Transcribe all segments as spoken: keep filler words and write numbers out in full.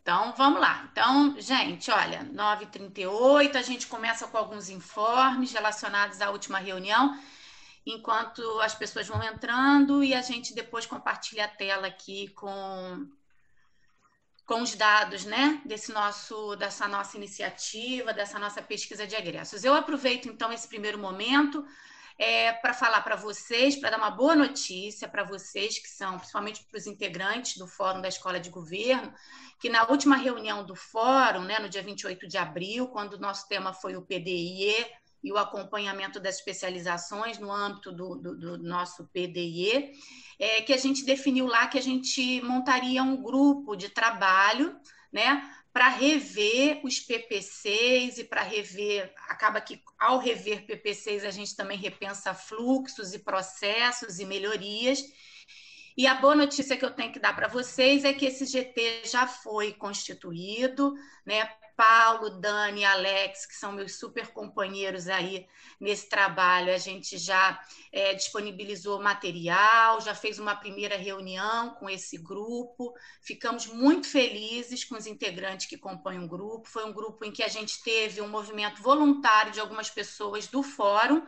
Então, vamos lá. Então, gente, olha, nove e trinta e oito, a gente começa com alguns informes relacionados à última reunião, enquanto as pessoas vão entrando e a gente depois compartilha a tela aqui com, com os dados, né, desse nosso, dessa nossa iniciativa, dessa nossa pesquisa de egressos. Eu aproveito, então, esse primeiro momento é, para falar para vocês, para dar uma boa notícia para vocês, que são, principalmente para os integrantes do Fórum da Escola de Governo, que na última reunião do Fórum, né, no dia vinte e oito de abril, quando o nosso tema foi o P D I E e o acompanhamento das especializações no âmbito do, do, do nosso P D I E, é, que a gente definiu lá que a gente montaria um grupo de trabalho, né, para rever os P P Cs e para rever, acaba que ao rever P P Cs a gente também repensa fluxos e processos e melhorias. E a boa notícia que eu tenho que dar para vocês é que esse G T já foi constituído, né? Paulo, Dani e Alex, que são meus super companheiros aí nesse trabalho, a gente já é, disponibilizou material, já fez uma primeira reunião com esse grupo, ficamos muito felizes com os integrantes que compõem o grupo, foi um grupo em que a gente teve um movimento voluntário de algumas pessoas do fórum,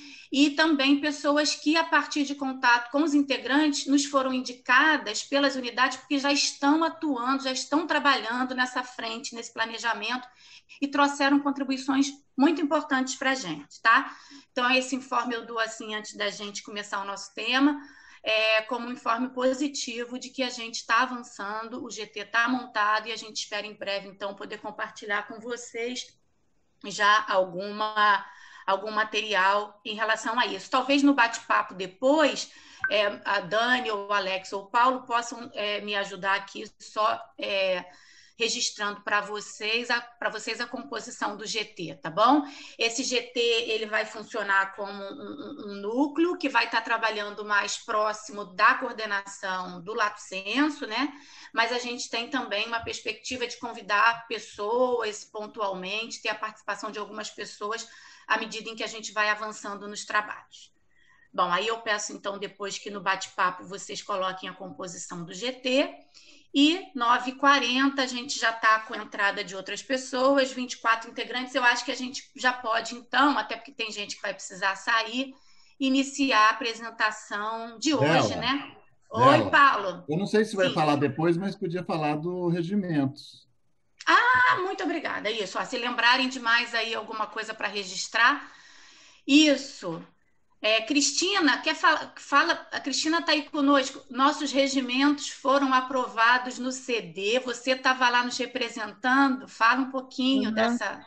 e também pessoas que, a partir de contato com os integrantes, nos foram indicadas pelas unidades, porque já estão atuando, já estão trabalhando nessa frente, nesse planejamento, e trouxeram contribuições muito importantes para a gente, tá? Então, esse informe eu dou assim, antes da gente começar o nosso tema, é, como um informe positivo de que a gente está avançando, o G T está montado, e a gente espera em breve, então, poder compartilhar com vocês já alguma... algum material em relação a isso. Talvez no bate-papo depois, é, a Dani, ou o Alex, ou o Paulo possam é, me ajudar aqui só é, registrando para vocês, para vocês a composição do G T, tá bom? Esse G T ele vai funcionar como um, um, um núcleo que vai estar trabalhando mais próximo da coordenação do Lato Senso, né? Mas a gente tem também uma perspectiva de convidar pessoas pontualmente, ter a participação de algumas pessoas à medida em que a gente vai avançando nos trabalhos. Bom, aí eu peço, então, depois que no bate-papo vocês coloquem a composição do G T, e nove e quarenta a gente já está com a entrada de outras pessoas, vinte e quatro integrantes, eu acho que a gente já pode, então, até porque tem gente que vai precisar sair, iniciar a apresentação de hoje, Bela, né? Oi, Bela, Paulo. eu não sei se vai Sim. falar depois, mas podia falar do regimentos. Ah, muito obrigada. Isso, ó, se lembrarem de mais aí alguma coisa para registrar. Isso. É, Cristina, quer falar? Fala, a Cristina está aí conosco. Nossos regimentos foram aprovados no C D. Você estava lá nos representando. Fala um pouquinho Uhum. dessa.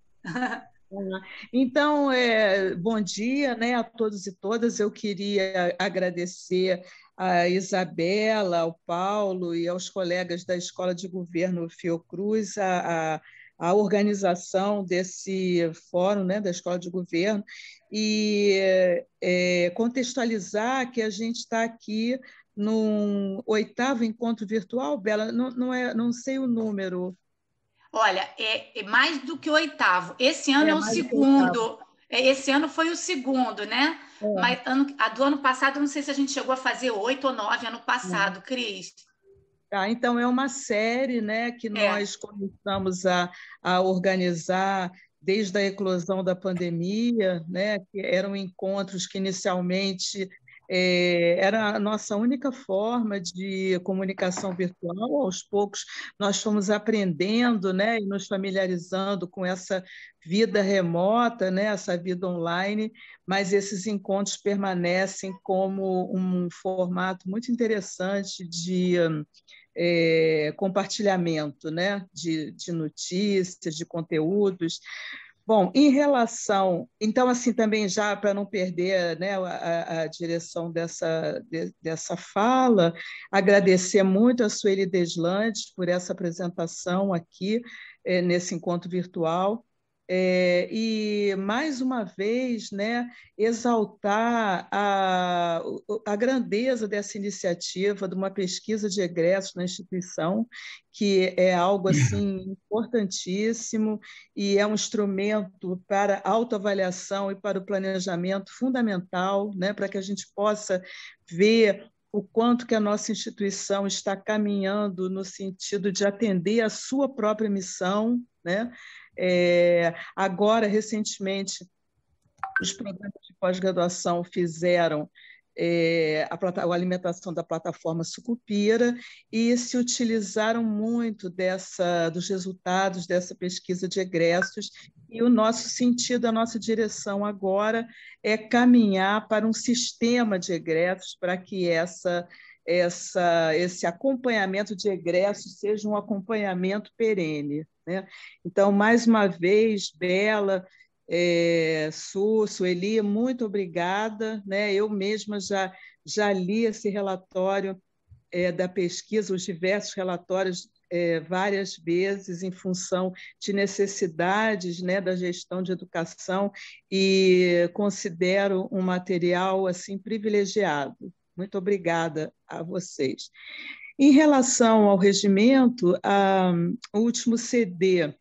Então, é, bom dia, né, a todos e todas. Eu queria agradecer a Isabela, ao Paulo e aos colegas da Escola de Governo Fiocruz a, a, a organização desse fórum, né, da Escola de Governo, e é, contextualizar que a gente está aqui num oitavo encontro virtual, Bela, não, não, é, não sei o número. Olha, é, é mais do que o oitavo. Esse ano É é o mais do que o oitavo. segundo. É, esse ano foi o segundo, né? É. Mas ano, a do ano passado, eu não sei se a gente chegou a fazer oito ou nove ano passado, Cris. Tá, então, é uma série, né, que É. nós começamos a, a organizar desde a eclosão da pandemia, né, que eram encontros que inicialmente é, era a nossa única forma de comunicação virtual. Aos poucos nós fomos aprendendo, né, e nos familiarizando com essa vida remota, né, essa vida online, mas esses encontros permanecem como um formato muito interessante de É, compartilhamento, né, de, de notícias, de conteúdos. Bom, em relação... Então, assim, também já para não perder, né, a, a direção dessa, de, dessa fala, agradecer muito a Sueli Deslandes por essa apresentação aqui, é, nesse encontro virtual. É, e, mais uma vez, né, exaltar a, a grandeza dessa iniciativa de uma pesquisa de egressos na instituição, que é algo assim importantíssimo e é um instrumento para autoavaliação e para o planejamento fundamental, né, para que a gente possa ver o quanto que a nossa instituição está caminhando no sentido de atender a sua própria missão, né? É, agora, recentemente, os programas de pós-graduação fizeram é, a, a alimentação da plataforma Sucupira e se utilizaram muito dessa, dos resultados dessa pesquisa de egressos, e o nosso sentido, a nossa direção agora é caminhar para um sistema de egressos para que essa, essa, esse acompanhamento de egressos seja um acompanhamento perene, né? Então, mais uma vez, Bela, É, Su, Sueli, muito obrigada, né? Eu mesma já, já li esse relatório é, da pesquisa, os diversos relatórios, é, várias vezes, em função de necessidades, né, da gestão de educação, e considero um material assim privilegiado. Muito obrigada a vocês. Em relação ao regimento, a, o último C D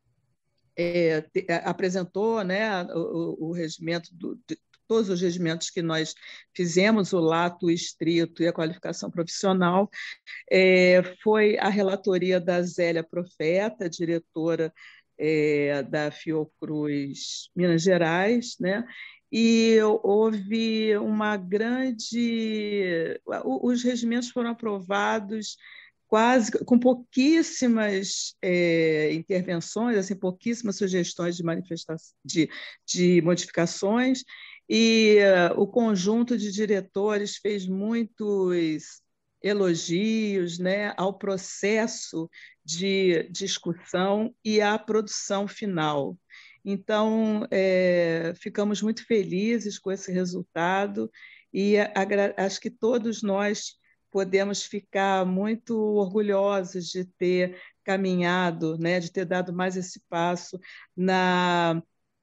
É, te, apresentou, né, o, o regimento, do, de, todos os regimentos que nós fizemos, o lato, o estrito e a qualificação profissional. É, foi a relatoria da Zélia Profeta, diretora é, da Fiocruz Minas Gerais, né? E houve uma grande... Os regimentos foram aprovados quase com pouquíssimas é, intervenções, assim, pouquíssimas sugestões de, manifestação, de, de modificações, e uh, o conjunto de diretores fez muitos elogios, né, ao processo de discussão e à produção final. Então, é, ficamos muito felizes com esse resultado e a, a, acho que todos nós podemos ficar muito orgulhosos de ter caminhado, né, de ter dado mais esse passo na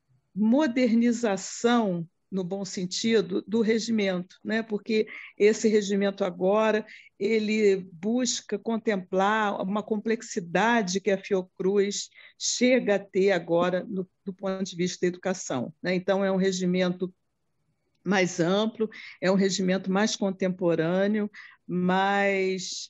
modernização, no bom sentido, do regimento, né? Porque esse regimento agora ele busca contemplar uma complexidade que a Fiocruz chega a ter agora no, do ponto de vista da educação, né? Então, é um regimento mais amplo, é um regimento mais contemporâneo, mais,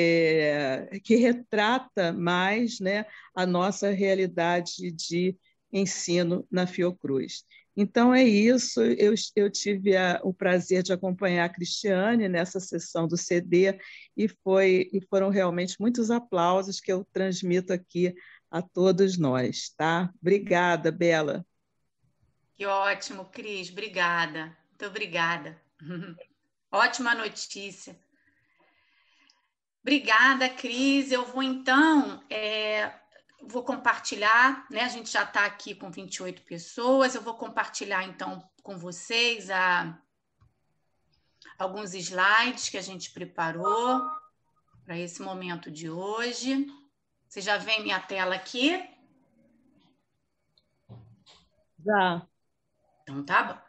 é, que retrata mais, né, a nossa realidade de ensino na Fiocruz. Então, é isso. Eu, eu tive a, o prazer de acompanhar a Cristiane nessa sessão do C D e, foi, e foram realmente muitos aplausos que eu transmito aqui a todos nós. Tá? Obrigada, Bela. Que ótimo, Cris. Obrigada. Muito obrigada. Ótima notícia. Obrigada, Cris. Eu vou, então... É... Vou compartilhar, né? A gente já está aqui com vinte e oito pessoas. Eu vou compartilhar, então, com vocês a... alguns slides que a gente preparou para esse momento de hoje. Você já vê minha tela aqui? Já. Então, tá bom.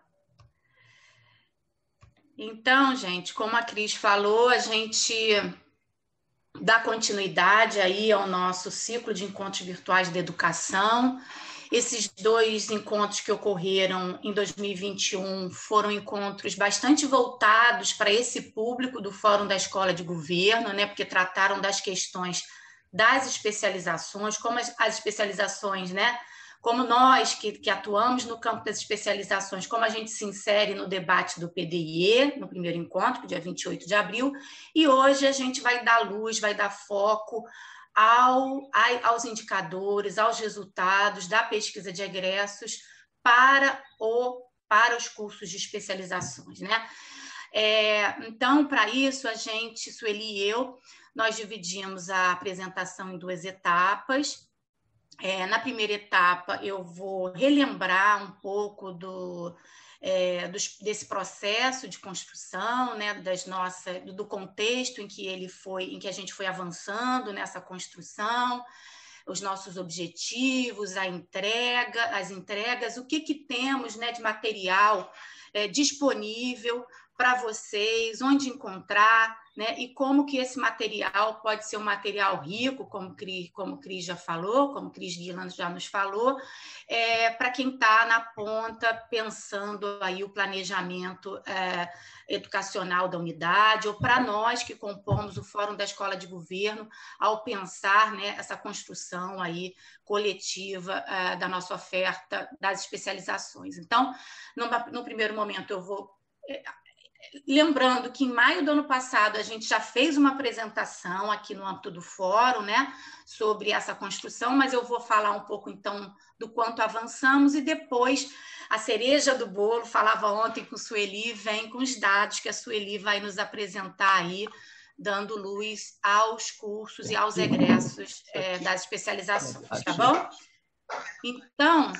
Então, gente, como a Cris falou, a gente dá continuidade aí ao nosso ciclo de encontros virtuais de educação. Esses dois encontros que ocorreram em dois mil e vinte e um foram encontros bastante voltados para esse público do Fórum da Escola de Governo, né? Porque trataram das questões das especializações, como as, as especializações, né? Como nós que, que atuamos no campo das especializações, como a gente se insere no debate do P D I E, no primeiro encontro, dia vinte e oito de abril, e hoje a gente vai dar luz, vai dar foco ao, aos indicadores, aos resultados da pesquisa de egressos para, o, para os cursos de especializações, né? É, então, para isso, a gente, Sueli e eu, nós dividimos a apresentação em duas etapas. É, na primeira etapa, eu vou relembrar um pouco do, é, dos, desse processo de construção, né, das nossas, do contexto em que ele foi, em que a gente foi avançando nessa construção, os nossos objetivos, a entrega, as entregas, o que, que temos, né, de material é, disponível para vocês, onde encontrar, né? E como que esse material pode ser um material rico, como, como o Cris já falou, como o Cris Guilan já nos falou, é, para quem está na ponta pensando aí o planejamento é, educacional da unidade, ou para nós que compomos o Fórum da Escola de Governo, ao pensar, né, essa construção aí coletiva é, da nossa oferta das especializações. Então, no, no primeiro momento, eu vou... É, lembrando que em maio do ano passado a gente já fez uma apresentação aqui no âmbito do fórum, né, sobre essa construção, mas eu vou falar um pouco então do quanto avançamos e depois a cereja do bolo, falava ontem com a Sueli, vem com os dados que a Sueli vai nos apresentar aí, dando luz aos cursos e aos egressos é, das especializações, tá bom? Então,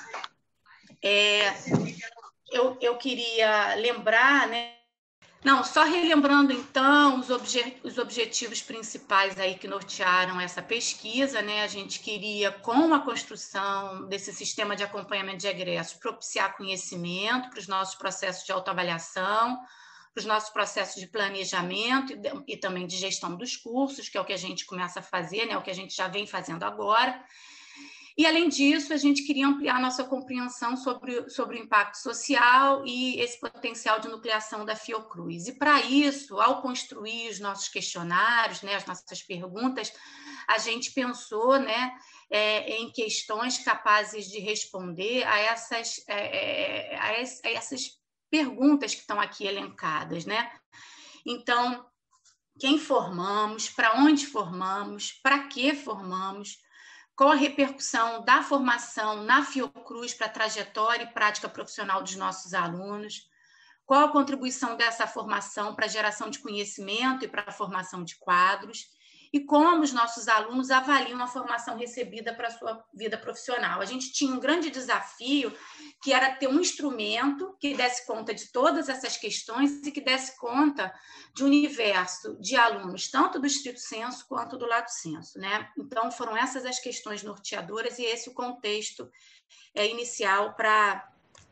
é, eu, eu queria lembrar, né, Não, só relembrando, então, os, obje os objetivos principais aí que nortearam essa pesquisa, né? A gente queria, com a construção desse sistema de acompanhamento de egressos, propiciar conhecimento para os nossos processos de autoavaliação, para os nossos processos de planejamento e, de, e também de gestão dos cursos, que é o que a gente começa a fazer, né? O que a gente já vem fazendo agora. E, além disso, a gente queria ampliar a nossa compreensão sobre, sobre o impacto social e esse potencial de nucleação da Fiocruz. E, para isso, ao construir os nossos questionários, né, as nossas perguntas, a gente pensou, né, é, em questões capazes de responder a essas, é, a ess, a essas perguntas que estão aqui elencadas, né? Então, quem formamos, para onde formamos, para que formamos, qual a repercussão da formação na Fiocruz para a trajetória e prática profissional dos nossos alunos, qual a contribuição dessa formação para a geração de conhecimento e para a formação de quadros, e como os nossos alunos avaliam a formação recebida para a sua vida profissional. A gente tinha um grande desafio, que era ter um instrumento que desse conta de todas essas questões e que desse conta de um universo de alunos, tanto do estrito sensu quanto do lato sensu, né? Então, foram essas as questões norteadoras e esse o contexto é, inicial para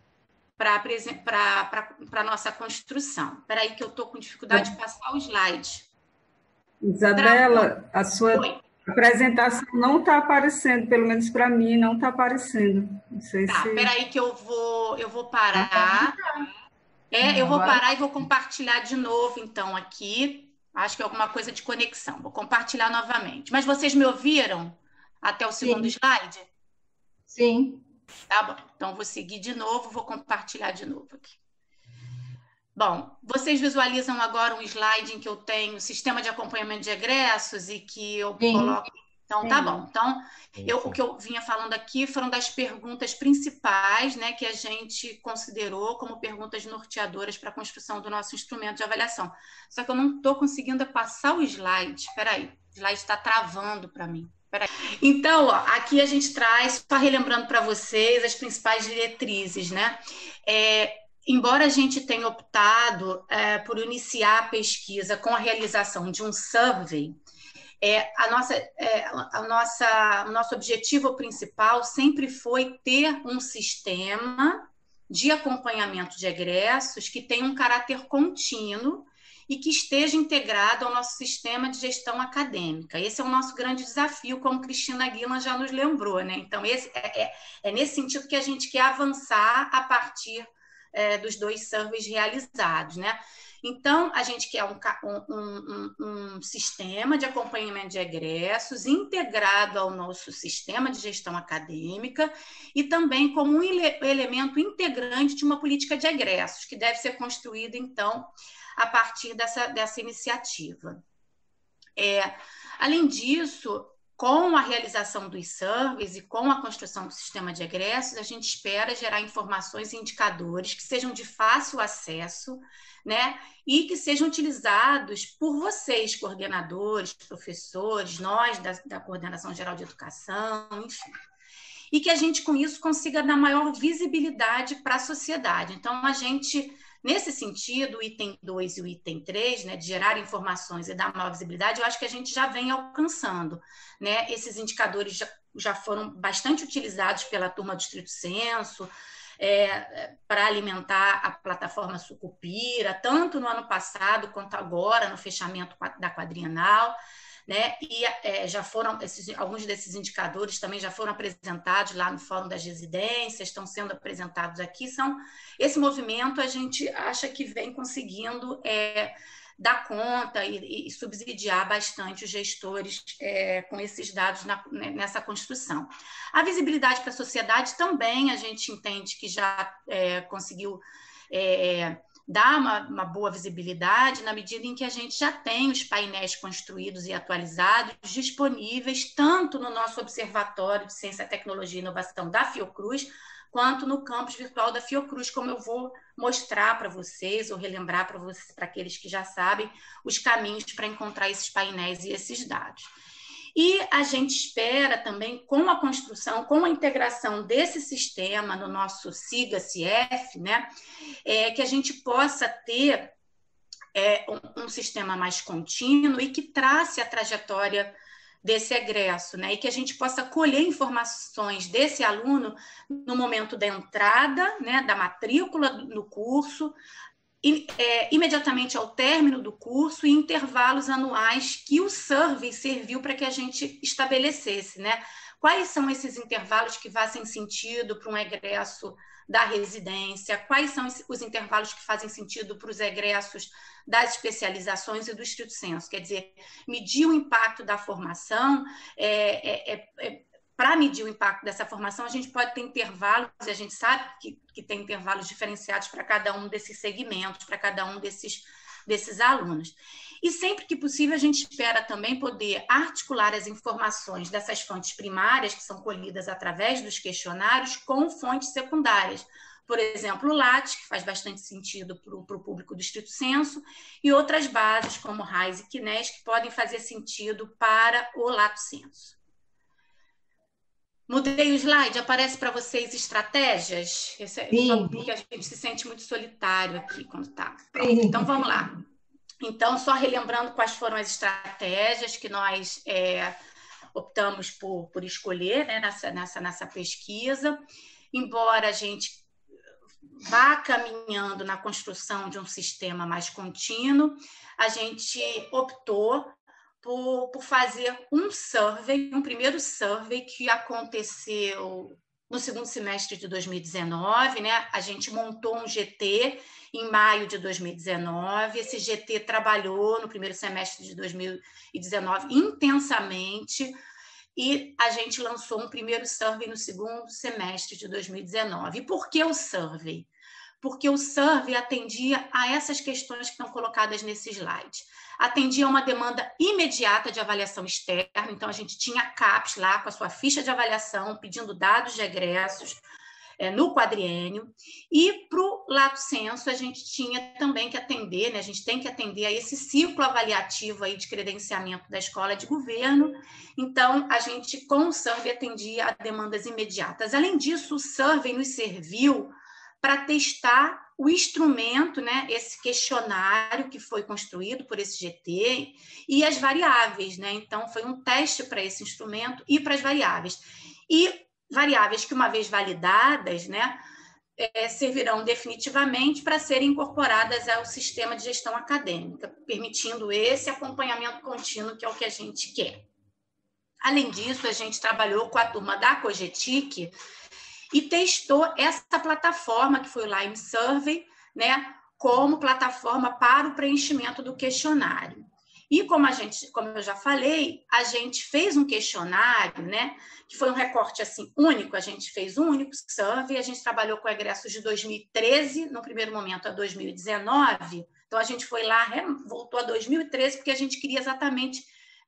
a nossa construção. Espera aí que eu estou com dificuldade de passar o slide. Isabela, a sua Oi. apresentação não está aparecendo, pelo menos para mim, não está aparecendo. Não sei tá, se... espera aí que eu vou, eu vou parar. É, eu vou parar e vou compartilhar de novo, então, aqui. Acho que é alguma coisa de conexão. Vou compartilhar novamente. Mas vocês me ouviram até o segundo Sim. slide? Sim. Tá bom. Então, vou seguir de novo, vou compartilhar de novo aqui. Bom, vocês visualizam agora um slide em que eu tenho sistema de acompanhamento de egressos e que eu Sim. coloco... Então, Sim. tá bom. Então, eu, o que eu vinha falando aqui foram das perguntas principais, né, que a gente considerou como perguntas norteadoras para a construção do nosso instrumento de avaliação. Só que eu não estou conseguindo passar o slide. Espera aí, o slide está travando para mim. Peraí. Então, ó, aqui a gente traz, só relembrando para vocês, as principais diretrizes, né? É, embora a gente tenha optado é, por iniciar a pesquisa com a realização de um survey, é, a nossa, é, a nossa, o nosso objetivo principal sempre foi ter um sistema de acompanhamento de egressos que tenha um caráter contínuo e que esteja integrado ao nosso sistema de gestão acadêmica. Esse é o nosso grande desafio, como Cristina Guilan já nos lembrou, né? Então, esse, é, é, é nesse sentido que a gente quer avançar a partir é, dos dois surveys realizados, né? Então, a gente quer um, um, um, um sistema de acompanhamento de egressos integrado ao nosso sistema de gestão acadêmica e também como um ele elemento integrante de uma política de egressos, que deve ser construída, então, a partir dessa, dessa iniciativa. É, além disso, com a realização dos surveys e com a construção do sistema de egressos, a gente espera gerar informações e indicadores que sejam de fácil acesso, né, e que sejam utilizados por vocês, coordenadores, professores, nós da, da Coordenação Geral de Educação, enfim. E que a gente, com isso, consiga dar maior visibilidade para a sociedade. Então, a gente... Nesse sentido, o item dois e o item três, né, de gerar informações e dar maior visibilidade, eu acho que a gente já vem alcançando, né? Esses indicadores já, já foram bastante utilizados pela turma do estrito sensu, é, para alimentar a plataforma Sucupira, tanto no ano passado quanto agora, no fechamento da quadrienal, né? E é, já foram, esses, alguns desses indicadores também já foram apresentados lá no Fórum das Residências, estão sendo apresentados aqui. São, esse movimento a gente acha que vem conseguindo é, dar conta e, e subsidiar bastante os gestores é, com esses dados na, nessa construção. A visibilidade para a sociedade também a gente entende que já é, conseguiu é, dar uma, uma boa visibilidade na medida em que a gente já tem os painéis construídos e atualizados disponíveis tanto no nosso Observatório de Ciência, Tecnologia e Inovação da Fiocruz, quanto no campus virtual da Fiocruz, como eu vou mostrar para vocês, ou relembrar para vocês, para aqueles que já sabem, os caminhos para encontrar esses painéis e esses dados. E a gente espera também, com a construção, com a integração desse sistema no nosso SIGA-C F, né, é, que a gente possa ter é, um, um sistema mais contínuo e que trace a trajetória desse egresso, né, e que a gente possa colher informações desse aluno no momento da entrada, né, da matrícula no curso, e, é, imediatamente ao término do curso e intervalos anuais que o survey serviu para que a gente estabelecesse, né? Quais são esses intervalos que fazem sentido para um egresso da residência, quais são os intervalos que fazem sentido para os egressos das especializações e do estrito sensu, quer dizer, medir o impacto da formação, é, é, é, para medir o impacto dessa formação, a gente pode ter intervalos, e a gente sabe que, que tem intervalos diferenciados para cada um desses segmentos, para cada um desses, desses alunos. E sempre que possível, a gente espera também poder articular as informações dessas fontes primárias, que são colhidas através dos questionários, com fontes secundárias. Por exemplo, o LAT, que faz bastante sentido para o público do estrito sensu, e outras bases, como RAIS e CNES, que podem fazer sentido para o lato sensu. Mudei o slide, aparece para vocês estratégias? Esse é só porque a gente se sente muito solitário aqui quando está. Então, vamos lá. Então, só relembrando quais foram as estratégias que nós é, optamos por, por escolher, né, nessa, nessa, nessa pesquisa. Embora a gente vá caminhando na construção de um sistema mais contínuo, a gente optou Por, por fazer um survey, um primeiro survey que aconteceu no segundo semestre de dois mil e dezenove, né? A gente montou um G T em maio de dois mil e dezenove, esse G T trabalhou no primeiro semestre de dois mil e dezenove intensamente e a gente lançou um primeiro survey no segundo semestre de dois mil e dezenove. E por que o survey? Porque o survey atendia a essas questões que estão colocadas nesse slide. Atendia a uma demanda imediata de avaliação externa, então a gente tinha a CAPES lá com a sua ficha de avaliação, pedindo dados de egressos é, no quadriênio, e para o lato sensu a gente tinha também que atender, né, a gente tem que atender a esse ciclo avaliativo aí de credenciamento da escola de governo, então a gente com o survey atendia a demandas imediatas. Além disso, o survey nos serviu para testar o instrumento, né, esse questionário que foi construído por esse G T e as variáveis, né? Então, foi um teste para esse instrumento e para as variáveis. E variáveis que, uma vez validadas, né, é, servirão definitivamente para serem incorporadas ao sistema de gestão acadêmica, permitindo esse acompanhamento contínuo, que é o que a gente quer. Além disso, a gente trabalhou com a turma da Cogetic e testou essa plataforma, que foi o Lime Survey, né, como plataforma para o preenchimento do questionário. E como, a gente, como eu já falei, a gente fez um questionário, né, que foi um recorte assim, único, a gente fez um único survey, a gente trabalhou com egressos de dois mil e treze, no primeiro momento a dois mil e dezenove, então a gente foi lá, voltou a dois mil e treze, porque a gente queria exatamente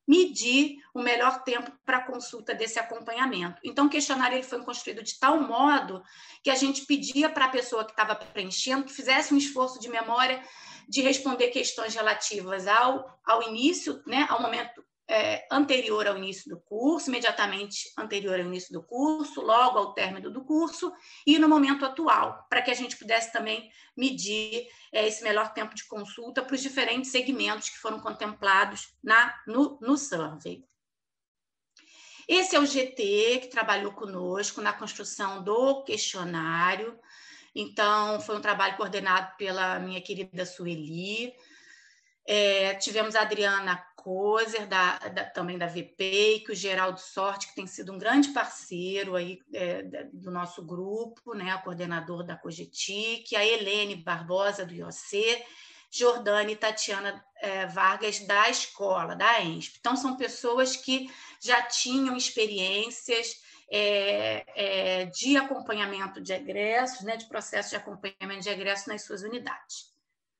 medir o melhor tempo para a consulta desse acompanhamento. Então, o questionário ele foi construído de tal modo que a gente pedia para a pessoa que estava preenchendo que fizesse um esforço de memória de responder questões relativas ao, ao início, né, ao momento é, anterior ao início do curso, imediatamente anterior ao início do curso, logo ao término do curso e no momento atual, para que a gente pudesse também medir é, esse melhor tempo de consulta para os diferentes segmentos que foram contemplados na, no, no survey. Esse é o G T, que trabalhou conosco na construção do questionário. Então, foi um trabalho coordenado pela minha querida Sueli. É, tivemos a Adriana Kozer, da, da, também da V P, que o Geraldo Sorte, que tem sido um grande parceiro aí, é, do nosso grupo, né, o coordenador da Cogetic, a Helene Barbosa, do I O C, Jordane e Tatiana é, Vargas, da escola, da E N S P. Então, são pessoas que já tinham experiências é, é, de acompanhamento de egressos, né, de processo de acompanhamento de egressos nas suas unidades.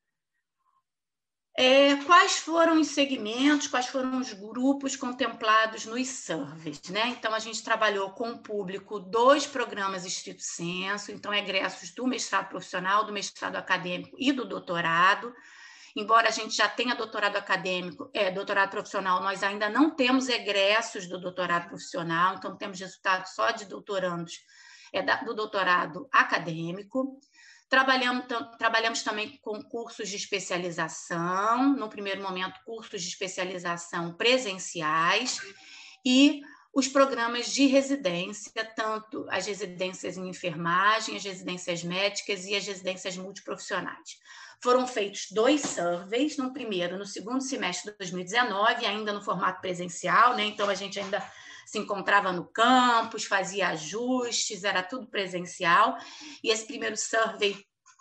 É, quais foram os segmentos, quais foram os grupos contemplados nos surveys, né? Então, a gente trabalhou com o público dos programas estrito sensu, então, egressos do mestrado profissional, do mestrado acadêmico e do doutorado. Embora a gente já tenha doutorado acadêmico, é, doutorado profissional, nós ainda não temos egressos do doutorado profissional, então, temos resultados só de doutorandos é, da, do doutorado acadêmico. Trabalhamos, trabalhamos também com cursos de especialização, no primeiro momento, cursos de especialização presenciais e os programas de residência, tanto as residências em enfermagem, as residências médicas e as residências multiprofissionais. Foram feitos dois surveys, no primeiro, no segundo semestre de dois mil e dezenove, ainda no formato presencial, né? Então a gente ainda se encontrava no campus, fazia ajustes, era tudo presencial. E esse primeiro survey,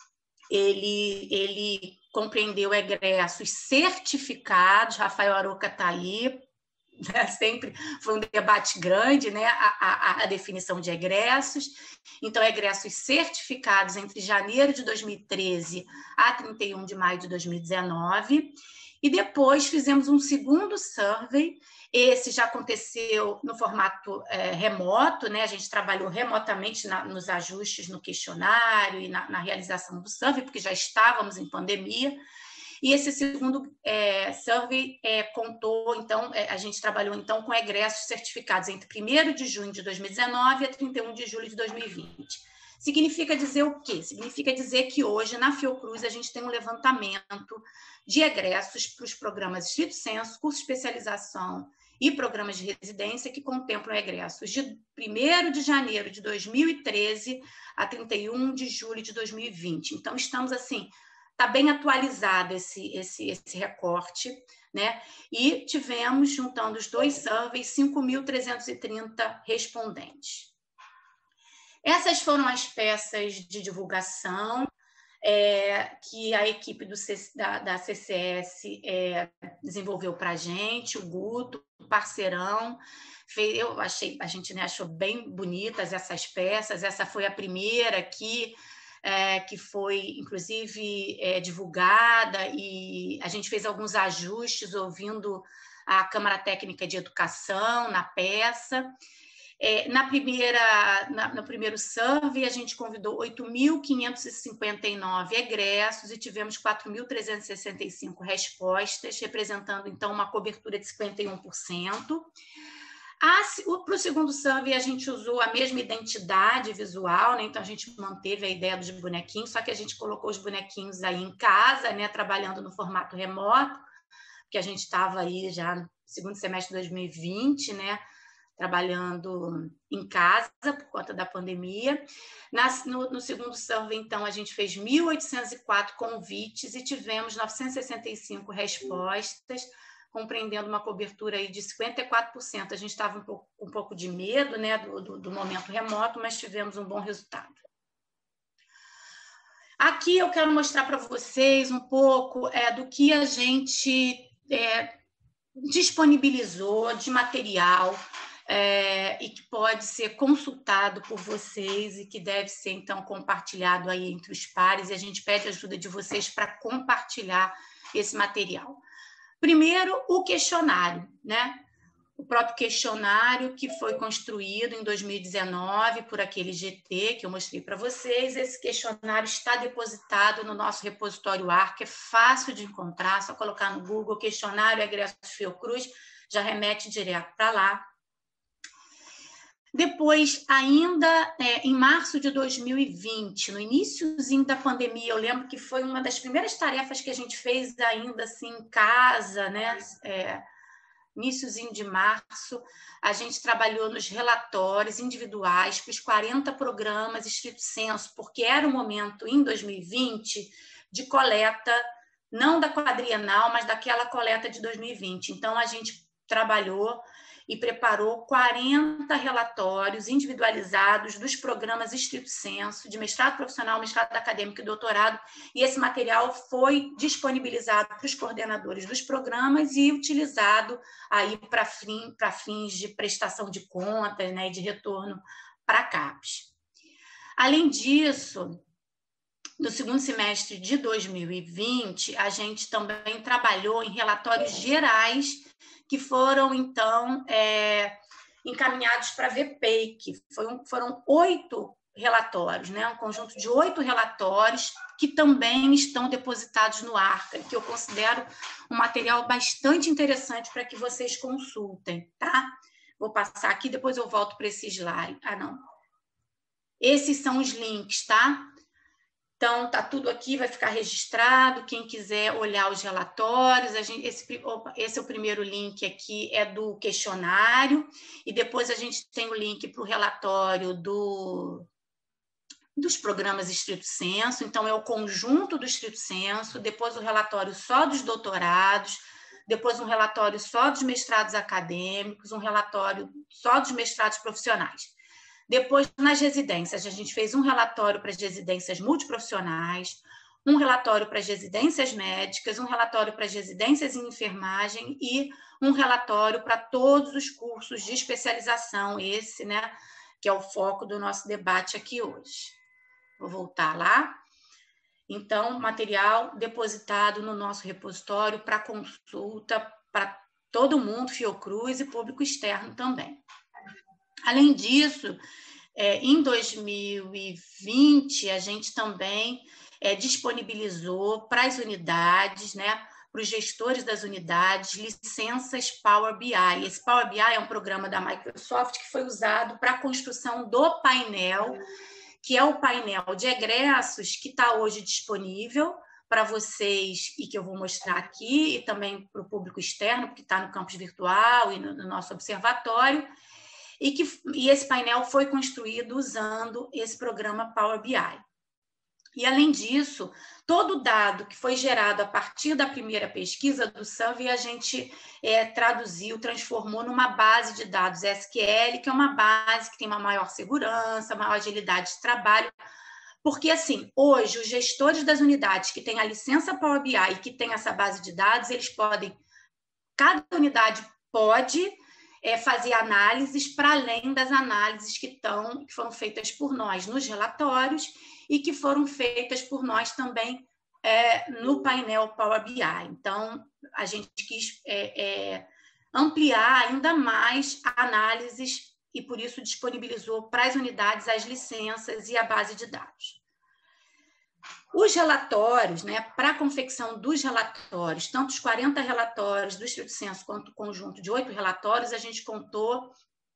ele, ele compreendeu egressos certificados, Rafael Aroca está aí, né? Sempre foi um debate grande, né? a, a, a definição de egressos. Então, egressos certificados entre janeiro de dois mil e treze a trinta e um de maio de dois mil e dezenove. E depois fizemos um segundo survey. Esse já aconteceu no formato é, remoto, né? A gente trabalhou remotamente na, nos ajustes no questionário e na, na realização do survey, porque já estávamos em pandemia. E esse segundo é, survey é, contou, então, é, a gente trabalhou então com egressos certificados entre primeiro de junho de dois mil e dezenove a trinta e um de julho de dois mil e vinte. Significa dizer o quê? Significa dizer que hoje, na Fiocruz, a gente tem um levantamento de egressos para os programas estrito sensu, curso de especialização e programas de residência que contemplam egressos de primeiro de janeiro de dois mil e treze a trinta e um de julho de dois mil e vinte. Então, estamos assim, está bem atualizado esse, esse, esse recorte, né? E tivemos, juntando os dois surveys, cinco mil trezentos e trinta respondentes. Essas foram as peças de divulgação é, que a equipe do, da, da C C S é, desenvolveu para a gente, o Guto, o parceirão. Fez, eu achei, a gente, né, achou bem bonitas essas peças. Essa foi a primeira aqui, é, que foi, inclusive, é, divulgada, e a gente fez alguns ajustes ouvindo a Câmara Técnica de Educação na peça. É, na primeira, na, no primeiro survey, a gente convidou oito mil quinhentos e cinquenta e nove egressos e tivemos quatro mil trezentos e sessenta e cinco respostas, representando, então, uma cobertura de cinquenta e um por cento. Para o segundo survey, a gente usou a mesma identidade visual, né? Então, a gente manteve a ideia dos bonequinhos, só que a gente colocou os bonequinhos aí em casa, né? Trabalhando no formato remoto, porque a gente estava aí já no segundo semestre de dois mil e vinte, né? Trabalhando em casa por conta da pandemia. Nas, no, no segundo survey, então, a gente fez mil oitocentos e quatro convites e tivemos novecentos e sessenta e cinco respostas, compreendendo uma cobertura aí de cinquenta e quatro por cento. A gente estava um pouco, um pouco de medo, né, do, do, do momento remoto, mas tivemos um bom resultado. Aqui eu quero mostrar para vocês um pouco é, do que a gente é, disponibilizou de material É, e que pode ser consultado por vocês e que deve ser, então, compartilhado aí entre os pares, e a gente pede a ajuda de vocês para compartilhar esse material. Primeiro, o questionário, né? O próprio questionário que foi construído em dois mil e dezenove por aquele G T que eu mostrei para vocês. Esse questionário está depositado no nosso repositório A R C, é fácil de encontrar, só colocar no Google questionário egressos Fiocruz, já remete direto para lá. Depois, ainda é, em março de dois mil e vinte, no iniciozinho da pandemia, eu lembro que foi uma das primeiras tarefas que a gente fez ainda assim em casa, né? É, iníciozinho de março, a gente trabalhou nos relatórios individuais para os quarenta programas estrito sensu, porque era o momento, em dois mil e vinte, de coleta, não da quadrienal, mas daquela coleta de dois mil e vinte. Então, a gente trabalhou e preparou quarenta relatórios individualizados dos programas estrito sensu, de mestrado profissional, mestrado acadêmico e doutorado, e esse material foi disponibilizado para os coordenadores dos programas e utilizado aí para fim, para fins de prestação de contas, né, e de retorno para a CAPES. Além disso, no segundo semestre de dois mil e vinte, a gente também trabalhou em relatórios gerais que foram, então, é, encaminhados para a V P E I C. Foram, foram oito relatórios, né? Um conjunto de oito relatórios que também estão depositados no ARCA, que eu considero um material bastante interessante para que vocês consultem, tá? Vou passar aqui, depois eu volto para esse slide. Ah, não. Esses são os links, tá? Então, tá tudo aqui, vai ficar registrado. Quem quiser olhar os relatórios, a gente, esse, opa, esse é o primeiro link aqui, é do questionário, e depois a gente tem o link para o relatório do, dos programas estrito sensu. Então, é o conjunto do estrito sensu, depois o relatório só dos doutorados, depois um relatório só dos mestrados acadêmicos, um relatório só dos mestrados profissionais. Depois, nas residências, a gente fez um relatório para as residências multiprofissionais, um relatório para as residências médicas, um relatório para as residências em enfermagem e um relatório para todos os cursos de especialização, esse, né, que é o foco do nosso debate aqui hoje. Vou voltar lá. Então, material depositado no nosso repositório para consulta para todo mundo, Fiocruz e público externo também. Além disso, é, em dois mil e vinte, a gente também é, disponibilizou para as unidades, né, para os gestores das unidades, licenças Power B I. Esse Power B I é um programa da Microsoft que foi usado para a construção do painel, que é o painel de egressos que está hoje disponível para vocês e que eu vou mostrar aqui, e também para o público externo, porque está no campus virtual e no, no nosso observatório. E, que, e esse painel foi construído usando esse programa Power B I. E, além disso, todo dado que foi gerado a partir da primeira pesquisa do survey, a gente é, traduziu, transformou numa base de dados S Q L, que é uma base que tem uma maior segurança, maior agilidade de trabalho, porque, assim, hoje, os gestores das unidades que têm a licença Power B I e que têm essa base de dados, eles podem, cada unidade pode... É fazer análises para além das análises que, tão, que foram feitas por nós nos relatórios e que foram feitas por nós também é, no painel Power B I. Então, a gente quis é, é, ampliar ainda mais análises e, por isso, disponibilizou para as unidades as licenças e a base de dados. Os relatórios, né, para a confecção dos relatórios, tanto os quarenta relatórios do estrito sensu quanto o conjunto de oito relatórios, a gente contou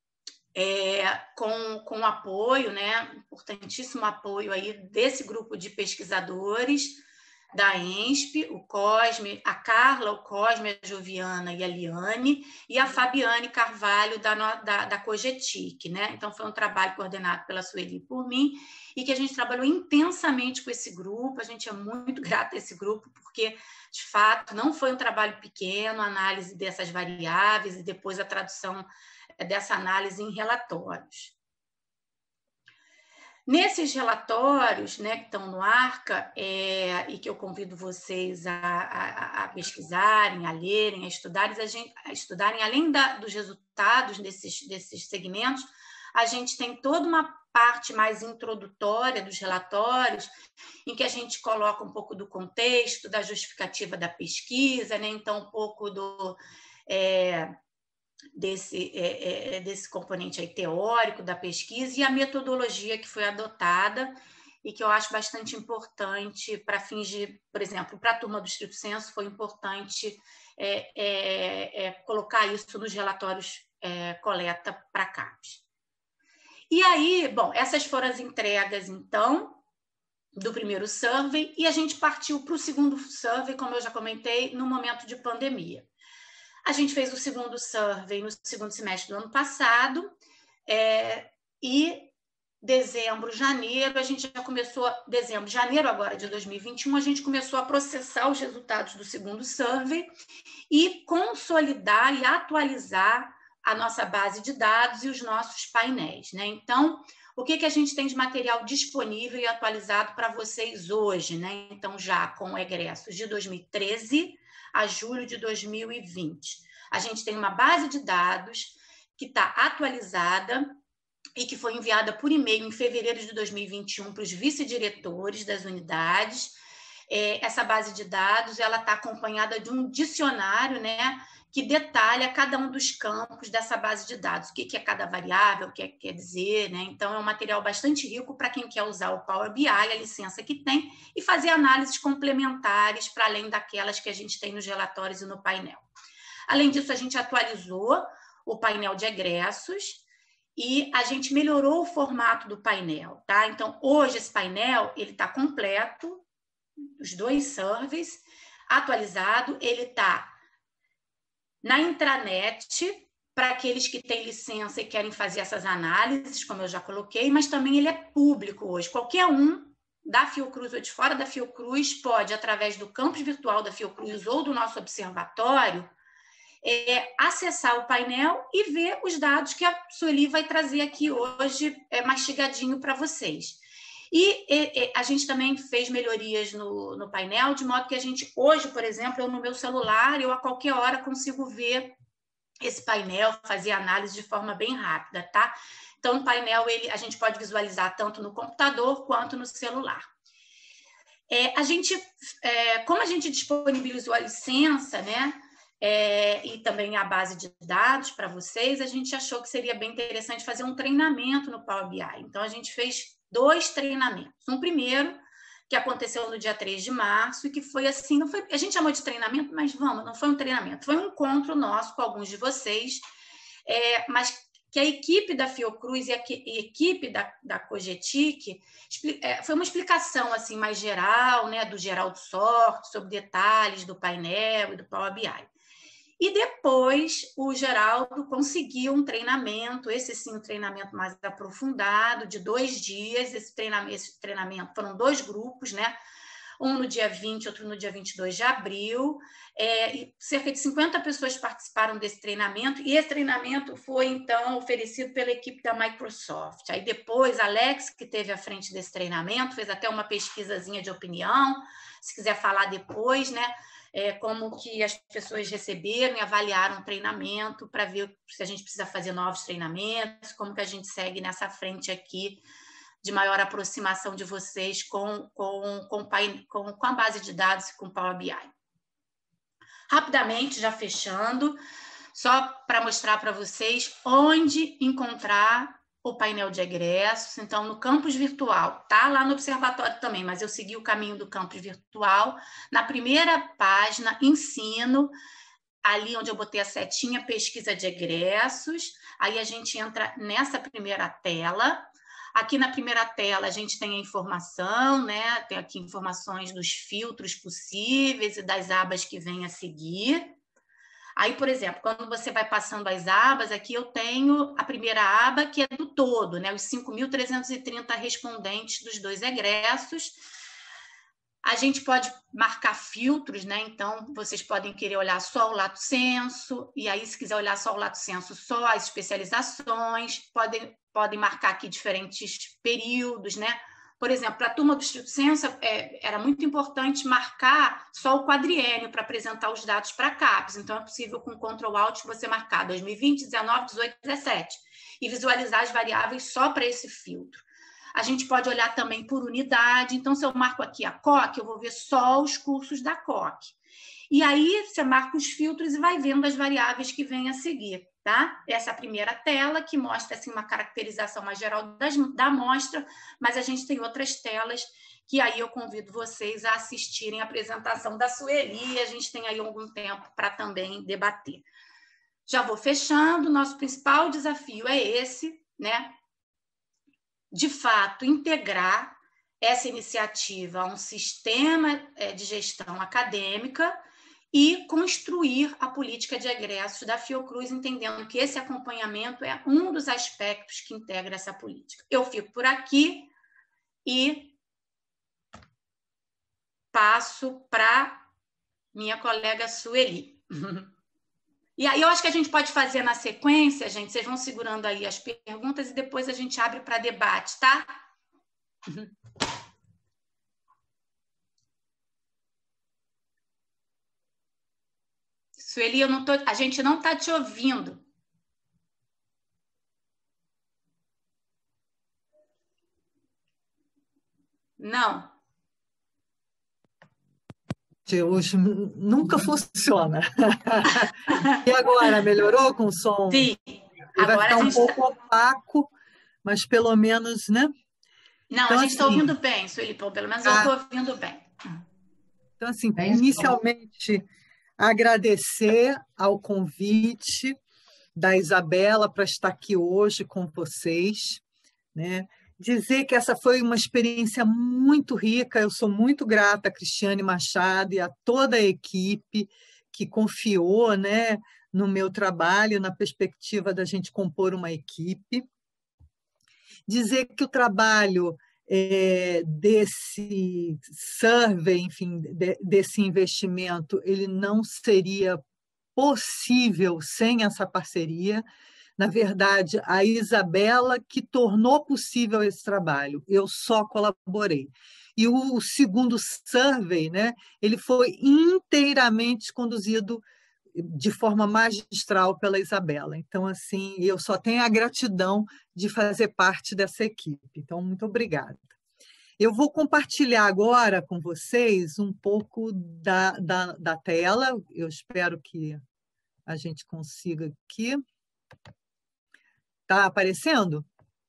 é, com, com o apoio, né, importantíssimo apoio aí desse grupo de pesquisadores da E N S P, o Cosme, a Carla, o Cosme, a Joviana e a Liane, e a Fabiane Carvalho da, da, da Cogetic, né? Então, foi um trabalho coordenado pela Sueli e por mim, e que a gente trabalhou intensamente com esse grupo. A gente é muito grata a esse grupo, porque, de fato, não foi um trabalho pequeno, a análise dessas variáveis e depois a tradução dessa análise em relatórios. Nesses relatórios, né, que estão no ARCA, é, e que eu convido vocês a, a, a pesquisarem, a lerem, a estudarem, a gente, a estudarem além da, dos resultados desses, desses segmentos, a gente tem toda uma parte mais introdutória dos relatórios, em que a gente coloca um pouco do contexto, da justificativa da pesquisa, né, então um pouco do... É, Desse, é, é, desse componente aí teórico da pesquisa e a metodologia que foi adotada e que eu acho bastante importante para fins de, por exemplo, para a turma do estrito sensu foi importante é, é, é, colocar isso nos relatórios é, coleta para CAPES. E aí, bom, essas foram as entregas, então, do primeiro survey, e a gente partiu para o segundo survey, como eu já comentei, no momento de pandemia. A gente fez o segundo survey no segundo semestre do ano passado, é, e dezembro, janeiro, a gente já começou, dezembro, janeiro agora de dois mil e vinte e um, a gente começou a processar os resultados do segundo survey e consolidar e atualizar a nossa base de dados e os nossos painéis, né? Então, o que, que a gente tem de material disponível e atualizado para vocês hoje, né? Então, já com egressos de dois mil e treze a julho de dois mil e vinte. A gente tem uma base de dados que está atualizada e que foi enviada por e-mail em fevereiro de dois mil e vinte e um para os vice-diretores das unidades. É, essa base de dados ela está acompanhada de um dicionário, né, que detalha cada um dos campos dessa base de dados, o que, que é cada variável, o que é, quer dizer, né? Então, é um material bastante rico para quem quer usar o Power B I, a licença que tem, e fazer análises complementares para além daquelas que a gente tem nos relatórios e no painel. Além disso, a gente atualizou o painel de egressos e a gente melhorou o formato do painel, tá? Então, hoje esse painel ele está completo, os dois surveys, atualizado, ele está na intranet, para aqueles que têm licença e querem fazer essas análises, como eu já coloquei, mas também ele é público hoje. Qualquer um da Fiocruz ou de fora da Fiocruz pode, através do campus virtual da Fiocruz ou do nosso observatório, é, acessar o painel e ver os dados que a Sueli vai trazer aqui hoje, é, mastigadinho para vocês. E, e, e a gente também fez melhorias no, no painel, de modo que a gente, hoje, por exemplo, eu no meu celular, eu a qualquer hora consigo ver esse painel, fazer análise de forma bem rápida, tá? Então, o painel, ele, a gente pode visualizar tanto no computador quanto no celular. É, a gente, é, como a gente disponibilizou a licença, né, é, e também a base de dados para vocês, a gente achou que seria bem interessante fazer um treinamento no Power B I. Então, a gente fez dois treinamentos. Um primeiro, que aconteceu no dia três de março, e que foi assim, não foi, a gente chamou de treinamento, mas vamos, não foi um treinamento, foi um encontro nosso com alguns de vocês, é, mas que a equipe da Fiocruz e a, e a equipe da, da Cogetic, é, foi uma explicação assim, mais geral, né, do Geraldo Sorte, sobre detalhes do painel e do Power B I. E depois o Geraldo conseguiu um treinamento, esse sim, um treinamento mais aprofundado, de dois dias. Esse treinamento, esse treinamento foram dois grupos, né? Um no dia vinte, outro no dia vinte e dois de abril. É, e cerca de cinquenta pessoas participaram desse treinamento, e esse treinamento foi, então, oferecido pela equipe da Microsoft. Aí depois, a Alex, que esteve à frente desse treinamento, fez até uma pesquisazinha de opinião, se quiser falar depois, né? É, como que as pessoas receberam e avaliaram o treinamento para ver se a gente precisa fazer novos treinamentos, como que a gente segue nessa frente aqui de maior aproximação de vocês com, com, com, com, com a base de dados e com o Power B I. Rapidamente, já fechando, só para mostrar para vocês onde encontrar o painel de egressos. Então, no campus virtual, tá lá no observatório também, mas eu segui o caminho do campus virtual. Na primeira página, ensino, ali onde eu botei a setinha, pesquisa de egressos. Aí a gente entra nessa primeira tela. Aqui na primeira tela a gente tem a informação, né? Tem aqui informações dos filtros possíveis e das abas que vêm a seguir. Aí, por exemplo, quando você vai passando as abas, aqui eu tenho a primeira aba, que é do todo, né? Os cinco mil trezentos e trinta respondentes dos dois egressos. A gente pode marcar filtros, né? Então, vocês podem querer olhar só o lato sensu, e aí, se quiser olhar só o lato sensu, só as especializações, podem, podem marcar aqui diferentes períodos, né? Por exemplo, para a turma do Estrito Senso, é, era muito importante marcar só o quadriênio para apresentar os dados para a CAPES. Então, é possível com Ctrl Alt você marcar dois mil e vinte, dezenove, dezoito, dezessete e visualizar as variáveis só para esse filtro. A gente pode olhar também por unidade. Então, se eu marco aqui a C O C, eu vou ver só os cursos da C O C. E aí, você marca os filtros e vai vendo as variáveis que vêm a seguir. Tá? Essa é a primeira tela, que mostra assim, uma caracterização mais geral das, da amostra, mas a gente tem outras telas que aí eu convido vocês a assistirem a apresentação da Sueli, e a gente tem aí algum tempo para também debater. Já vou fechando, nosso principal desafio é esse, né? De fato, integrar essa iniciativa a um sistema de gestão acadêmica e construir a política de egressos da Fiocruz, entendendo que esse acompanhamento é um dos aspectos que integra essa política. Eu fico por aqui e passo para minha colega Sueli. E aí eu acho que a gente pode fazer na sequência, gente, vocês vão segurando aí as perguntas e depois a gente abre para debate, tá? Sueli, eu não tô, a gente não está te ouvindo. Não. Hoje nunca funciona. E agora, melhorou com o som? Sim. Agora vai ficar um pouco tá... opaco, mas pelo menos, né? Não, então, a gente está assim... ouvindo bem, Sueli, pelo menos ah. eu estou ouvindo bem. Então, assim, bem, inicialmente, agradecer ao convite da Isabela para estar aqui hoje com vocês, né? Dizer que essa foi uma experiência muito rica, eu sou muito grata a Cristiane Machado e a toda a equipe que confiou, né, no meu trabalho, na perspectiva da gente compor uma equipe. Dizer que o trabalho é, desse survey, enfim, de, desse investimento, ele não seria possível sem essa parceria. Na verdade, a Isabela que tornou possível esse trabalho, eu só colaborei. E o segundo survey, né, ele foi inteiramente conduzido de forma magistral pela Isabela. Então, assim, eu só tenho a gratidão de fazer parte dessa equipe. Então, muito obrigada. Eu vou compartilhar agora com vocês um pouco da, da, da tela. Eu espero que a gente consiga aqui. Está aparecendo?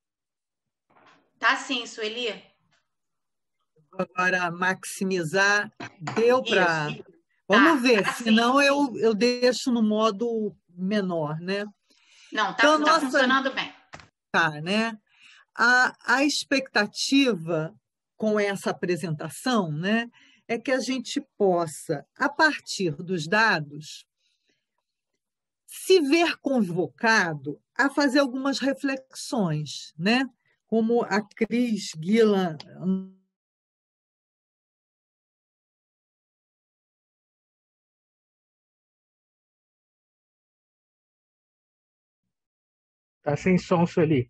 Tá sim, Sueli. Vou agora maximizar. Deu para... Vamos tá, ver, tá senão sim. eu, eu deixo no modo menor, né? Não, está então, tá nossa... funcionando bem. Tá, né? A, a expectativa com essa apresentação, né, é que a gente possa, a partir dos dados, se ver convocado a fazer algumas reflexões, né? Como a Cris Guilan Está sem som, Sueli.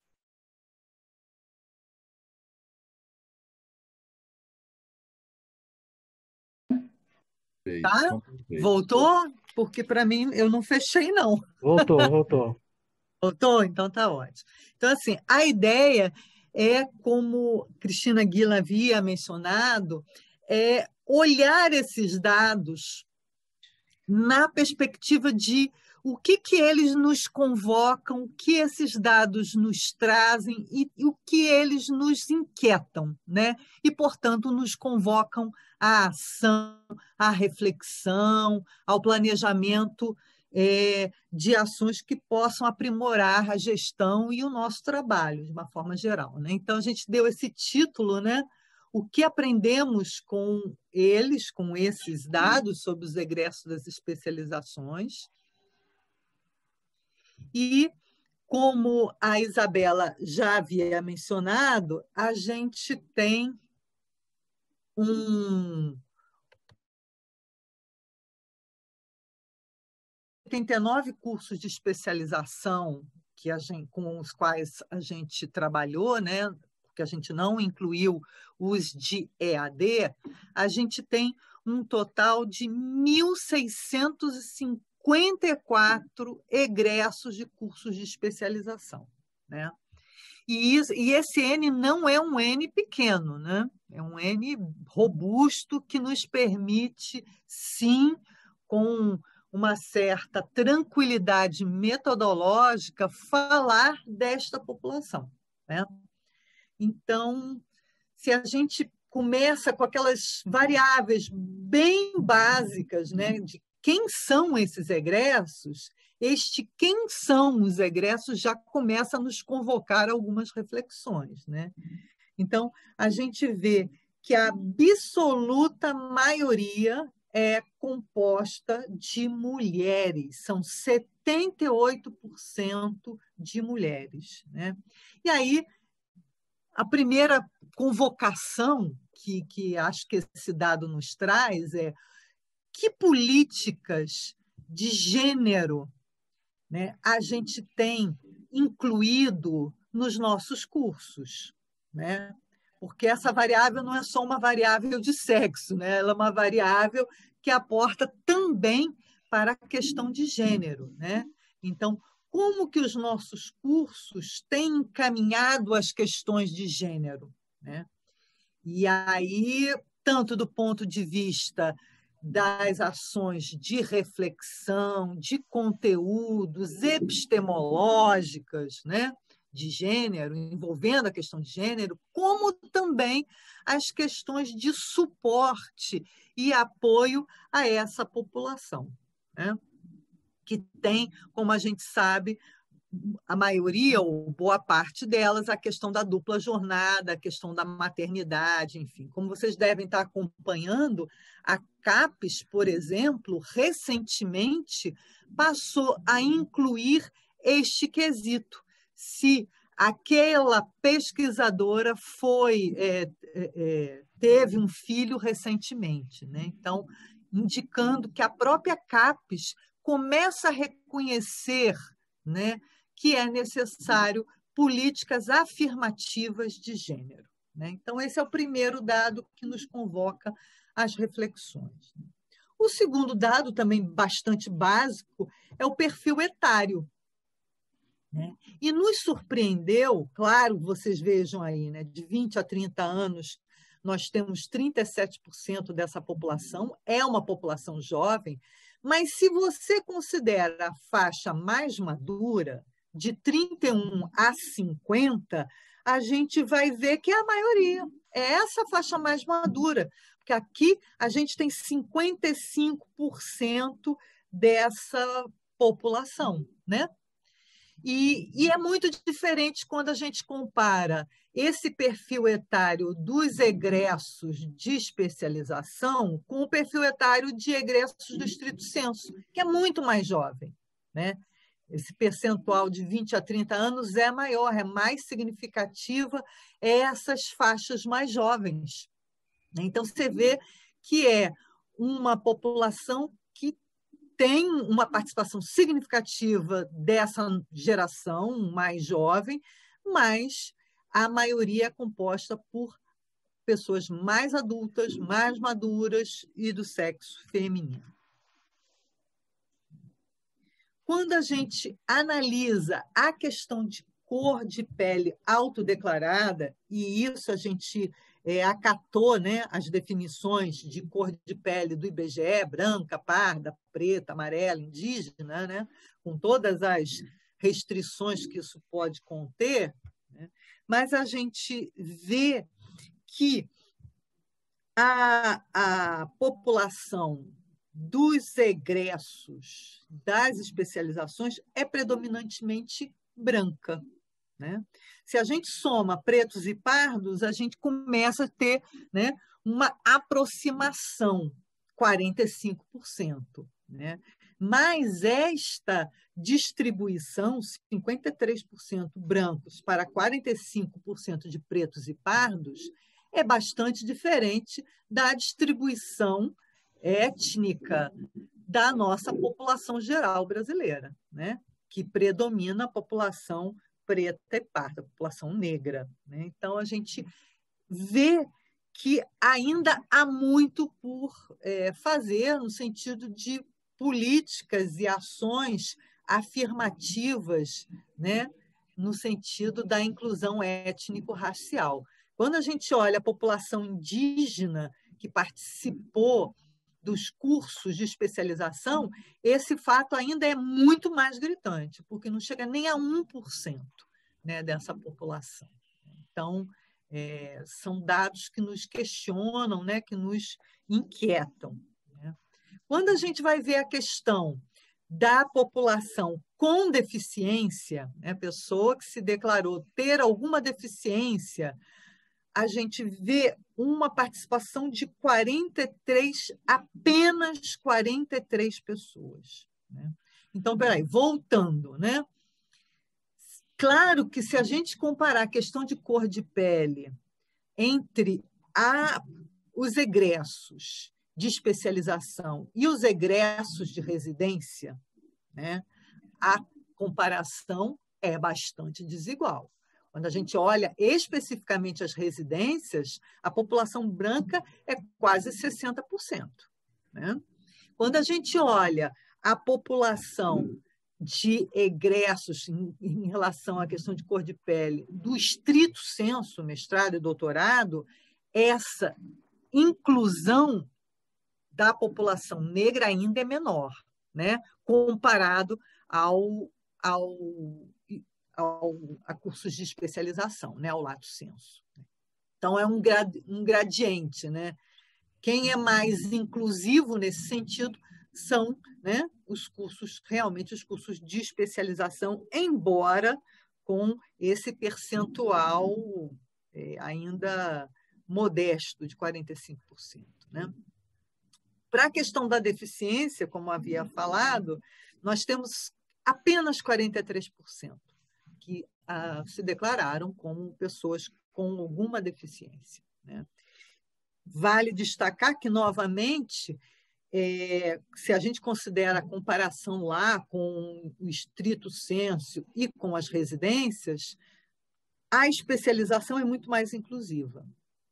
Tá? Voltou? Porque para mim eu não fechei, não. Voltou, voltou. Voltou? Então tá ótimo. Então, assim, a ideia é, como Cristina Guilan havia mencionado, é olhar esses dados na perspectiva de o que, que eles nos convocam, o que esses dados nos trazem e, e o que eles nos inquietam, né? E, portanto, nos convocam à ação, à reflexão, ao planejamento é, de ações que possam aprimorar a gestão e o nosso trabalho, de uma forma geral, né? Então, a gente deu esse título, né? O que aprendemos com eles, com esses dados sobre os egressos das especializações. E, como a Isabela já havia mencionado, a gente tem um oitenta e nove cursos de especialização que a gente, com os quais a gente trabalhou, né? Porque a gente não incluiu os de E A D, a gente tem um total de mil seiscentos e cinquenta e quatro egressos de cursos de especialização, né? E, isso, e esse N não é um N pequeno, né? É um N robusto que nos permite, sim, com uma certa tranquilidade metodológica, falar desta população, né? Então, se a gente começa com aquelas variáveis bem básicas, né, de quem são esses egressos, este quem são os egressos já começa a nos convocar algumas reflexões, né? Então, a gente vê que a absoluta maioria, é composta de mulheres, são setenta e oito por cento de mulheres, né? E aí, a primeira convocação que, que acho que esse dado nos traz é que políticas de gênero, né, a gente tem incluído nos nossos cursos, né? Porque essa variável não é só uma variável de sexo, né? Ela é uma variável que aporta também para a questão de gênero, né? Então, como que os nossos cursos têm encaminhado as questões de gênero, né? E aí, tanto do ponto de vista das ações de reflexão, de conteúdos epistemológicas, né, de gênero, envolvendo a questão de gênero, como também as questões de suporte e apoio a essa população, né, que tem, como a gente sabe, a maioria ou boa parte delas, a questão da dupla jornada, a questão da maternidade, enfim. Como vocês devem estar acompanhando, a CAPES, por exemplo, recentemente passou a incluir este quesito. Se aquela pesquisadora foi, é, é, teve um filho recentemente, né? Então, indicando que a própria CAPES começa a reconhecer, né, que é necessário políticas afirmativas de gênero, né? Então, esse é o primeiro dado que nos convoca às reflexões. O segundo dado, também bastante básico, é o perfil etário, né? E nos surpreendeu, claro, vocês vejam aí, né, de vinte a trinta anos, nós temos trinta e sete por cento dessa população, é uma população jovem, mas se você considera a faixa mais madura, de trinta e um a cinquenta, a gente vai ver que é a maioria. É essa faixa mais madura, porque aqui a gente tem cinquenta e cinco por cento dessa população, né? E, e é muito diferente quando a gente compara esse perfil etário dos egressos de especialização com o perfil etário de egressos do estrito sensu, que é muito mais jovem, né? Esse percentual de vinte a trinta anos é maior, é mais significativa essas faixas mais jovens. Então, você vê que é uma população que tem uma participação significativa dessa geração mais jovem, mas a maioria é composta por pessoas mais adultas, mais maduras e do sexo feminino. Quando a gente analisa a questão de cor de pele autodeclarada, e isso a gente é, acatou, né, as definições de cor de pele do I B G E, branca, parda, preta, amarela, indígena, né, com todas as restrições que isso pode conter, né, mas a gente vê que a, a população dos egressos das especializações é predominantemente branca, né? Se a gente soma pretos e pardos, a gente começa a ter, né, uma aproximação, quarenta e cinco por cento, né? Mas esta distribuição, cinquenta e três por cento brancos para quarenta e cinco por cento de pretos e pardos, é bastante diferente da distribuição étnica da nossa população geral brasileira, né? Que predomina a população preta e parda, a população negra, né? Então, a gente vê que ainda há muito por é, fazer no sentido de políticas e ações afirmativas, né? No sentido da inclusão étnico-racial. Quando a gente olha a população indígena que participou dos cursos de especialização, esse fato ainda é muito mais gritante, porque não chega nem a um por cento, né, dessa população. Então, é, são dados que nos questionam, né, que nos inquietam, né? Quando a gente vai ver a questão da população com deficiência, né, pessoa que se declarou ter alguma deficiência, a gente vê uma participação de quarenta e três, apenas quarenta e três pessoas, né? Então, peraí, voltando, né? Claro que se a gente comparar a questão de cor de pele entre a, os egressos de especialização e os egressos de residência, né, a comparação é bastante desigual. Quando a gente olha especificamente as residências, a população branca é quase sessenta por cento, né? Quando a gente olha a população de egressos em, em relação à questão de cor de pele do estrito senso, mestrado e doutorado, essa inclusão da população negra ainda é menor, né? Comparado ao, ao, ao, a cursos de especialização, né? Ao lato sensu. Então, é um, grad, um gradiente, né? Quem é mais inclusivo nesse sentido são, né, os cursos, realmente os cursos de especialização, embora com esse percentual é, ainda modesto de quarenta e cinco por cento, né? Para a questão da deficiência, como havia falado, nós temos apenas quarenta e três por cento que ah, se declararam como pessoas com alguma deficiência, né? Vale destacar que, novamente, É, se a gente considera a comparação lá com o estrito sensu e com as residências, a especialização é muito mais inclusiva.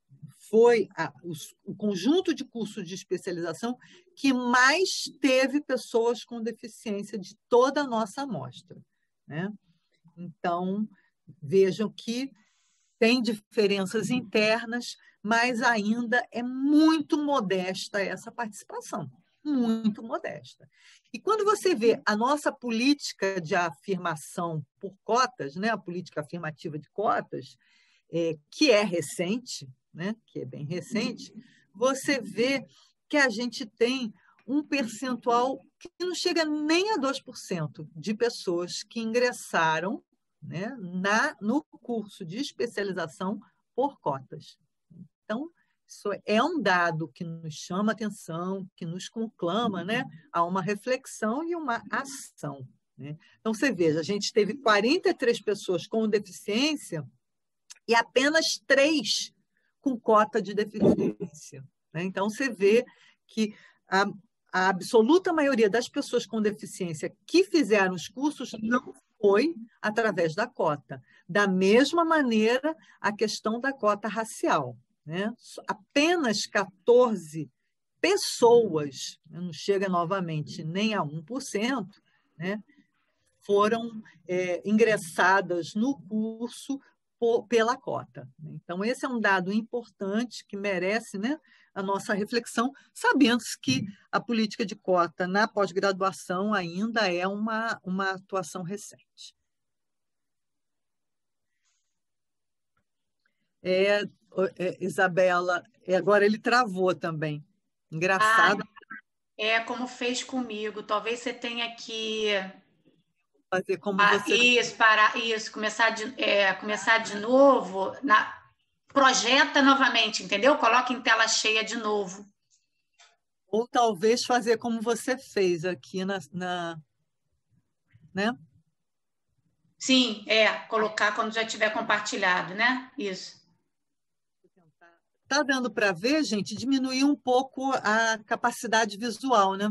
Foi a, os, o conjunto de cursos de especialização que mais teve pessoas com deficiência de toda a nossa amostra, né? Então, vejam que tem diferenças internas, mas ainda é muito modesta essa participação, muito modesta. E quando você vê a nossa política de afirmação por cotas, né, a política afirmativa de cotas, é, que é recente, né, que é bem recente, você vê que a gente tem um percentual que não chega nem a dois por cento de pessoas que ingressaram, né, na, no curso de especialização por cotas. Então, isso é um dado que nos chama atenção, que nos conclama, né, a uma reflexão e uma ação, né? Então, você veja, a gente teve quarenta e três pessoas com deficiência e apenas três com cota de deficiência, né? Então, você vê que a, a absoluta maioria das pessoas com deficiência que fizeram os cursos não foi através da cota. Da mesma maneira, a questão da cota racial, né? Apenas quatorze pessoas, não chega novamente nem a um por cento, né, foram é, ingressadas no curso por, pela cota. Então, esse é um dado importante que merece, né, a nossa reflexão, sabendo que a política de cota na pós-graduação ainda é uma, uma atuação recente. É, é, Isabela, agora ele travou também. Engraçado. Ah, é como fez comigo. Talvez você tenha que fazer como ah, você... Isso, parar, isso, começar de, é, começar de novo, na... projeta novamente, entendeu? Coloca em tela cheia de novo. Ou talvez fazer como você fez aqui na... na... né? Sim, é, colocar quando já tiver compartilhado, né? Isso. Está dando para ver, gente? Diminuir um pouco a capacidade visual, né?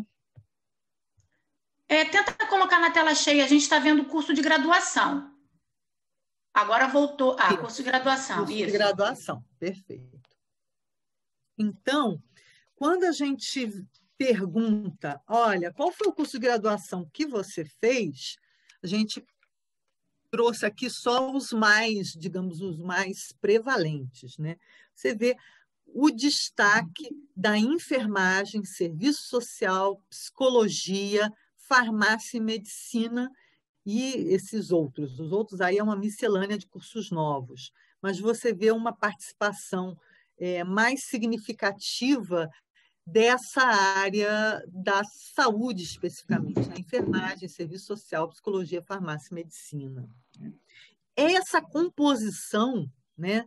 É, tenta colocar na tela cheia, a gente está vendo o curso de graduação. Agora voltou. Ah, isso. Curso de graduação. Curso isso. de graduação, perfeito. Então, quando a gente pergunta, olha, qual foi o curso de graduação que você fez, a gente trouxe aqui só os mais, digamos, os mais prevalentes, né? Você vê o destaque da enfermagem, serviço social, psicologia, farmácia e medicina e esses outros. Os outros aí é uma miscelânea de cursos novos, mas você vê uma participação é, mais significativa dessa área da saúde, especificamente, na enfermagem, serviço social, psicologia, farmácia e medicina. Essa composição, né,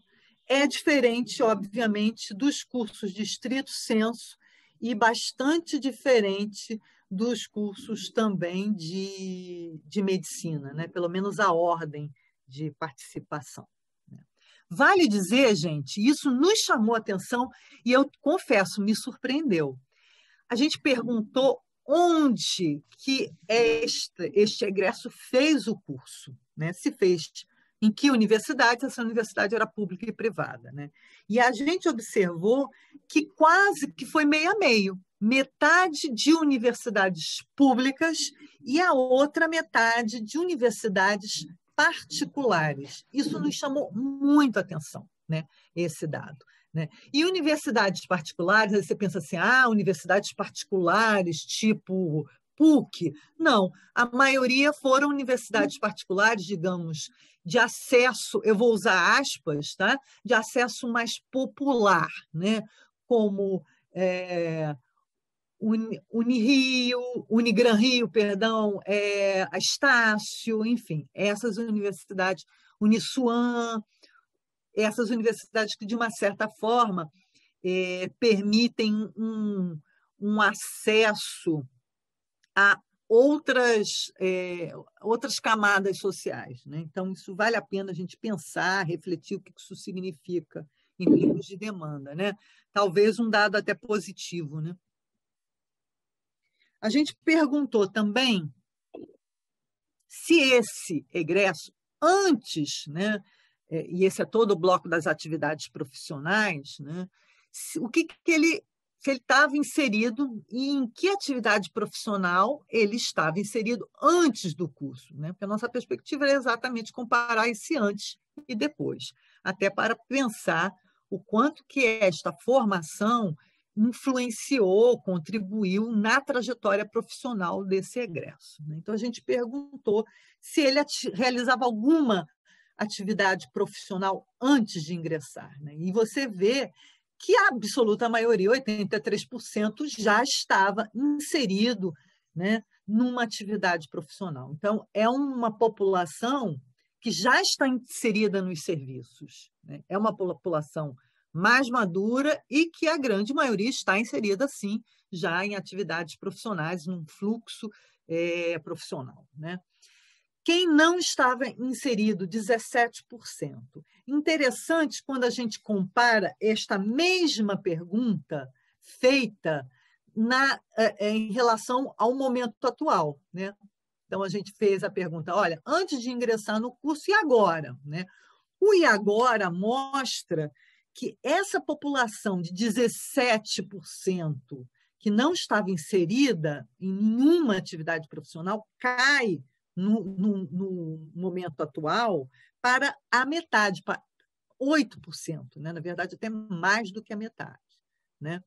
é diferente, obviamente, dos cursos de estrito sensu e bastante diferente dos cursos também de, de medicina, né? Pelo menos a ordem de participação. Vale dizer, gente, isso nos chamou a atenção e eu confesso, me surpreendeu. A gente perguntou onde que este, este egresso fez o curso, né? Se fez em que universidade, essa universidade era pública e privada, né? E a gente observou que quase que foi meio a meio, metade de universidades públicas e a outra metade de universidades particulares. Isso nos chamou muito a atenção, né? Esse dado. Né? E universidades particulares, aí você pensa assim, ah, universidades particulares, tipo P U C. Não, a maioria foram universidades particulares, digamos, de acesso, eu vou usar aspas, tá? De acesso mais popular, né? Como é, Unirio, Unigran Rio, perdão, é, a Estácio, enfim, essas universidades, Uniswan, essas universidades que, de uma certa forma, é, permitem um, um acesso a outras, é, outras camadas sociais, né? Então, isso vale a pena a gente pensar, refletir o que isso significa em termos de demanda, né? Talvez um dado até positivo, né? A gente perguntou também se esse egresso, antes, né, e esse é todo o bloco das atividades profissionais, né, se, o que, que ele, se ele estava inserido e em que atividade profissional ele estava inserido antes do curso, né? Porque a nossa perspectiva é exatamente comparar esse antes e depois, até para pensar o quanto que esta formação influenciou, contribuiu na trajetória profissional desse egresso. Então, a gente perguntou se ele realizava alguma atividade profissional antes de ingressar. E você vê que a absoluta maioria, oitenta e três por cento, já estava inserido, né, numa atividade profissional. Então, é uma população que já está inserida nos serviços. É uma população mais madura e que a grande maioria está inserida, sim, já em atividades profissionais, num fluxo é, profissional, né? Quem não estava inserido, dezessete por cento. Interessante quando a gente compara esta mesma pergunta feita na, é, em relação ao momento atual, né? Então, a gente fez a pergunta, olha, antes de ingressar no curso, e agora? Né? O e agora mostra que essa população de dezessete por cento que não estava inserida em nenhuma atividade profissional cai no, no, no momento atual para a metade, para oito por cento, né? Na verdade, até mais do que a metade. Né?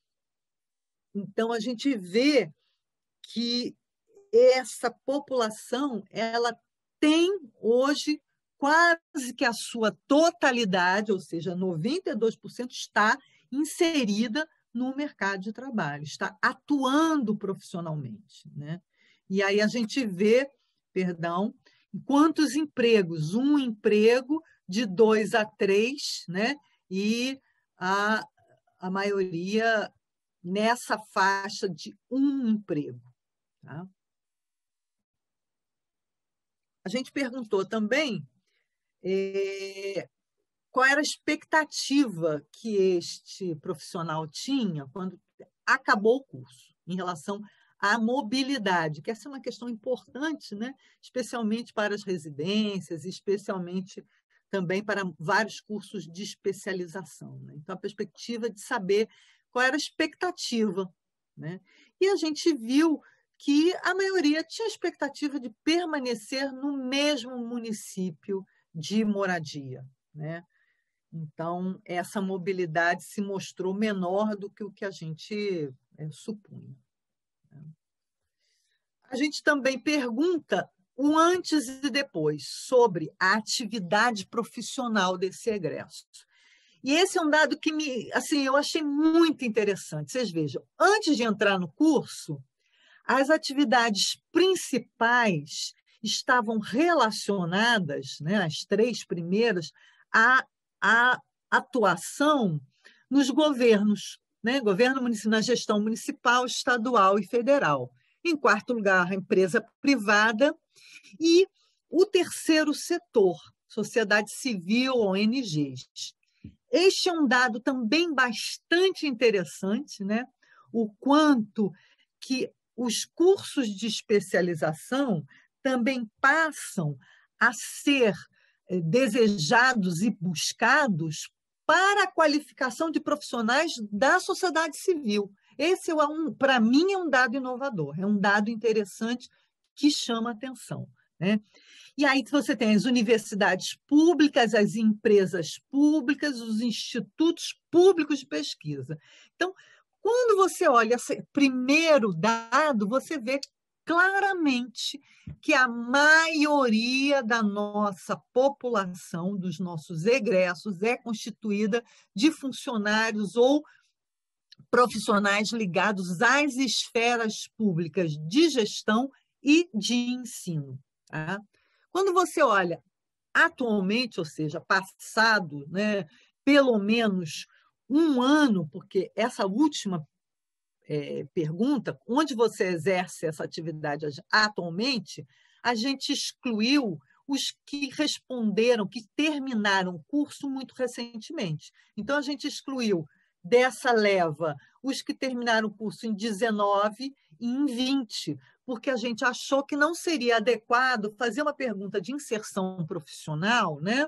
Então, a gente vê que essa população ela tem hoje quase que a sua totalidade, ou seja, noventa e dois por cento está inserida no mercado de trabalho, está atuando profissionalmente. Né? E aí a gente vê, perdão, quantos empregos? Um emprego de dois a três, né? E a, a maioria nessa faixa de um emprego. Tá? A gente perguntou também É, qual era a expectativa que este profissional tinha quando acabou o curso, em relação à mobilidade, que essa é uma questão importante, né? Especialmente para as residências, especialmente também para vários cursos de especialização. Né? Então, a perspectiva de saber qual era a expectativa. Né? E a gente viu que a maioria tinha a expectativa de permanecer no mesmo município de moradia. Né? Então, essa mobilidade se mostrou menor do que o que a gente é, supunha. A gente também pergunta o antes e depois sobre a atividade profissional desse egresso. E esse é um dado que me, assim, eu achei muito interessante. Vocês vejam, antes de entrar no curso, as atividades principais estavam relacionadas, né, as três primeiras, a, a atuação nos governos, né? Governo municipal, na gestão municipal, estadual e federal. Em quarto lugar, a empresa privada. E o terceiro setor, sociedade civil, O N Gs. Este é um dado também bastante interessante, né? O quanto que os cursos de especialização também passam a ser desejados e buscados para a qualificação de profissionais da sociedade civil. Esse, é um, para mim, é um dado inovador, é um dado interessante que chama atenção, né? E aí você tem as universidades públicas, as empresas públicas, os institutos públicos de pesquisa. Então, quando você olha esse primeiro dado, você vê claramente que a maioria da nossa população, dos nossos egressos, é constituída de funcionários ou profissionais ligados às esferas públicas de gestão e de ensino. Tá? Quando você olha atualmente, ou seja, passado, né, pelo menos um ano, porque essa última é, pergunta, onde você exerce essa atividade atualmente, a gente excluiu os que responderam, que terminaram o curso muito recentemente. Então, a gente excluiu dessa leva os que terminaram o curso em dezenove e em vinte, porque a gente achou que não seria adequado fazer uma pergunta de inserção profissional, né?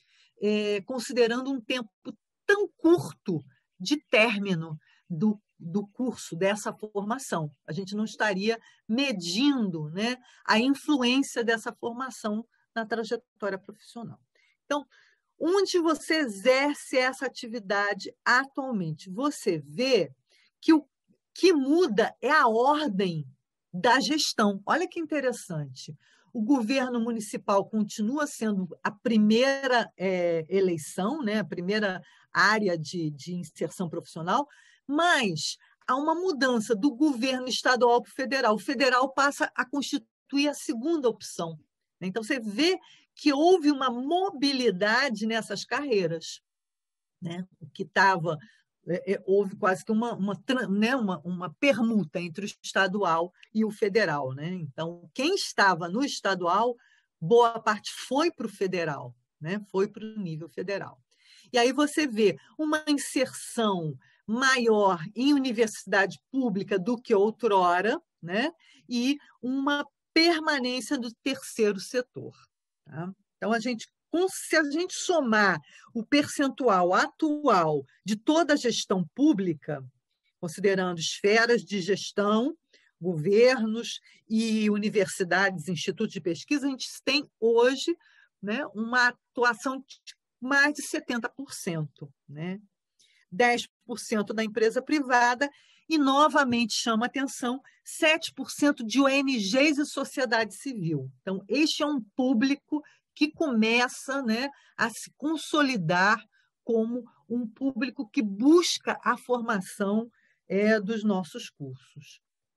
É, considerando um tempo tão curto de término do, do curso, dessa formação. A gente não estaria medindo, né, a influência dessa formação na trajetória profissional. Então, onde você exerce essa atividade atualmente, você vê que o que muda é a ordem da gestão. Olha que interessante. O governo municipal continua sendo a primeira é, eleição, né, a primeira área de, de inserção profissional, mas há uma mudança do governo estadual para o federal. O federal passa a constituir a segunda opção. Então, você vê que houve uma mobilidade nessas carreiras, né? O que estava... É, houve quase que uma, uma, né, uma, uma permuta entre o estadual e o federal, né? Então, quem estava no estadual, boa parte foi para o federal, né? Foi para o nível federal. E aí você vê uma inserção maior em universidade pública do que outrora, né? E uma permanência do terceiro setor. Tá? Então, a gente, se a gente somar o percentual atual de toda a gestão pública, considerando esferas de gestão, governos e universidades, institutos de pesquisa, a gente tem hoje, né, uma atuação de mais de setenta por cento, né? dez por cento da empresa privada e, novamente, chama atenção, sete por cento de O N Gs e sociedade civil. Então, este é um público que começa, né, a se consolidar como um público que busca a formação é, dos nossos cursos.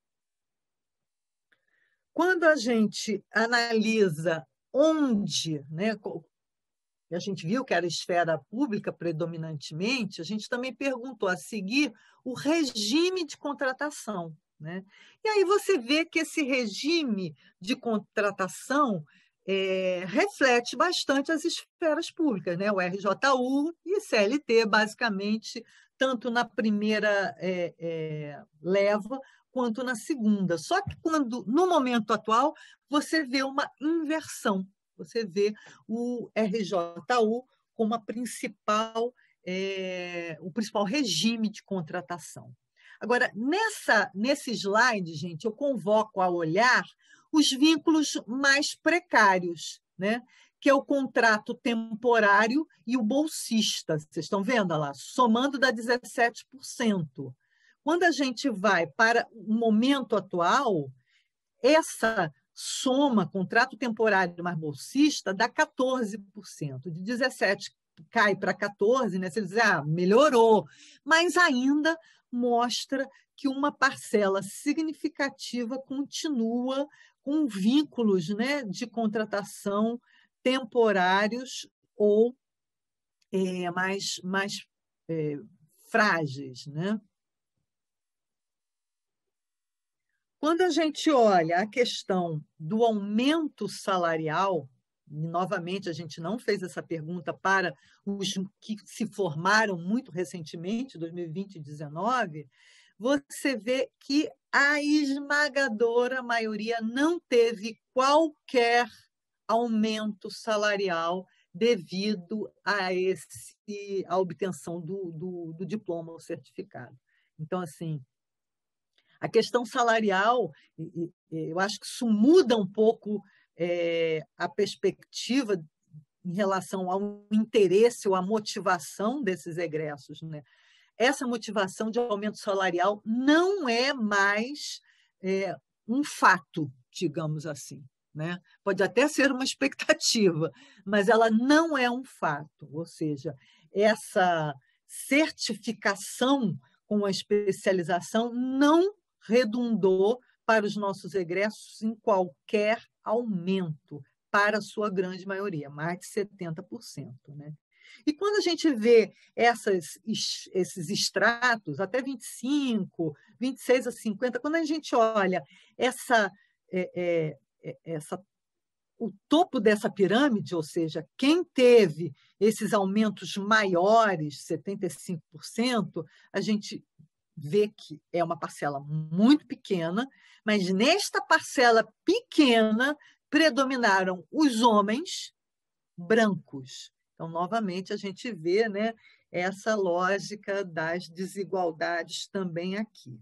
Quando a gente analisa onde, né, a gente viu que era esfera pública predominantemente, a gente também perguntou a seguir o regime de contratação, né? E aí você vê que esse regime de contratação é, reflete bastante as esferas públicas, né? O R J U e C L T, basicamente, tanto na primeira é, é, leva quanto na segunda. Só que quando, no momento atual, você vê uma inversão. Você vê o R J U como a principal, é, o principal regime de contratação. Agora, nessa, nesse slide, gente, eu convoco a olhar os vínculos mais precários, né? Que é o contrato temporário e o bolsista. Vocês estão vendo lá? Somando dá dezessete por cento. Quando a gente vai para o momento atual, essa soma, contrato temporário mais bolsista, dá quatorze por cento. De dezessete por cento cai para quatorze por cento, né? Você diz, ah, melhorou, mas ainda mostra que uma parcela significativa continua com vínculos, né, de contratação temporários ou é, mais, mais é, frágeis, né? Quando a gente olha a questão do aumento salarial, e novamente a gente não fez essa pergunta para os que se formaram muito recentemente, dois mil e vinte e dois mil e dezenove, você vê que a esmagadora maioria não teve qualquer aumento salarial devido a esse, a obtenção do, do, do diploma ou certificado. Então, assim, a questão salarial, eu acho que isso muda um pouco é, a perspectiva em relação ao interesse ou à motivação desses egressos, né? Essa motivação de aumento salarial não é mais é, um fato, digamos assim, né? Pode até ser uma expectativa, mas ela não é um fato. Ou seja, essa certificação com a especialização não redundou para os nossos egressos em qualquer aumento, para a sua grande maioria, mais de setenta por cento, né? E quando a gente vê essas, esses extratos, até vinte e cinco, vinte e seis a cinquenta, quando a gente olha essa, é, é, essa, o topo dessa pirâmide, ou seja, quem teve esses aumentos maiores, setenta e cinco por cento, a gente vê que é uma parcela muito pequena, mas nesta parcela pequena predominaram os homens brancos. Então, novamente, a gente vê, né, essa lógica das desigualdades também aqui.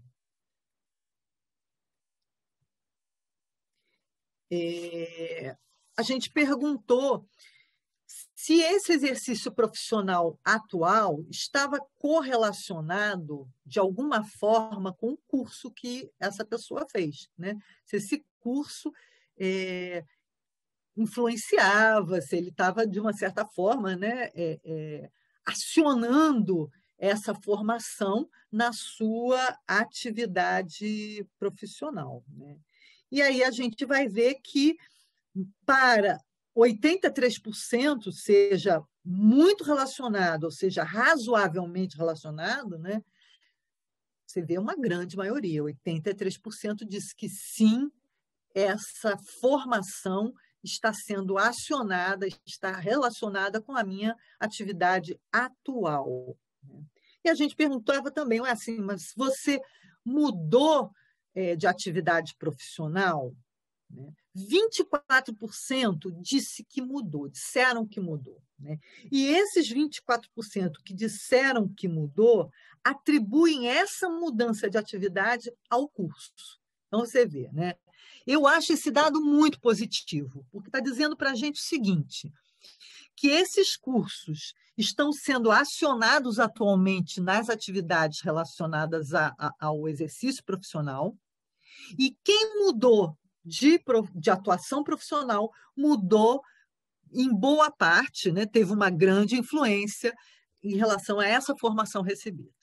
É, a gente perguntou se esse exercício profissional atual estava correlacionado, de alguma forma, com o curso que essa pessoa fez, né? Se esse curso é, influenciava, se ele estava, de uma certa forma, né, é, é, acionando essa formação na sua atividade profissional, né? E aí a gente vai ver que, para oitenta e três por cento seja muito relacionado, ou seja, razoavelmente relacionado, né, você vê uma grande maioria, oitenta e três por cento diz que sim, essa formação está sendo acionada, está relacionada com a minha atividade atual. E a gente perguntava também, assim, mas você mudou é, de atividade profissional? vinte e quatro por cento disse que mudou, disseram que mudou, né? E esses vinte e quatro por cento que disseram que mudou atribuem essa mudança de atividade ao curso. Então, você vê, né? Eu acho esse dado muito positivo, porque está dizendo para a gente o seguinte, que esses cursos estão sendo acionados atualmente nas atividades relacionadas a, a, ao exercício profissional, e quem mudou de, de atuação profissional mudou em boa parte, né, teve uma grande influência em relação a essa formação recebida.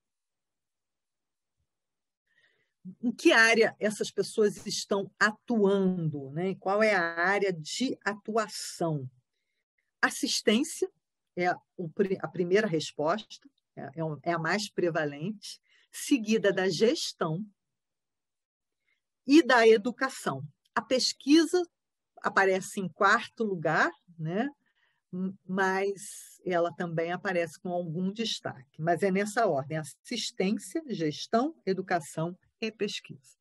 Em que área essas pessoas estão atuando, né? Qual é a área de atuação? Assistência é a primeira resposta, é a mais prevalente, seguida da gestão e da educação. A pesquisa aparece em quarto lugar, né? Mas ela também aparece com algum destaque. Mas é nessa ordem: assistência, gestão, educação e pesquisa.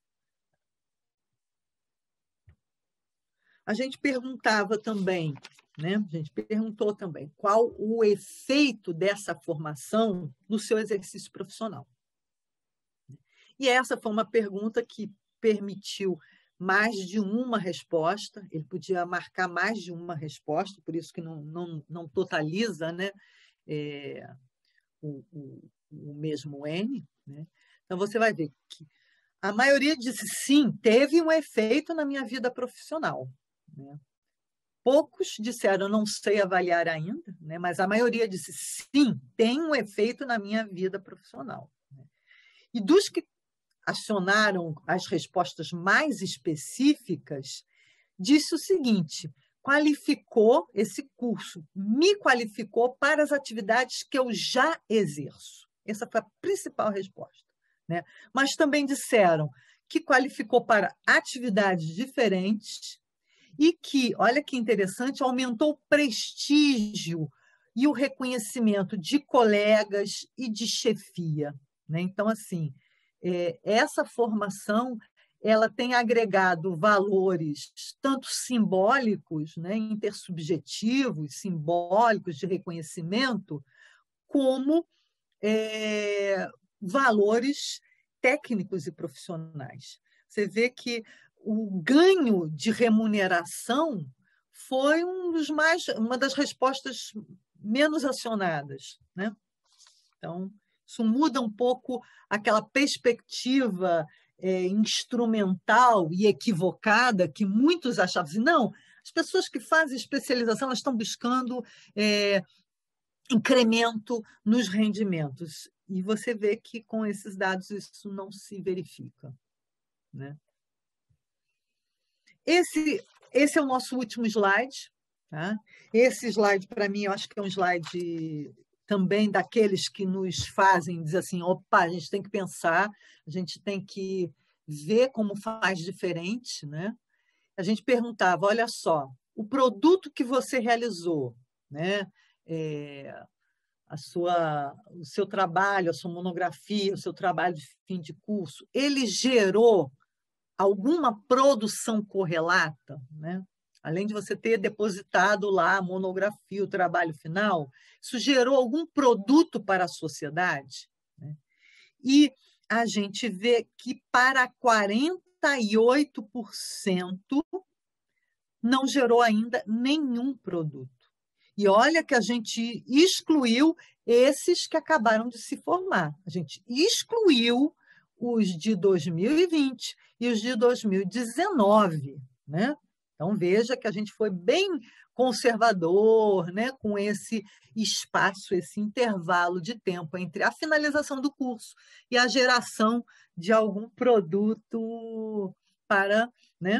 A gente perguntava também, né? A gente perguntou também qual o efeito dessa formação no seu exercício profissional. E essa foi uma pergunta que permitiu mais de uma resposta, ele podia marcar mais de uma resposta, por isso que não, não, não totaliza, né, é, o, o, o mesmo N, né? Então, você vai ver que a maioria disse sim, teve um efeito na minha vida profissional, né? Poucos disseram não sei avaliar ainda, né? Mas a maioria disse sim, tem um efeito na minha vida profissional, né? E dos que acionaram as respostas mais específicas, disse o seguinte: qualificou esse curso, me qualificou para as atividades que eu já exerço. Essa foi a principal resposta, né? Mas também disseram que qualificou para atividades diferentes e que, olha que interessante, aumentou o prestígio e o reconhecimento de colegas e de chefia, né? Então, assim, é, essa formação ela tem agregado valores tanto simbólicos, né, intersubjetivos, simbólicos de reconhecimento, como é, valores técnicos e profissionais. Você vê que o ganho de remuneração foi um dos mais, uma das respostas menos acionadas, né? Então, isso muda um pouco aquela perspectiva é, instrumental e equivocada que muitos achavam assim, não, as pessoas que fazem especialização elas estão buscando é, incremento nos rendimentos. E você vê que com esses dados isso não se verifica, né? Esse, esse é o nosso último slide. Tá? Esse slide, para mim, eu acho que é um slide também daqueles que nos fazem dizer assim, opa, a gente tem que pensar, a gente tem que ver como faz diferente, né? A gente perguntava, olha só, o produto que você realizou, né? É, a sua, o seu trabalho, a sua monografia, o seu trabalho de fim de curso, ele gerou alguma produção correlata, né? Além de você ter depositado lá a monografia, o trabalho final, isso gerou algum produto para a sociedade, né? E a gente vê que para quarenta e oito por cento não gerou ainda nenhum produto. E olha que a gente excluiu esses que acabaram de se formar. A gente excluiu os de dois mil e vinte e os de dois mil e dezenove, né? Então, veja que a gente foi bem conservador, né, com esse espaço, esse intervalo de tempo entre a finalização do curso e a geração de algum produto para, né,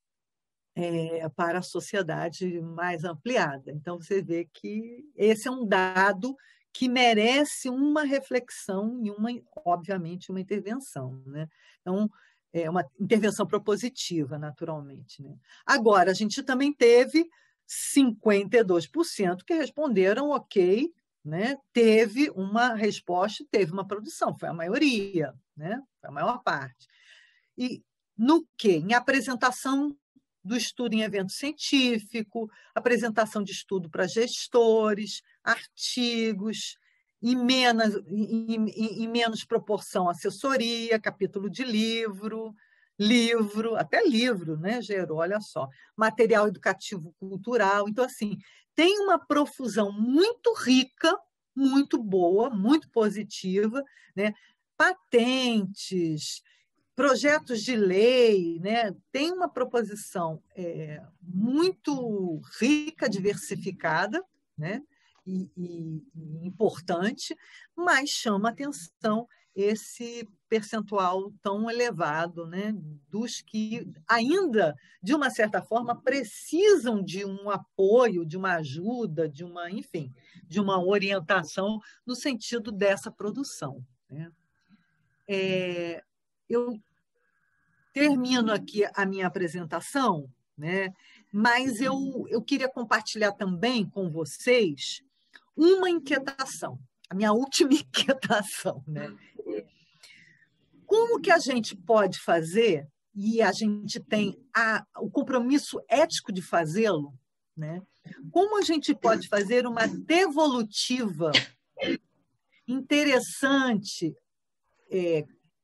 é, para a sociedade mais ampliada. Então, você vê que esse é um dado que merece uma reflexão e, uma, obviamente, uma intervenção, né? Então, é uma intervenção propositiva, naturalmente, né? Agora, a gente também teve cinquenta e dois por cento que responderam ok, né? Teve uma resposta, teve uma produção, foi a maioria, né? Foi a maior parte. E no quê? Em apresentação do estudo em evento científico, apresentação de estudo para gestores, artigos, em menos, em, em, em menos proporção assessoria, capítulo de livro, livro, até livro, né, gerou, olha só, material educativo cultural. Então, assim, tem uma profusão muito rica, muito boa, muito positiva, né? Patentes, projetos de lei, né? Tem uma proposição é, muito rica, diversificada, né? E, e, e importante, mas chama atenção esse percentual tão elevado, né, dos que ainda, de uma certa forma, precisam de um apoio, de uma ajuda, de uma, enfim, de uma orientação no sentido dessa produção, né? É, eu termino aqui a minha apresentação, né, mas eu, eu queria compartilhar também com vocês uma inquietação, a minha última inquietação, né? Como que a gente pode fazer, e a gente tem a, o compromisso ético de fazê-lo, né? Como a gente pode fazer uma devolutiva interessante, é,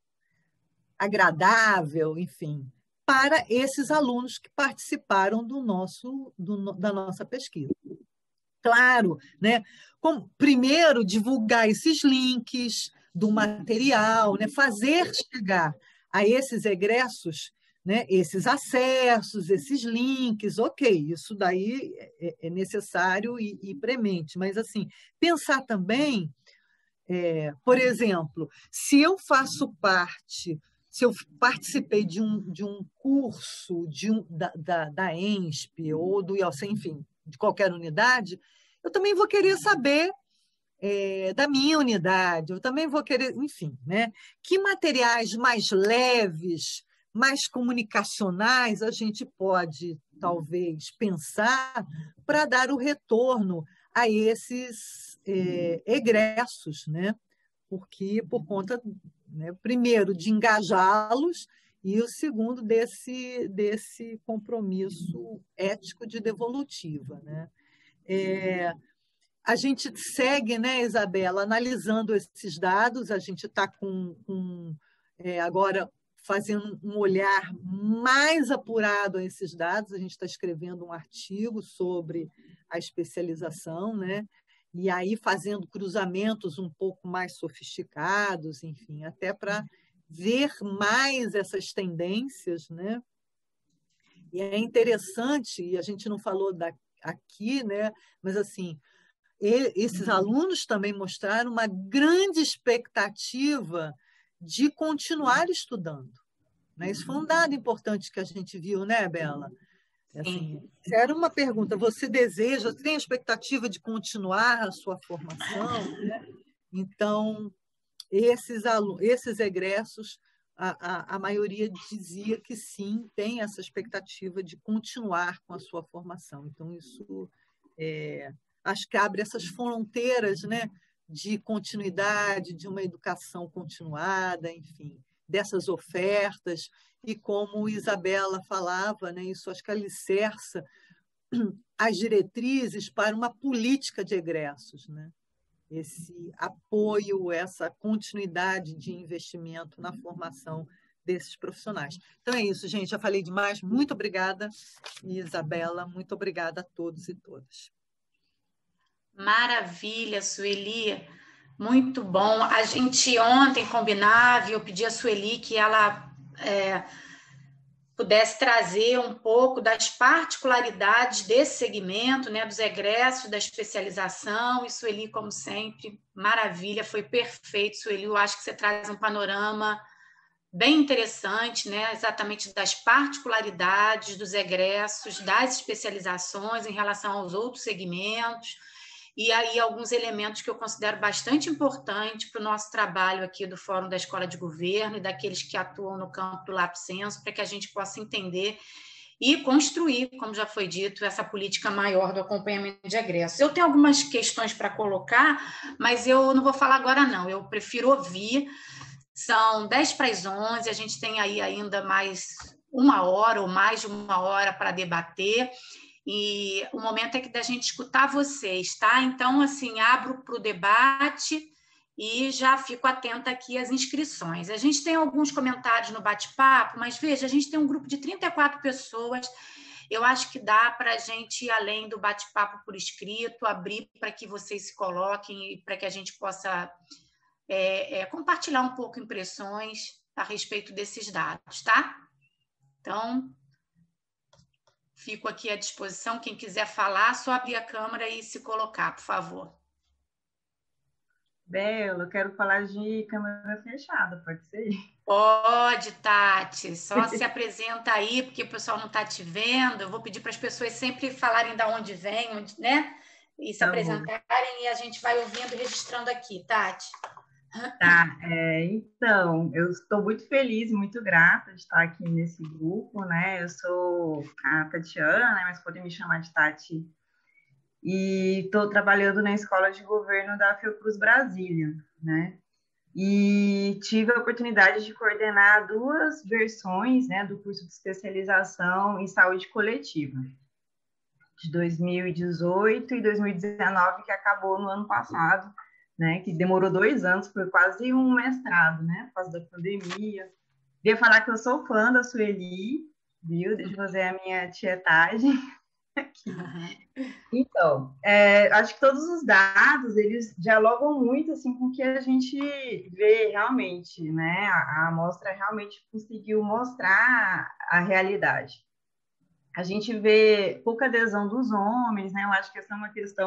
agradável, enfim, para esses alunos que participaram do nosso, do, da nossa pesquisa? Claro, né? Como, primeiro, divulgar esses links do material, né? Fazer chegar a esses egressos, né? Esses acessos, esses links, ok, isso daí é, é necessário e, e premente, mas assim, pensar também, é, por exemplo, se eu faço parte, se eu participei de um, de um curso de um, da, da, da ENSP ou do I O C, enfim, de qualquer unidade, eu também vou querer saber é, da minha unidade, eu também vou querer, enfim, né? Que materiais mais leves, mais comunicacionais a gente pode, talvez, pensar para dar o retorno a esses é, egressos, né? Porque, por conta, né, primeiro, de engajá-los e o segundo, desse, desse compromisso ético de devolutiva, né? É, a gente segue, né, Isabela, analisando esses dados, a gente está com, com é, agora fazendo um olhar mais apurado a esses dados, a gente está escrevendo um artigo sobre a especialização, né? E aí fazendo cruzamentos um pouco mais sofisticados, enfim, até para ver mais essas tendências, né? E é interessante, e a gente não falou da, aqui, né? Mas assim, ele, esses alunos também mostraram uma grande expectativa de continuar estudando, né? Isso foi um dado importante que a gente viu, né, Bela? Assim, era uma pergunta, você deseja, tem a expectativa de continuar a sua formação? Né? Então, esses, alunos, esses egressos, a, a, a maioria dizia que sim, tem essa expectativa de continuar com a sua formação. Então, isso é, acho que abre essas fronteiras, né, de continuidade, de uma educação continuada, enfim, dessas ofertas. E como Isabela falava, né, isso acho que alicerça as diretrizes para uma política de egressos, né? Esse apoio, essa continuidade de investimento na formação desses profissionais. Então é isso, gente. Já falei demais. Muito obrigada, Isabela. Muito obrigada a todos e todas. Maravilha, Sueli. Muito bom. A gente ontem combinava e eu pedi a Sueli que ela É, pudesse trazer um pouco das particularidades desse segmento, né, dos egressos, da especialização, e Sueli, como sempre, maravilha, foi perfeito, Sueli, eu acho que você traz um panorama bem interessante, né, exatamente das particularidades dos egressos, das especializações em relação aos outros segmentos, e aí alguns elementos que eu considero bastante importantes para o nosso trabalho aqui do Fórum da Escola de Governo e daqueles que atuam no campo do Lapsenso, para que a gente possa entender e construir, como já foi dito, essa política maior do acompanhamento de egressos. Eu tenho algumas questões para colocar, mas eu não vou falar agora não, eu prefiro ouvir. São dez para as onze, a gente tem aí ainda mais uma hora ou mais de uma hora para debater, e o momento é que da gente escutar vocês, tá? Então, assim, abro para o debate e já fico atenta aqui às inscrições. A gente tem alguns comentários no bate-papo, mas veja, a gente tem um grupo de trinta e quatro pessoas, eu acho que dá para a gente, além do bate-papo por escrito, abrir para que vocês se coloquem e para que a gente possa é, é, compartilhar um pouco impressões a respeito desses dados, tá? Então, fico aqui à disposição. Quem quiser falar, só abrir a câmera e se colocar, por favor. Bela, eu quero falar de câmera fechada, pode ser? Pode, Tati. Só se apresenta aí, porque o pessoal não está te vendo. Eu vou pedir para as pessoas sempre falarem de onde vêm, onde, né? E se tá apresentarem, bom. E a gente vai ouvindo e registrando aqui, Tati. Tá, é, então, eu estou muito feliz, muito grata de estar aqui nesse grupo, né? Eu sou a Tatiana, né? Mas podem me chamar de Tati. E estou trabalhando na Escola de Governo da Fiocruz Brasília, né? E tive a oportunidade de coordenar duas versões, né, do curso de especialização em saúde coletiva, de dois mil e dezoito e dois mil e dezenove, que acabou no ano passado, né, que demorou dois anos, foi quase um mestrado, né, por causa da pandemia. Queria falar que eu sou fã da Sueli, viu? Deixa eu fazer a minha tietagem aqui. Então, é, acho que todos os dados, eles dialogam muito, assim, com o que a gente vê realmente, né, a, a amostra realmente conseguiu mostrar a realidade. A gente vê pouca adesão dos homens, né, eu acho que essa é uma questão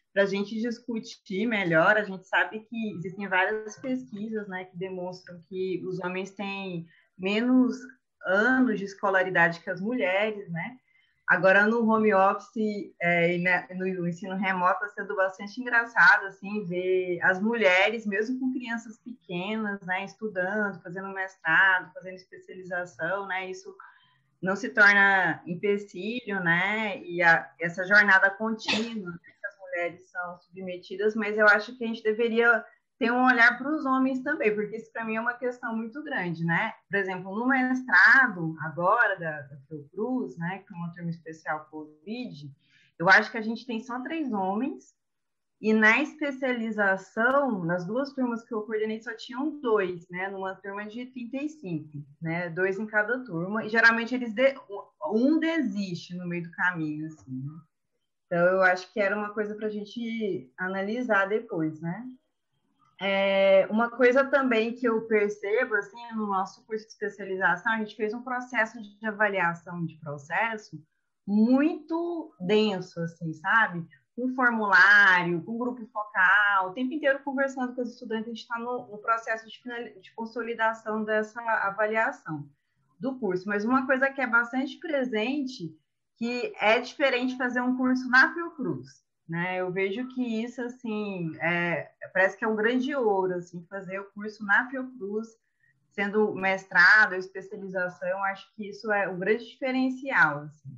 para a gente discutir melhor. A gente sabe que existem várias pesquisas, né, que demonstram que os homens têm menos anos de escolaridade que as mulheres, né? Agora, no home office é, e no ensino remoto, está sendo bastante engraçado, assim, ver as mulheres, mesmo com crianças pequenas, né, estudando, fazendo mestrado, fazendo especialização, né, isso não se torna empecilho, né, e a, essa jornada contínua, né, que as mulheres são submetidas, mas eu acho que a gente deveria ter um olhar para os homens também, porque isso para mim é uma questão muito grande, né? Por exemplo, no mestrado, agora, da, da Fiocruz, né, que é uma turma especial Covid, eu acho que a gente tem só três homens, e na especialização, nas duas turmas que eu coordenei, só tinham dois, né? Numa turma de trinta e cinco, né? Dois em cada turma, e geralmente eles de... um desiste no meio do caminho, assim, né? Então, eu acho que era uma coisa para a gente analisar depois, né? É, uma coisa também que eu percebo, assim, no nosso curso de especialização, a gente fez um processo de avaliação de processo muito denso, assim, sabe? Com formulário, com grupo focal, o tempo inteiro conversando com os estudantes, a gente está no, no processo de, de consolidação dessa avaliação do curso. Mas uma coisa que é bastante presente, que é diferente fazer um curso na Fiocruz, né? Eu vejo que isso, assim, é, parece que é um grande ouro, assim, fazer o curso na Fiocruz, sendo mestrado, especialização, acho que isso é um grande diferencial, assim.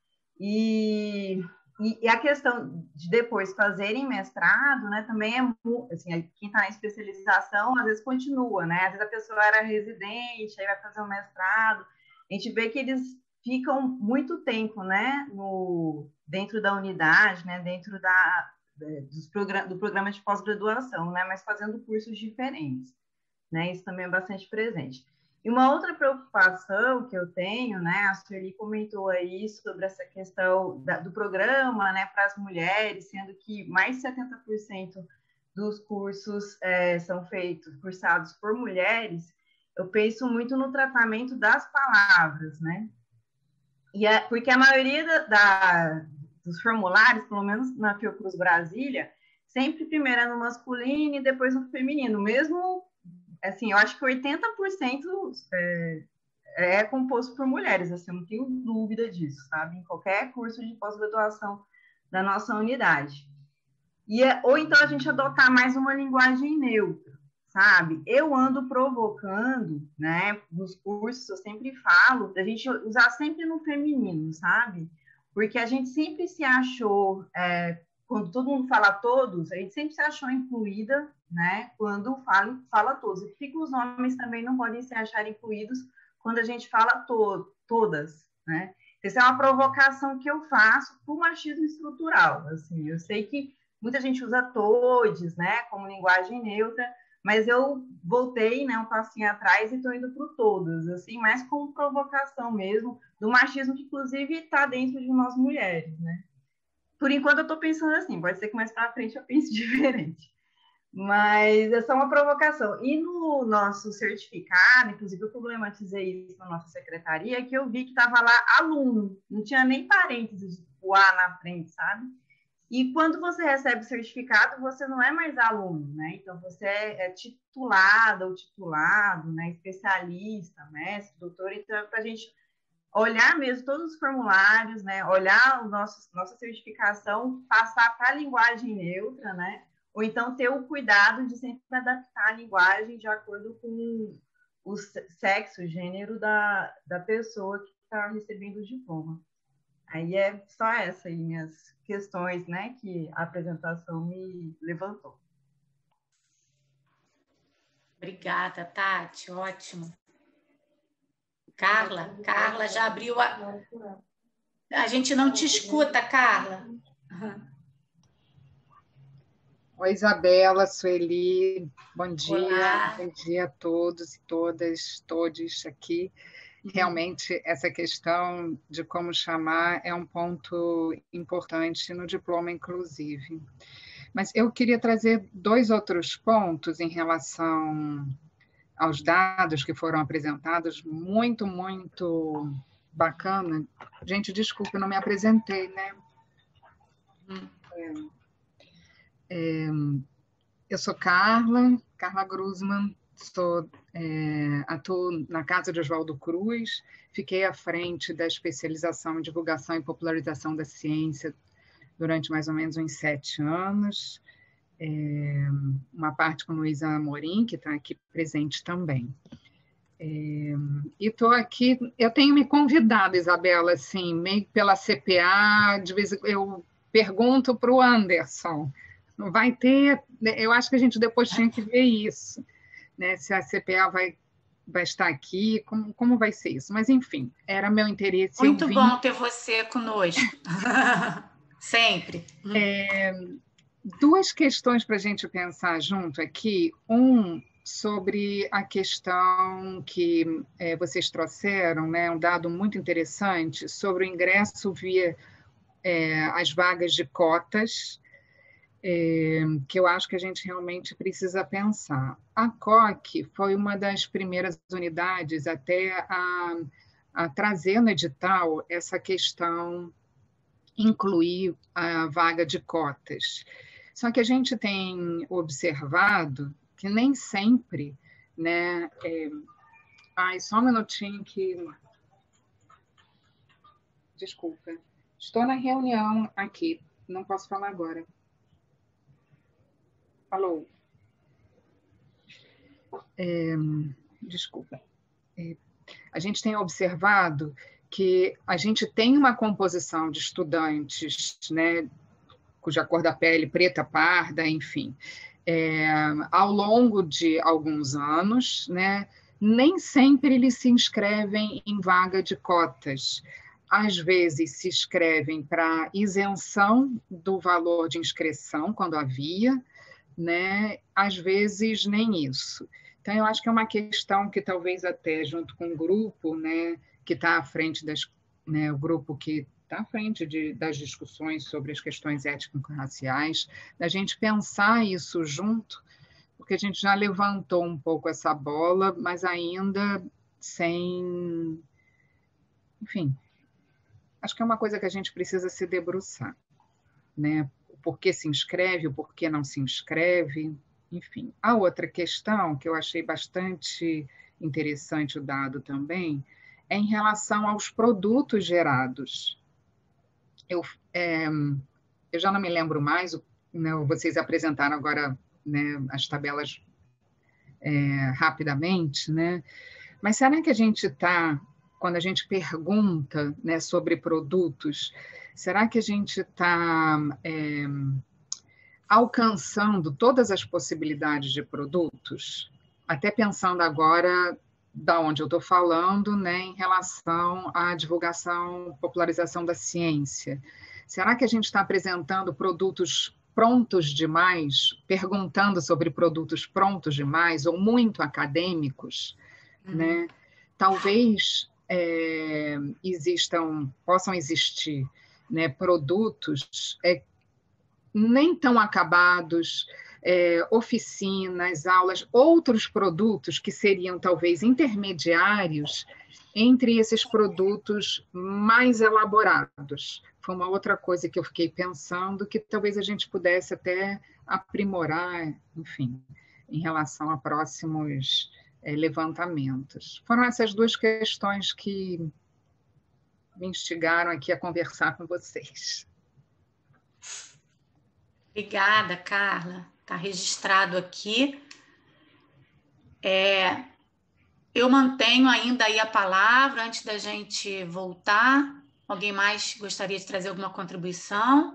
E, e, e a questão de depois fazerem mestrado, né, também é, assim, quem está na especialização, às vezes continua, né? Às vezes a pessoa era residente, aí vai fazer um mestrado, a gente vê que eles ficam muito tempo, né, no, dentro da unidade, né, dentro da, dos program, do programa de pós-graduação, né, mas fazendo cursos diferentes, né, isso também é bastante presente. E uma outra preocupação que eu tenho, né, a Sueli comentou aí sobre essa questão da, do programa, né, para as mulheres, sendo que mais de setenta por cento dos cursos é, são feitos, cursados por mulheres, eu penso muito no tratamento das palavras, né, E é, porque a maioria da, da, dos formulários, pelo menos na Fiocruz Brasília, sempre primeiro é no masculino e depois no feminino. Mesmo, assim, eu acho que oitenta por cento é, é composto por mulheres, assim, eu não tenho dúvida disso, sabe? Em qualquer curso de pós-graduação da nossa unidade. E é, ou então a gente adotar mais uma linguagem neutra, sabe? Eu ando provocando, né, nos cursos, eu sempre falo, da gente usar sempre no feminino, sabe? Porque a gente sempre se achou, é, quando todo mundo fala todos, a gente sempre se achou incluída, né, quando fala, fala todos. E fica os homens também não podem se achar incluídos quando a gente fala to todas, né? Essa é uma provocação que eu faço por machismo estrutural, assim. Eu sei que muita gente usa todes, né, como linguagem neutra, mas eu voltei, né, um passinho atrás e estou indo para o todas, assim, mais como provocação mesmo, do machismo que, inclusive, está dentro de nós mulheres, né? Por enquanto, eu estou pensando assim, pode ser que mais para frente eu pense diferente. Mas é só uma provocação. E no nosso certificado, inclusive eu problematizei isso na nossa secretaria, que eu vi que estava lá aluno, não tinha nem parênteses, o A na frente, sabe? E quando você recebe o certificado, você não é mais aluno, né? Então, você é titulado ou titulado, né? Especialista, mestre, doutor. Então, é para a gente olhar mesmo todos os formulários, né? Olhar o nosso, nossa certificação, passar para a linguagem neutra, né? Ou então ter o cuidado de sempre adaptar a linguagem de acordo com o sexo, o gênero da, da pessoa que está recebendo o diploma. Aí é só essa aí, minhas questões, né, que a apresentação me levantou. Obrigada, Tati, ótimo. Carla, Carla já abriu a... A gente não te escuta, Carla. Oi, Isabela, Sueli, bom dia. Olá. Bom dia a todos e todas, todos aqui. Realmente, essa questão de como chamar é um ponto importante no diploma inclusive. Mas eu queria trazer dois outros pontos em relação aos dados que foram apresentados, muito, muito bacana. Gente, desculpa, eu não me apresentei, né? Hum. É. É, eu sou Carla, Carla Grusman, sou, é, atuo na Casa de Oswaldo Cruz, fiquei à frente da especialização em divulgação e popularização da ciência durante mais ou menos uns sete anos, é, uma parte com Luísa Amorim, que está aqui presente também. É, e estou aqui, eu tenho me convidado, Isabela, assim, meio pela C P A, de vez em quando eu pergunto para o Anderson, não vai ter, eu acho que a gente depois tinha que ver isso, né, se a C P A vai, vai estar aqui, como, como vai ser isso, mas enfim, era meu interesse. Muito vim... bom ter você conosco, sempre. É, duas questões para a gente pensar junto aqui, um sobre a questão que é, vocês trouxeram, né, um dado muito interessante sobre o ingresso via é, as vagas de cotas, é, que eu acho que a gente realmente precisa pensar. A C O C foi uma das primeiras unidades até a, a trazer no edital essa questão, incluir a vaga de cotas. Só que a gente tem observado que nem sempre, né? É... Ai, só um minutinho que... Desculpa. Estou na reunião aqui, não posso falar agora. Alô? É... Desculpa. É... A gente tem observado que a gente tem uma composição de estudantes, né, cuja cor da pele preta, parda, enfim, é, ao longo de alguns anos, né, nem sempre eles se inscrevem em vaga de cotas. Às vezes se inscrevem para isenção do valor de inscrição, quando havia, né, às vezes nem isso. Então, eu acho que é uma questão que talvez até junto com o grupo, né, que está à frente das, né, o grupo que está à frente de, das discussões sobre as questões étnico-raciais, da gente pensar isso junto, porque a gente já levantou um pouco essa bola, mas ainda sem... Enfim, acho que é uma coisa que a gente precisa se debruçar, né? O porquê se inscreve, o porquê não se inscreve, enfim. A outra questão, que eu achei bastante interessante o dado também, é em relação aos produtos gerados. Eu, é, eu já não me lembro mais, né, vocês apresentaram agora, né, as tabelas é, rapidamente, né? Mas será que a gente está, quando a gente pergunta, né, sobre produtos, será que a gente está é, alcançando todas as possibilidades de produtos? Até pensando agora da onde eu estou falando, né, em relação à divulgação, popularização da ciência. Será que a gente está apresentando produtos prontos demais, perguntando sobre produtos prontos demais ou muito acadêmicos, uhum. né? Talvez é, existam, possam existir, né, produtos é, nem tão acabados, É, oficinas, aulas, outros produtos que seriam talvez intermediários entre esses produtos mais elaborados. Foi uma outra coisa que eu fiquei pensando, que talvez a gente pudesse até aprimorar, enfim, em relação a próximos é, levantamentos. Foram essas duas questões que me instigaram aqui a conversar com vocês. Obrigada, Carla. Está registrado aqui. É, eu mantenho ainda aí a palavra antes da gente voltar. Alguém mais gostaria de trazer alguma contribuição?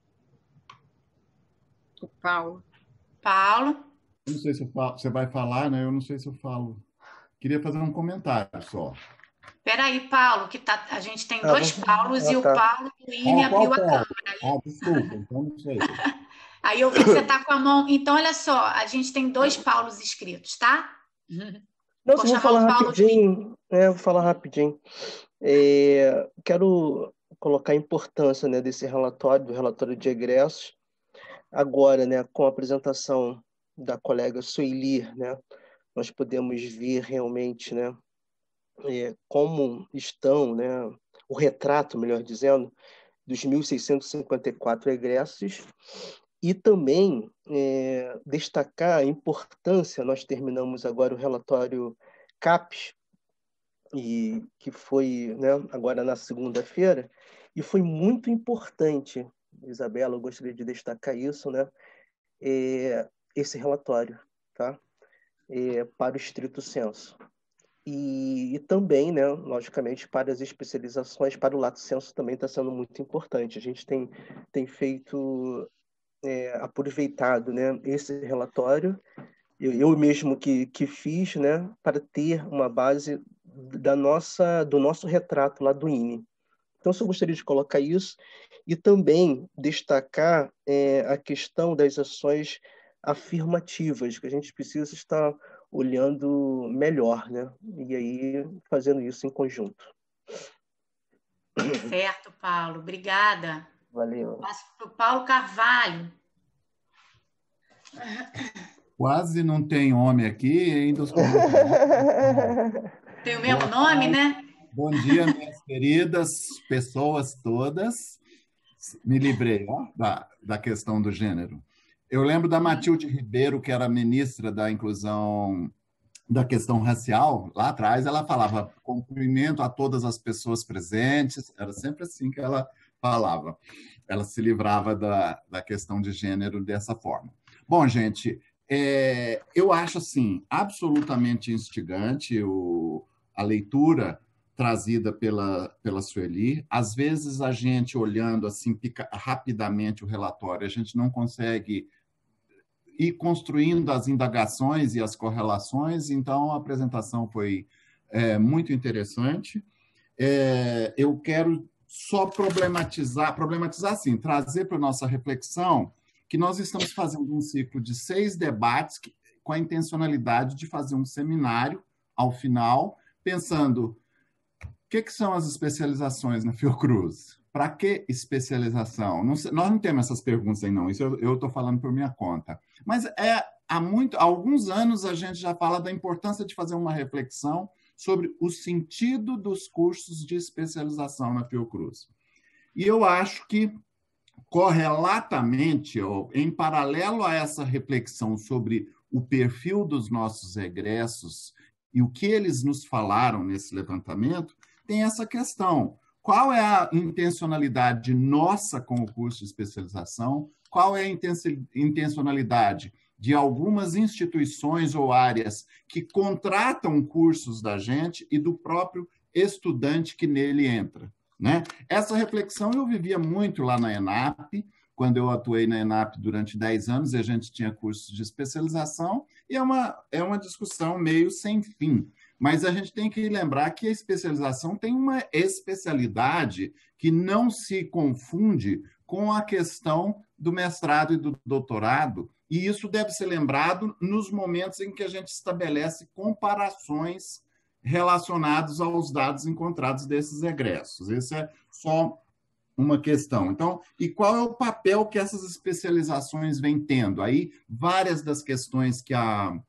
O Paulo. Paulo. Eu não sei se eu falo, você vai falar, né? Eu não sei se eu falo. Queria fazer um comentário só. Espera aí, Paulo, que tá, a gente tem ah, dois Paulos ah, e tá. O Paulo Luíne ah, abriu a Paulo? câmera. Ah, desculpa, então não sei. Aí eu vi que você está com a mão. Então, olha só, a gente tem dois Paulos inscritos, tá? Não, vou falar rapidinho. É, vou falar rapidinho. É, quero colocar a importância, né, desse relatório, do relatório de egressos. Agora, né, com a apresentação da colega Sueli, né, nós podemos ver realmente, né, é, como estão, né, o retrato, melhor dizendo, dos mil seiscentos e cinquenta e quatro egressos E também é, destacar a importância, nós terminamos agora o relatório CAPES, e, que foi, né, agora na segunda-feira, e foi muito importante, Isabela, eu gostaria de destacar isso, né, é, esse relatório, tá? É, para o estrito sensu. E, e também, né, logicamente, para as especializações, para o lato sensu também está sendo muito importante. A gente tem, tem feito, é, aproveitado, né, esse relatório, eu, eu mesmo que, que fiz, né, para ter uma base da nossa, do nosso retrato lá do I N E. Então, eu gostaria de colocar isso e também destacar é, a questão das ações afirmativas, que a gente precisa estar olhando melhor, né? E aí fazendo isso em conjunto. Certo, Paulo. Obrigada. Valeu. Passo para o Paulo Carvalho. Quase não tem homem aqui, ainda os Tem o mesmo nome, né? Bom dia, minhas queridas pessoas todas. Me livrei, ó, da, da questão do gênero. Eu lembro da Matilde Ribeiro, que era ministra da inclusão da questão racial, lá atrás, ela falava cumprimento a todas as pessoas presentes, era sempre assim que ela falava. Ela se livrava da, da questão de gênero dessa forma. Bom, gente, é, eu acho assim, absolutamente instigante o, a leitura trazida pela, pela Sueli. Às vezes, a gente olhando assim pica, rapidamente o relatório, a gente não consegue ir construindo as indagações e as correlações, então a apresentação foi é, muito interessante. É, eu quero só problematizar, problematizar assim, trazer para a nossa reflexão que nós estamos fazendo um ciclo de seis debates que, com a intencionalidade de fazer um seminário ao final, pensando o que, que são as especializações na Fiocruz? Para que especialização? Não sei, nós não temos essas perguntas aí, não. Isso eu estou falando por minha conta. Mas é, há, muito, há alguns anos a gente já fala da importância de fazer uma reflexão sobre o sentido dos cursos de especialização na Fiocruz. E eu acho que, correlatamente, ou em paralelo a essa reflexão sobre o perfil dos nossos egressos e o que eles nos falaram nesse levantamento, tem essa questão. Qual é a intencionalidade nossa com o curso de especialização? Qual é a intencionalidade de algumas instituições ou áreas que contratam cursos da gente e do próprio estudante que nele entra, né? Essa reflexão eu vivia muito lá na ENAP, quando eu atuei na ENAP durante dez anos, e a gente tinha cursos de especialização, e é uma, é uma discussão meio sem fim. Mas a gente tem que lembrar que a especialização tem uma especialidade que não se confunde com a questão do mestrado e do doutorado, e isso deve ser lembrado nos momentos em que a gente estabelece comparações relacionadas aos dados encontrados desses egressos. Essa é só uma questão. Então, e qual é o papel que essas especializações vêm tendo? Aí, várias das questões que a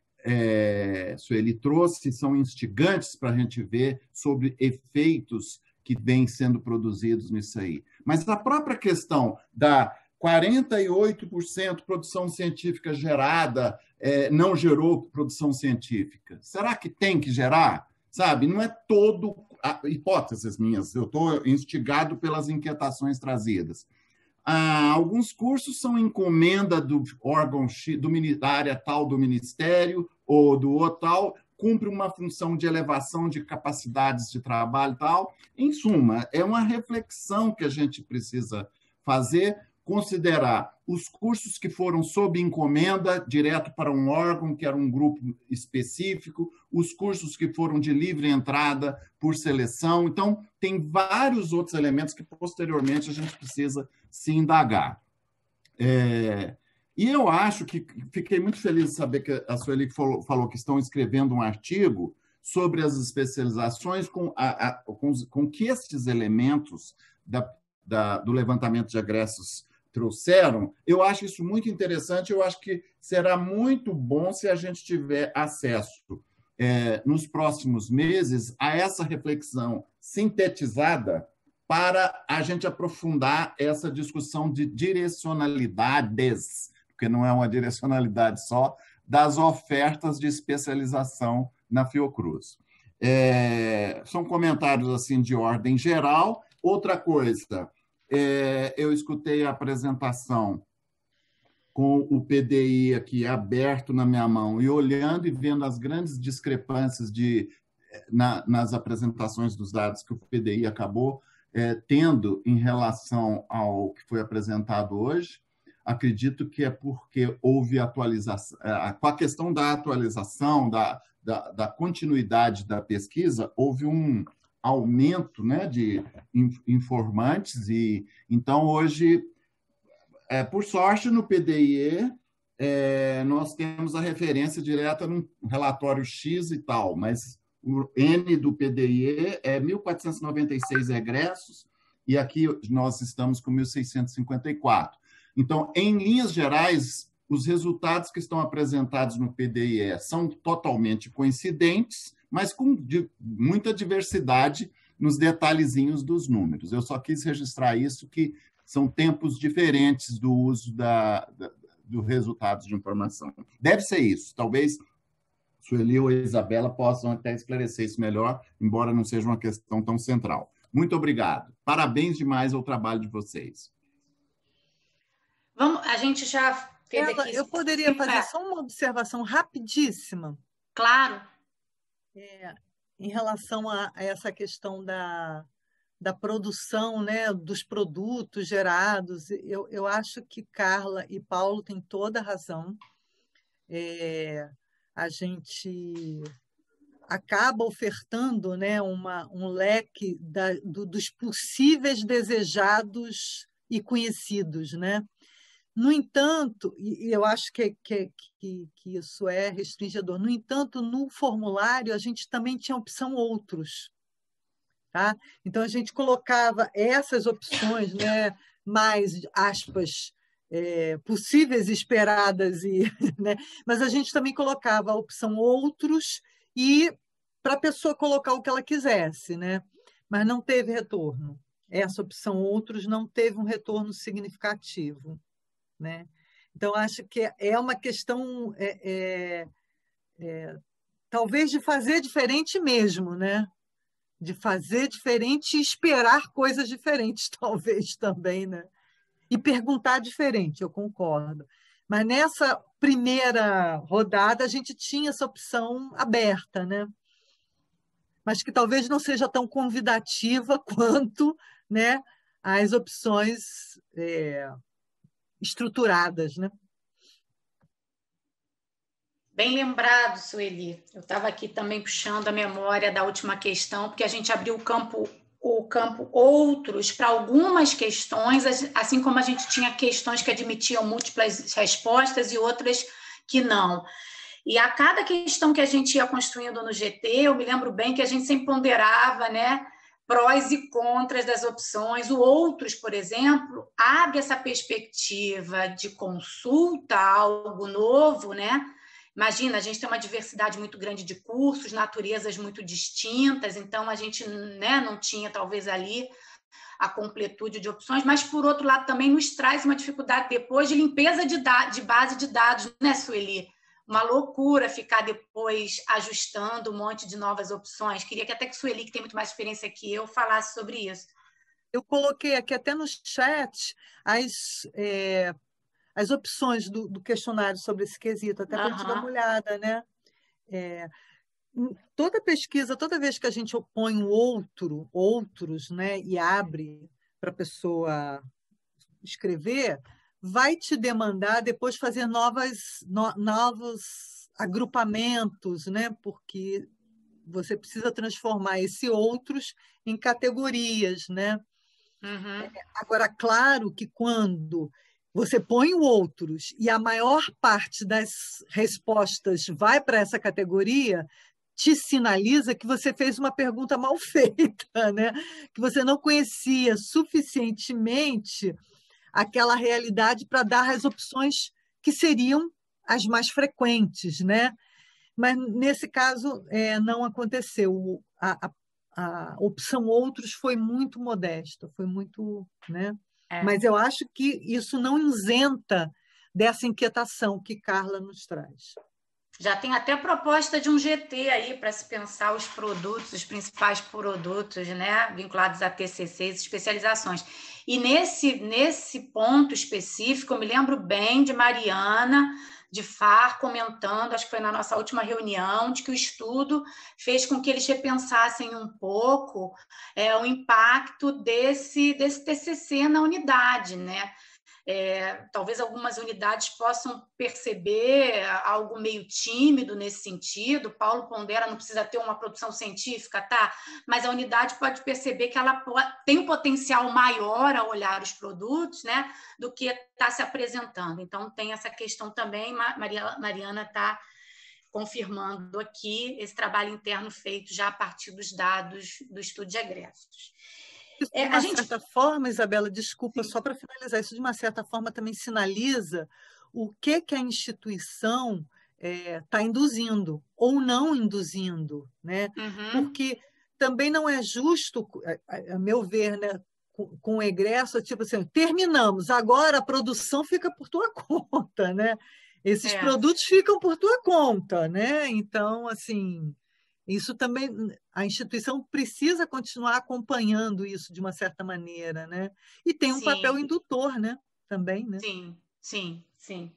É, Sueli trouxe são instigantes para a gente ver sobre efeitos que vêm sendo produzidos nisso aí. Mas a própria questão da quarenta e oito por cento produção científica gerada é, não gerou produção científica. Será que tem que gerar? Sabe, não é todo... Hipóteses minhas, eu estou instigado pelas inquietações trazidas. Ah, alguns cursos são encomenda do órgão do, da área tal do ministério ou do outro tal, cumpre uma função de elevação de capacidades de trabalho e tal. Em suma, é uma reflexão que a gente precisa fazer, considerar os cursos que foram sob encomenda, direto para um órgão, que era um grupo específico, os cursos que foram de livre entrada por seleção. Então, tem vários outros elementos que, posteriormente, a gente precisa se indagar. É, e eu acho que fiquei muito feliz de saber que a Sueli falou, falou que estão escrevendo um artigo sobre as especializações com, a, a, com, com que estes elementos da, da, do levantamento de egressos trouxeram. Eu acho isso muito interessante, eu acho que será muito bom se a gente tiver acesso é, nos próximos meses a essa reflexão sintetizada para a gente aprofundar essa discussão de direcionalidades, porque não é uma direcionalidade só, das ofertas de especialização na Fiocruz. É, são comentários assim de ordem geral. Outra coisa, é, eu escutei a apresentação com o P D I aqui aberto na minha mão e olhando e vendo as grandes discrepâncias de, na, nas apresentações dos dados que o P D I acabou é, tendo em relação ao que foi apresentado hoje. Acredito que é porque houve atualização, com a questão da atualização, da, da, da continuidade da pesquisa, houve um aumento, né, de informantes, e então hoje, é, por sorte, no P D I E, é, nós temos a referência direta num relatório X e tal, mas o N do P D I E é mil quatrocentos e noventa e seis egressos, e aqui nós estamos com mil seiscentos e cinquenta e quatro. Então, em linhas gerais, os resultados que estão apresentados no P D I E são totalmente coincidentes, mas com muita diversidade nos detalhezinhos dos números. Eu só quis registrar isso, que são tempos diferentes do uso da, da, do resultados de informação. Deve ser isso. Talvez Sueli ou a Isabela possam até esclarecer isso melhor, embora não seja uma questão tão central. Muito obrigado. Parabéns demais ao trabalho de vocês. Vamos, a gente já fez Ela, aqui... Eu poderia fazer só uma observação rapidíssima? Claro. É, em relação a, a essa questão da, da produção, né, dos produtos gerados, eu, eu acho que Carla e Paulo têm toda a razão. É, a gente acaba ofertando, né, uma, um leque da, do, dos possíveis desejados e conhecidos, né? No entanto, e eu acho que, que, que, que isso é restringedor, no entanto, no formulário a gente também tinha a opção outros. Tá? Então, a gente colocava essas opções, né, mais, aspas, é, possíveis, esperadas, e, né, mas a gente também colocava a opção outros e para a pessoa colocar o que ela quisesse, né? Mas não teve retorno. Essa opção outros não teve um retorno significativo. Né? Então, acho que é uma questão, é, é, é, talvez, de fazer diferente mesmo, né? De fazer diferente e esperar coisas diferentes, talvez, também, né? E perguntar diferente, eu concordo. Mas nessa primeira rodada, a gente tinha essa opção aberta, né? Mas que talvez não seja tão convidativa quanto, né, as opções... É, estruturadas, né? Bem lembrado, Sueli. Eu estava aqui também puxando a memória da última questão, porque a gente abriu o campo, o campo outros para algumas questões, assim como a gente tinha questões que admitiam múltiplas respostas e outras que não. E a cada questão que a gente ia construindo no G T, eu me lembro bem que a gente sempre ponderava, né, prós e contras das opções. O outros, por exemplo, abre essa perspectiva de consulta a algo novo, né? Imagina, a gente tem uma diversidade muito grande de cursos, naturezas muito distintas, então a gente, né, não tinha talvez ali a completude de opções, mas por outro lado também nos traz uma dificuldade depois de limpeza de, de base de dados, né, Sueli? Uma loucura ficar depois ajustando um monte de novas opções. Queria que até que Sueli, que tem muito mais experiência que eu, falasse sobre isso. Eu coloquei aqui até no chat as, é, as opções do, do questionário sobre esse quesito, até para a gente dar uma olhada, né? É, toda pesquisa, toda vez que a gente opõe um outro, outros, né, e abre para a pessoa escrever, vai te demandar depois fazer novas, no, novos agrupamentos, né? Porque você precisa transformar esse outros em categorias, né? Uhum. Agora, claro que quando você põe o outros e a maior parte das respostas vai para essa categoria, te sinaliza que você fez uma pergunta mal feita, né? Que você não conhecia suficientemente aquela realidade para dar as opções que seriam as mais frequentes, né? Mas, nesse caso, é, não aconteceu. A, a, a opção outros foi muito modesta, foi muito, né? É. Mas eu acho que isso não isenta dessa inquietação que Carla nos traz. Já tem até proposta de um G T aí para se pensar os produtos, os principais produtos, né, vinculados a T C Cs, especializações. E nesse, nesse ponto específico, eu me lembro bem de Mariana de F A R comentando, acho que foi na nossa última reunião, de que o estudo fez com que eles repensassem um pouco é, o impacto desse, desse T C C na unidade, né? É, talvez algumas unidades possam perceber algo meio tímido nesse sentido. Paulo pondera, não precisa ter uma produção científica, tá? Mas a unidade pode perceber que ela tem um potencial maior ao olhar os produtos, né, do que está se apresentando. Então, tem essa questão também, Mariana está confirmando aqui esse trabalho interno feito já a partir dos dados do estudo de egressos. Isso, de uma é, gente... certa forma, Isabela, desculpa, Sim. só para finalizar, isso de uma certa forma também sinaliza o que, que a instituição está é, induzindo ou não induzindo, né? Uhum. Porque também não é justo, a, a meu ver, né, com, com o egresso, tipo assim, terminamos, agora a produção fica por tua conta, né? Esses é. produtos ficam por tua conta, né? Então, assim... Isso também, a instituição precisa continuar acompanhando isso de uma certa maneira, né? E tem um sim. papel indutor, né? Também, né? Sim, sim, sim.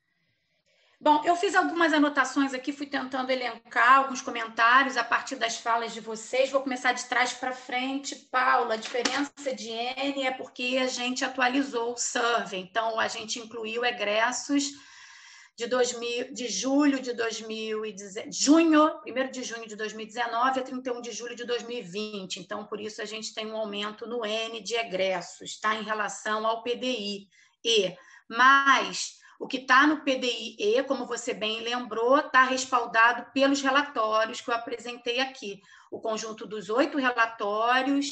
Bom, eu fiz algumas anotações aqui, fui tentando elencar alguns comentários a partir das falas de vocês. Vou começar de trás para frente. Paula, a diferença de N é porque a gente atualizou o survey, então a gente incluiu egressos de, dois mil, de julho de dois mil e dezenove, junho, primeiro de junho de dois mil e dezenove a trinta e um de julho de dois mil e vinte. Então, por isso, a gente tem um aumento no N de egressos, tá? Em relação ao P D I E. Mas o que está no P D I E, como você bem lembrou, está respaldado pelos relatórios que eu apresentei aqui. O conjunto dos oito relatórios,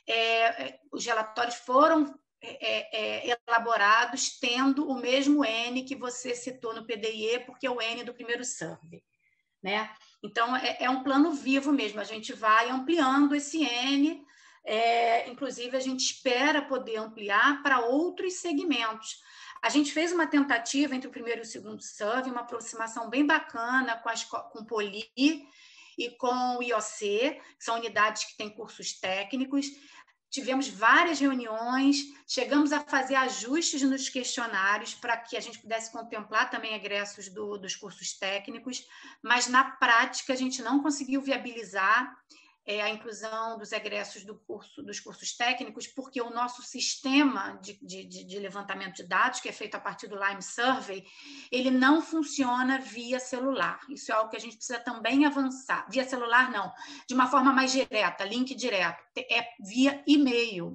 é, os relatórios foram É, é, elaborados tendo o mesmo N que você citou no P D I E, porque é o N do primeiro survey, né? Então, é, é um plano vivo mesmo, a gente vai ampliando esse N, é, inclusive a gente espera poder ampliar para outros segmentos. A gente fez uma tentativa entre o primeiro e o segundo survey, uma aproximação bem bacana com, as, com o Poli e com o I O C, que são unidades que têm cursos técnicos. Tivemos várias reuniões, chegamos a fazer ajustes nos questionários para que a gente pudesse contemplar também egressos do, dos cursos técnicos, mas, na prática, a gente não conseguiu viabilizar é, a inclusão dos egressos do curso, dos cursos técnicos, porque o nosso sistema de, de, de levantamento de dados, que é feito a partir do Lime Survey, ele não funciona via celular. Isso é algo que a gente precisa também avançar. Via celular, não. De uma forma mais direta, link direto. É via e-mail.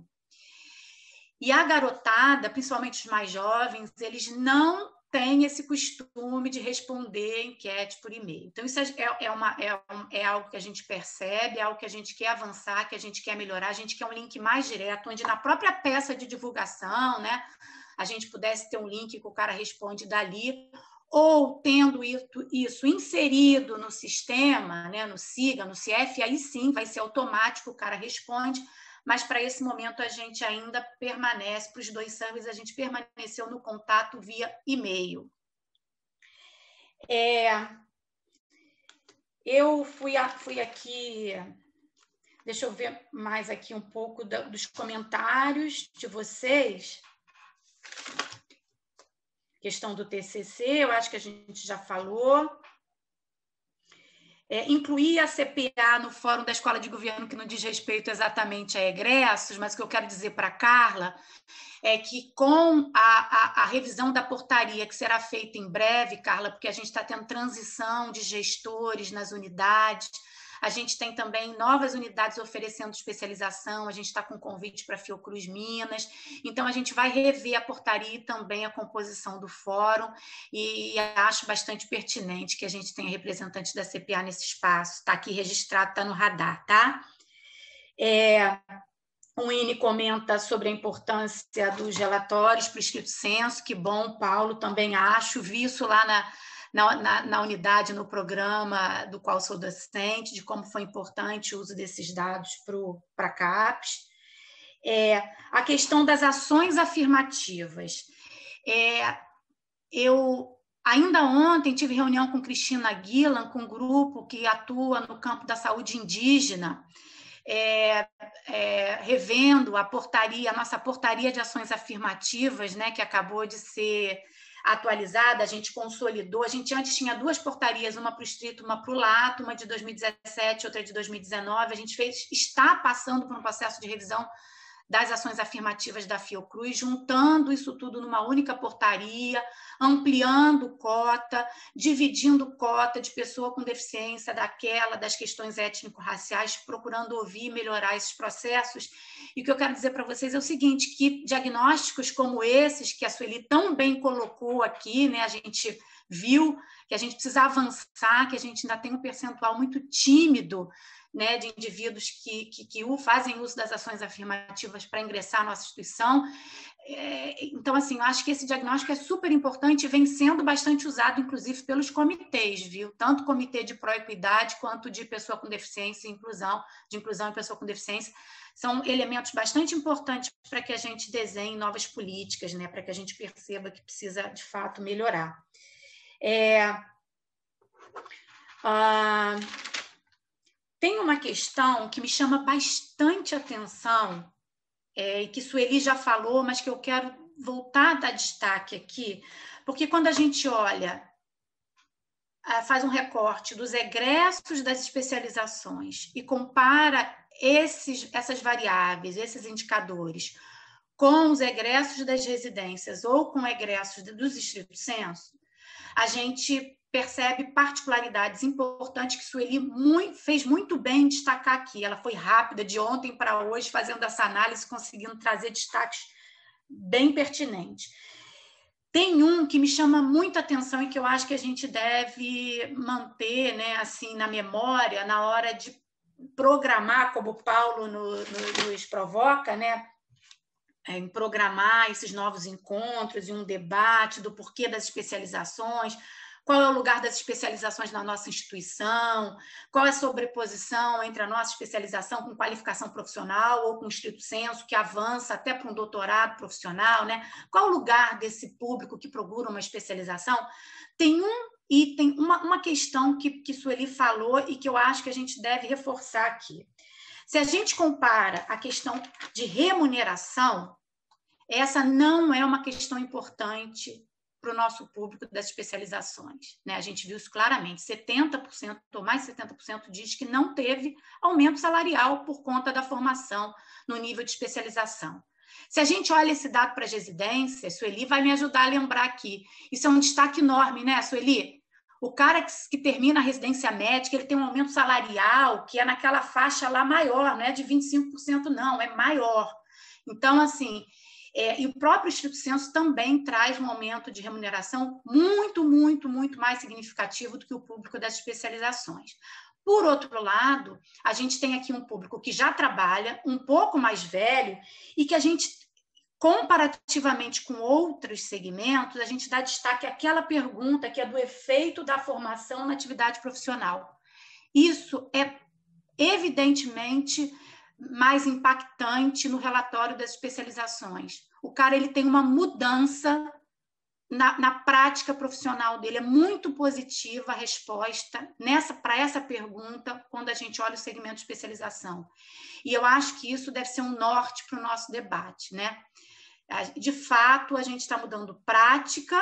E a garotada, principalmente os mais jovens, eles não têm esse costume de responder enquete por e-mail. Então, isso é, é, uma, é, um, é algo que a gente percebe, é algo que a gente quer avançar, que a gente quer melhorar, a gente quer um link mais direto, onde na própria peça de divulgação, né, a gente pudesse ter um link que o cara responde dali, ou tendo isso, isso inserido no sistema, né, no SIGA, no C F, aí sim vai ser automático, o cara responde, mas para esse momento a gente ainda permanece, para os dois surveys, a gente permaneceu no contato via e-mail. É, eu fui, a, fui aqui, deixa eu ver mais aqui um pouco da, dos comentários de vocês. Questão do T C C, eu acho que a gente já falou. É, incluir a C P A no Fórum da Escola de Governo, que não diz respeito exatamente a egressos, mas o que eu quero dizer para a Carla é que com a, a, a revisão da portaria, que será feita em breve, Carla, porque a gente está tendo transição de gestores nas unidades, a gente tem também novas unidades oferecendo especialização, a gente está com convite para a Fiocruz Minas, então a gente vai rever a portaria e também a composição do fórum, e acho bastante pertinente que a gente tenha representantes da C P A nesse espaço, está aqui registrado, está no radar, tá? É, o I N E comenta sobre a importância dos relatórios para o estrito senso, que bom, Paulo, também acho, vi isso lá na... na, na, na unidade, no programa do qual sou docente, de como foi importante o uso desses dados para a CAPES. É, a questão das ações afirmativas. É, eu, ainda ontem, tive reunião com Cristina Guilan, com um grupo que atua no campo da saúde indígena, É, é, revendo a portaria, a nossa portaria de ações afirmativas, né, que acabou de ser atualizada, a gente consolidou, a gente antes tinha duas portarias, uma para o Distrito, uma para o Lato, uma de dois mil e dezessete, outra de dois mil e dezenove, a gente fez, está passando por um processo de revisão das ações afirmativas da Fiocruz, juntando isso tudo numa única portaria, ampliando cota, dividindo cota de pessoa com deficiência daquela, das questões étnico-raciais, procurando ouvir e melhorar esses processos. E o que eu quero dizer para vocês é o seguinte, que diagnósticos como esses, que a Sueli tão bem colocou aqui, né, a gente viu que a gente precisa avançar, que a gente ainda tem um percentual muito tímido, né, de indivíduos que, que, que fazem uso das ações afirmativas para ingressar na nossa instituição. É, então, assim, eu acho que esse diagnóstico é super importante e vem sendo bastante usado, inclusive, pelos comitês, viu? Tanto o comitê de pró-equidade quanto de pessoa com deficiência e inclusão, de inclusão e pessoa com deficiência, são elementos bastante importantes para que a gente desenhe novas políticas, né, para que a gente perceba que precisa, de fato, melhorar. É... Ah... Tem uma questão que me chama bastante atenção, é, e que Sueli já falou, mas que eu quero voltar a dar destaque aqui, porque quando a gente olha, faz um recorte dos egressos das especializações e compara esses, essas variáveis, esses indicadores, com os egressos das residências ou com egressos dos estritos sensu, a gente percebe particularidades importantes que Sueli muito, fez muito bem em destacar aqui. Ela foi rápida, de ontem para hoje, fazendo essa análise, conseguindo trazer destaques bem pertinentes. Tem um que me chama muita atenção e que eu acho que a gente deve manter, né, assim, na memória, na hora de programar, como o Paulo no, no, nos provoca, né, em programar esses novos encontros e um debate do porquê das especializações, qual é o lugar das especializações na nossa instituição, qual é a sobreposição entre a nossa especialização com qualificação profissional ou com estrito sensu, que avança até para um doutorado profissional, né? Qual o lugar desse público que procura uma especialização? Tem um item, uma, uma questão que, que Sueli falou e que eu acho que a gente deve reforçar aqui. Se a gente compara a questão de remuneração, essa não é uma questão importante para o nosso público das especializações, né? A gente viu isso claramente, setenta por cento ou mais de setenta por cento diz que não teve aumento salarial por conta da formação no nível de especialização. Se a gente olha esse dado para as residências, Sueli vai me ajudar a lembrar aqui, isso é um destaque enorme, né, Sueli? O cara que, que termina a residência médica, ele tem um aumento salarial que é naquela faixa lá maior, não é de vinte e cinco por cento não, é maior. Então, assim, É, e o próprio estrito sensu também traz um aumento de remuneração muito, muito, muito mais significativo do que o público das especializações. Por outro lado, a gente tem aqui um público que já trabalha, um pouco mais velho, e que a gente, comparativamente com outros segmentos, a gente dá destaque àquela pergunta que é do efeito da formação na atividade profissional. Isso é evidentemente mais impactante no relatório das especializações. O cara ele tem uma mudança na, na prática profissional dele, é muito positiva a resposta nessa, para essa pergunta quando a gente olha o segmento de especialização. E eu acho que isso deve ser um norte para o nosso debate, né? De fato, a gente está mudando prática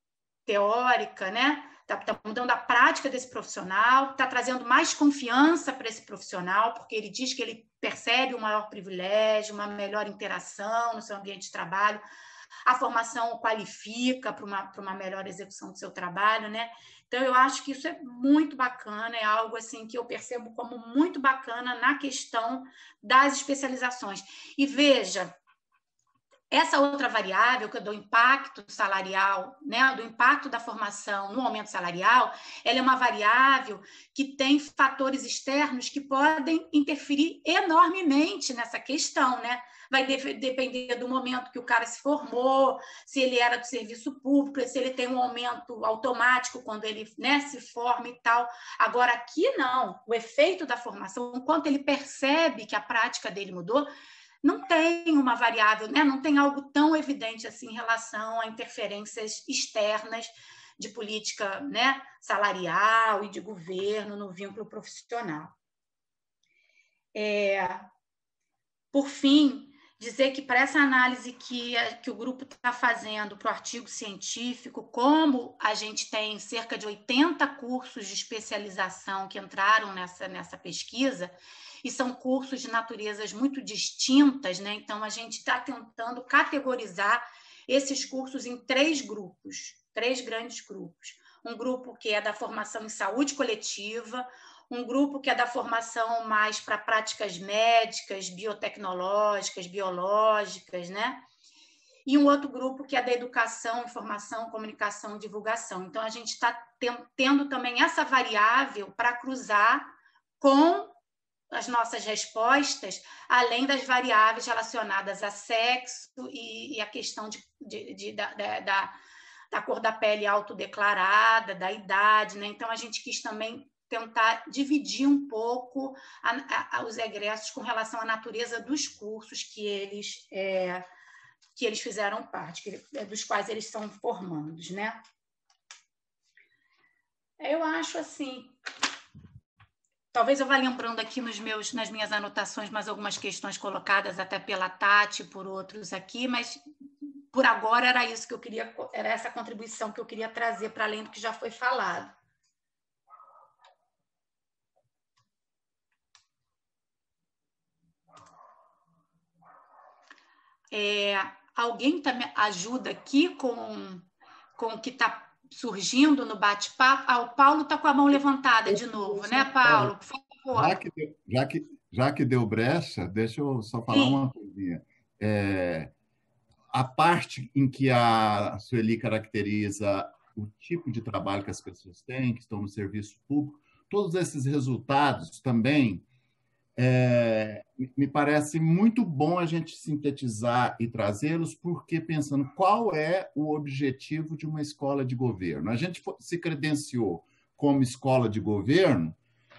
teórica, né? Está tá mudando a prática desse profissional, está trazendo mais confiança para esse profissional, porque ele diz que ele percebe um maior privilégio, uma melhor interação no seu ambiente de trabalho, a formação o qualifica para uma, para uma melhor execução do seu trabalho, né? Então, eu acho que isso é muito bacana, é algo assim que eu percebo como muito bacana na questão das especializações. E veja, essa outra variável, que é do impacto salarial, né, do impacto da formação no aumento salarial, ela é uma variável que tem fatores externos que podem interferir enormemente nessa questão, né? Vai de- depender do momento que o cara se formou, se ele era do serviço público, se ele tem um aumento automático quando ele, né, se forma e tal. Agora, aqui não. O efeito da formação, enquanto ele percebe que a prática dele mudou, não tem uma variável, né? Não tem algo tão evidente assim em relação a interferências externas de política, né, salarial e de governo no vínculo profissional. É, por fim, dizer que para essa análise que, que o grupo está fazendo para o artigo científico, como a gente tem cerca de oitenta cursos de especialização que entraram nessa, nessa pesquisa, e são cursos de naturezas muito distintas, né? Então, a gente está tentando categorizar esses cursos em três grupos, três grandes grupos. Um grupo que é da formação em saúde coletiva, um grupo que é da formação mais para práticas médicas, biotecnológicas, biológicas, né? E um outro grupo que é da educação, informação, comunicação e divulgação. Então, a gente está tendo também essa variável para cruzar com as nossas respostas, além das variáveis relacionadas a sexo e, e a questão de, de, de, da, da, da cor da pele autodeclarada, da idade, né? Então, a gente quis também tentar dividir um pouco a, a, os egressos com relação à natureza dos cursos que eles, é, que eles fizeram parte, que, dos quais eles são formandos, né? Eu acho assim... Talvez eu vá lembrando aqui nos meus, nas minhas anotações mais algumas questões colocadas até pela Tati e por outros aqui, mas por agora era isso que eu queria, era essa contribuição que eu queria trazer para além do que já foi falado. É, alguém tá, me ajuda aqui com, com o que está surgindo no bate-papo? Ah, o Paulo está com a mão levantada de novo, né, Paulo? Por favor. Já que deu, já que, já que deu brecha, deixa eu só falar Sim. uma coisinha. É, a parte em que a Sueli caracteriza o tipo de trabalho que as pessoas têm, que estão no serviço público, todos esses resultados também, é, me parece muito bom a gente sintetizar e trazê-los, porque pensando qual é o objetivo de uma escola de governo. A gente se credenciou como escola de governo,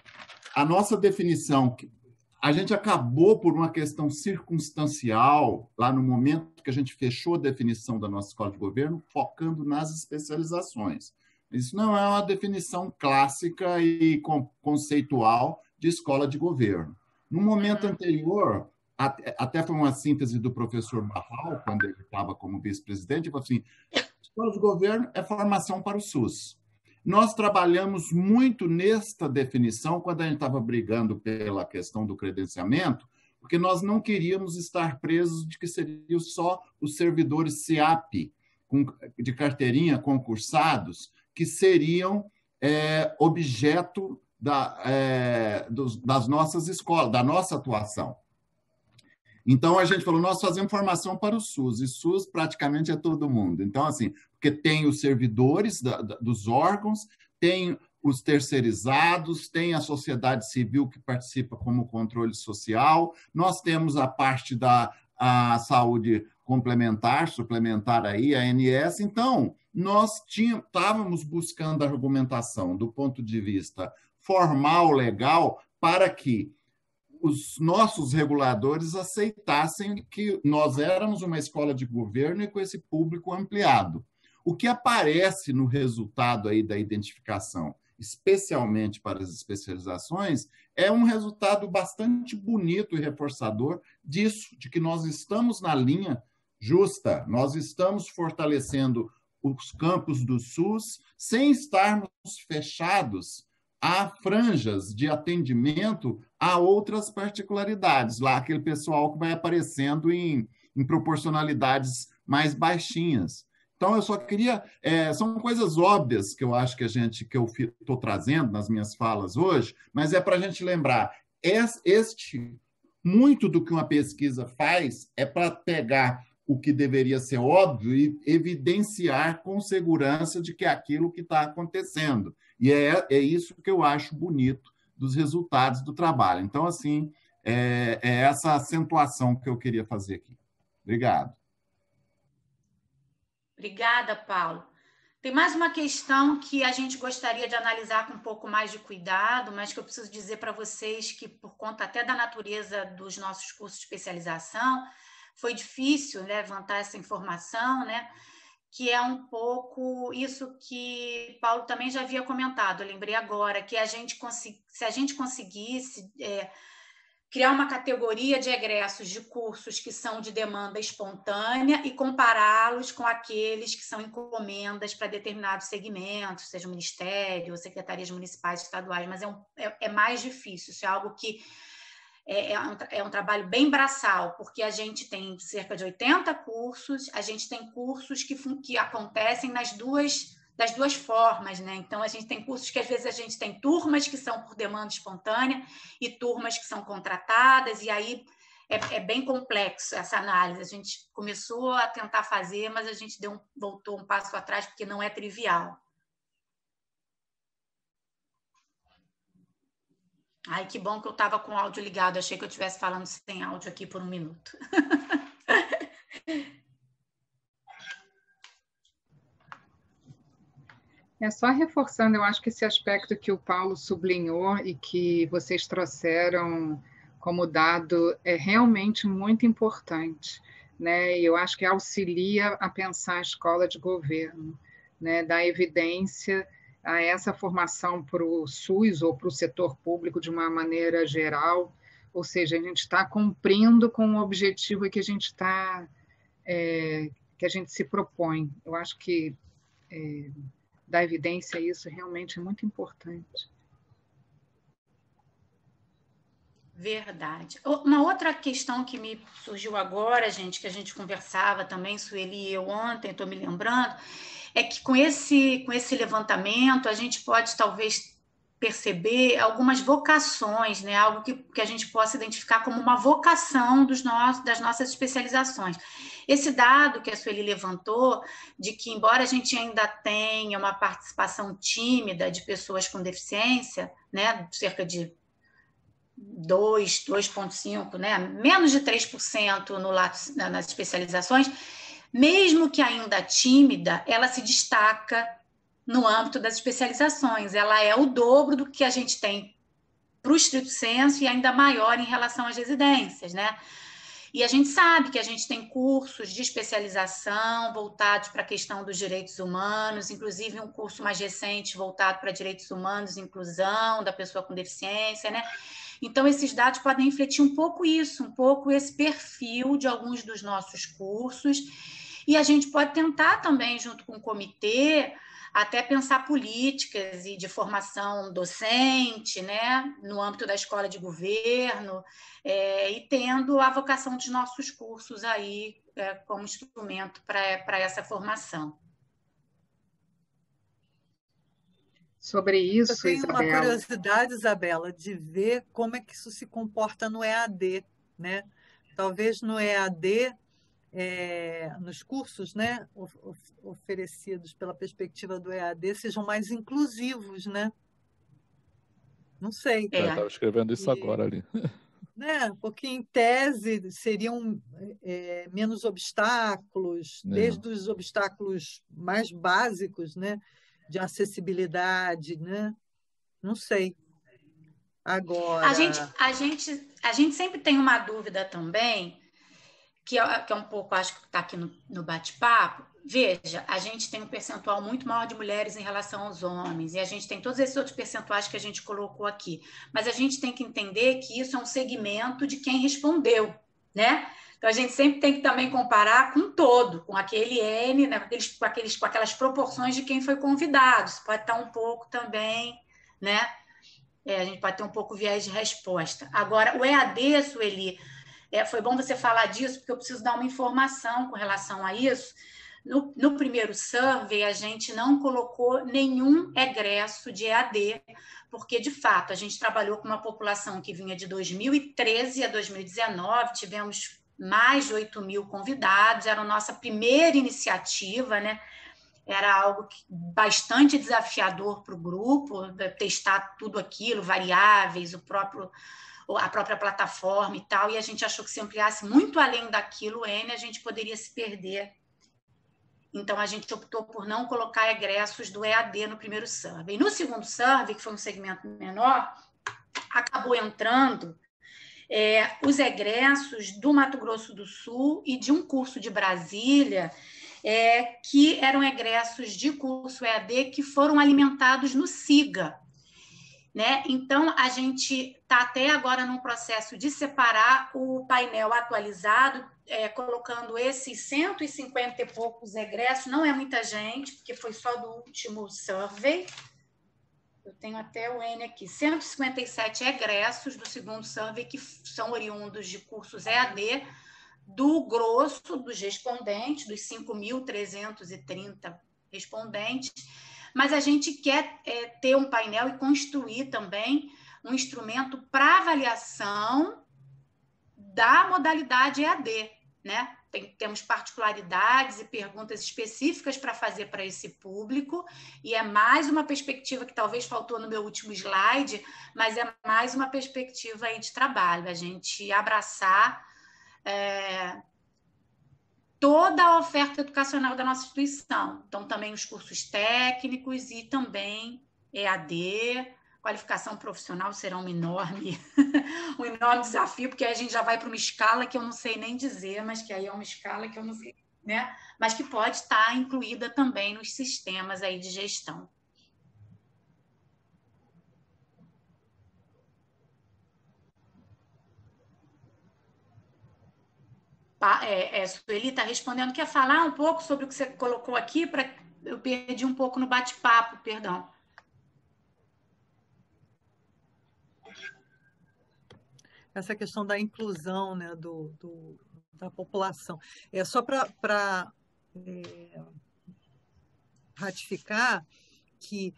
a nossa definição, a gente acabou por uma questão circunstancial, lá no momento que a gente fechou a definição da nossa escola de governo, focando nas especializações. Isso não é uma definição clássica e conceitual de escola de governo. No momento anterior, até foi uma síntese do professor Barral, quando ele estava como vice-presidente, ele falou assim, escola de governo é formação para o SUS. Nós trabalhamos muito nesta definição, quando a gente estava brigando pela questão do credenciamento, porque nós não queríamos estar presos de que seriam só os servidores C I A P, de carteirinha, concursados, que seriam é, objeto Da, é, dos, das nossas escolas, da nossa atuação. Então, a gente falou, nós fazemos formação para o SUS, e SUS praticamente é todo mundo. Então, assim, porque tem os servidores da, da, dos órgãos, tem os terceirizados, tem a sociedade civil que participa como controle social, nós temos a parte da a saúde complementar, suplementar aí, a A N S. Então, nós tínhamos, estávamos buscando argumentação do ponto de vista formal, legal, para que os nossos reguladores aceitassem que nós éramos uma escola de governo e com esse público ampliado. O que aparece no resultado aí da identificação, especialmente para as especializações, é um resultado bastante bonito e reforçador disso, de que nós estamos na linha justa, nós estamos fortalecendo os campos do SUS sem estarmos fechados há franjas de atendimento a outras particularidades, lá aquele pessoal que vai aparecendo em, em proporcionalidades mais baixinhas. Então, eu só queria... É, são coisas óbvias que eu acho que a gente que eu estou trazendo nas minhas falas hoje, mas é para a gente lembrar, este, muito do que uma pesquisa faz é para pegar o que deveria ser óbvio e evidenciar com segurança de que é aquilo que está acontecendo. E é, é isso que eu acho bonito dos resultados do trabalho. Então, assim, é, é essa acentuação que eu queria fazer aqui. Obrigado. Obrigada, Paulo. Tem mais uma questão que a gente gostaria de analisar com um pouco mais de cuidado, mas que eu preciso dizer para vocês que, por conta até da natureza dos nossos cursos de especialização, foi difícil, né, levantar essa informação, né, que é um pouco isso que Paulo também já havia comentado, eu lembrei agora, que a gente se a gente conseguisse é, criar uma categoria de egressos de cursos que são de demanda espontânea e compará-los com aqueles que são encomendas para determinados segmentos, seja o Ministério ou secretarias municipais, estaduais, mas é, um, é, é mais difícil, isso é algo que é, é, um, é um trabalho bem braçal, porque a gente tem cerca de oitenta cursos, a gente tem cursos que, que acontecem nas duas das duas formas, né? Então, a gente tem cursos que, às vezes, a gente tem turmas que são por demanda espontânea e turmas que são contratadas, e aí é, é bem complexo essa análise. A gente começou a tentar fazer, mas a gente deu um, voltou um passo atrás, porque não é trivial. Ai, que bom que eu estava com o áudio ligado. Achei que eu estivesse falando sem áudio aqui por um minuto. É só reforçando, eu acho que esse aspecto que o Paulo sublinhou e que vocês trouxeram como dado é realmente muito importante, né? E eu acho que auxilia a pensar a escola de governo, né? Dá evidência a essa formação para o SUS ou para o setor público de uma maneira geral, ou seja, a gente está cumprindo com o objetivo que a gente está, é, que a gente se propõe. Eu acho que é, dar evidência a isso realmente é muito importante. Verdade. Uma outra questão que me surgiu agora, gente, que a gente conversava também, Sueli e eu ontem, estou me lembrando, é que com esse, com esse levantamento a gente pode talvez perceber algumas vocações, né? Algo que, que a gente possa identificar como uma vocação dos nossos, das nossas especializações. Esse dado que a Sueli levantou, de que embora a gente ainda tenha uma participação tímida de pessoas com deficiência, né? Cerca de dois, dois vírgula cinco, né? Menos de três por cento no, nas especializações, mesmo que ainda tímida, ela se destaca no âmbito das especializações. Ela é o dobro do que a gente tem para o estrito senso e ainda maior em relação às residências, né? E a gente sabe que a gente tem cursos de especialização voltados para a questão dos direitos humanos, inclusive um curso mais recente voltado para direitos humanos e inclusão da pessoa com deficiência, né? Então, esses dados podem refletir um pouco isso, um pouco esse perfil de alguns dos nossos cursos, e a gente pode tentar também, junto com o comitê, até pensar políticas e de formação docente, né, no âmbito da escola de governo, é, e tendo a vocação dos nossos cursos aí é, como instrumento para essa formação. Sobre isso, Eu tenho Isabela. uma curiosidade, Isabela, de ver como é que isso se comporta no E A D, né? Talvez no E A D, é, nos cursos, né, of, of, oferecidos pela perspectiva do E A D, sejam mais inclusivos, né? Não sei. É. Eu estava escrevendo isso e, agora ali. Né? Porque, em tese, seriam é, menos obstáculos, é. desde os obstáculos mais básicos, né? De acessibilidade, né? Não sei. Agora... A gente, a gente, a gente sempre tem uma dúvida também, que é, que é um pouco, acho que está aqui no, no bate-papo. Veja, a gente tem um percentual muito maior de mulheres em relação aos homens, e a gente tem todos esses outros percentuais que a gente colocou aqui. Mas a gente tem que entender que isso é um segmento de quem respondeu, né? Então, a gente sempre tem que também comparar com o todo, com aquele N, né, com, aqueles, com, aqueles, com aquelas proporções de quem foi convidado. Isso pode estar um pouco também, né? É, a gente pode ter um pouco viés de resposta. Agora, o E A D, Sueli, é, foi bom você falar disso, porque eu preciso dar uma informação com relação a isso. No, no primeiro survey, a gente não colocou nenhum egresso de E A D, porque, de fato, a gente trabalhou com uma população que vinha de dois mil e treze a dois mil e dezenove, tivemos mais de oito mil convidados, era a nossa primeira iniciativa, né? Era algo que, bastante desafiador para o grupo, testar tudo aquilo, variáveis, o próprio, a própria plataforma e tal, e a gente achou que se ampliasse muito além daquilo, N, a gente poderia se perder. Então, a gente optou por não colocar egressos do E A D no primeiro survey. No segundo survey, que foi um segmento menor, acabou entrando é, os egressos do Mato Grosso do Sul e de um curso de Brasília, é, que eram egressos de curso E A D que foram alimentados no SIGA. Né? Então, a gente está até agora num processo de separar o painel atualizado, é, colocando esses cento e cinquenta e poucos egressos, não é muita gente, porque foi só do último survey. Eu tenho até o N aqui, cento e cinquenta e sete egressos do segundo survey que são oriundos de cursos E A D, do grosso dos respondentes, dos cinco mil trezentos e trinta respondentes, mas a gente quer é, ter um painel e construir também um instrumento para avaliação da modalidade E A D, né? Tem, temos particularidades e perguntas específicas para fazer para esse público, e é mais uma perspectiva que talvez faltou no meu último slide, mas é mais uma perspectiva aí de trabalho, a gente abraçar é, toda a oferta educacional da nossa instituição. Então, também os cursos técnicos e também E A D, qualificação profissional será um enorme, um enorme desafio, porque aí a gente já vai para uma escala que eu não sei nem dizer, mas que aí é uma escala que eu não sei, né? Mas que pode estar incluída também nos sistemas aí de gestão. É, é, Sueli está respondendo, quer falar um pouco sobre o que você colocou aqui? Pra, eu perdi um pouco no bate-papo, perdão. Essa questão da inclusão, né, do, do, da população. É só para é, ratificar que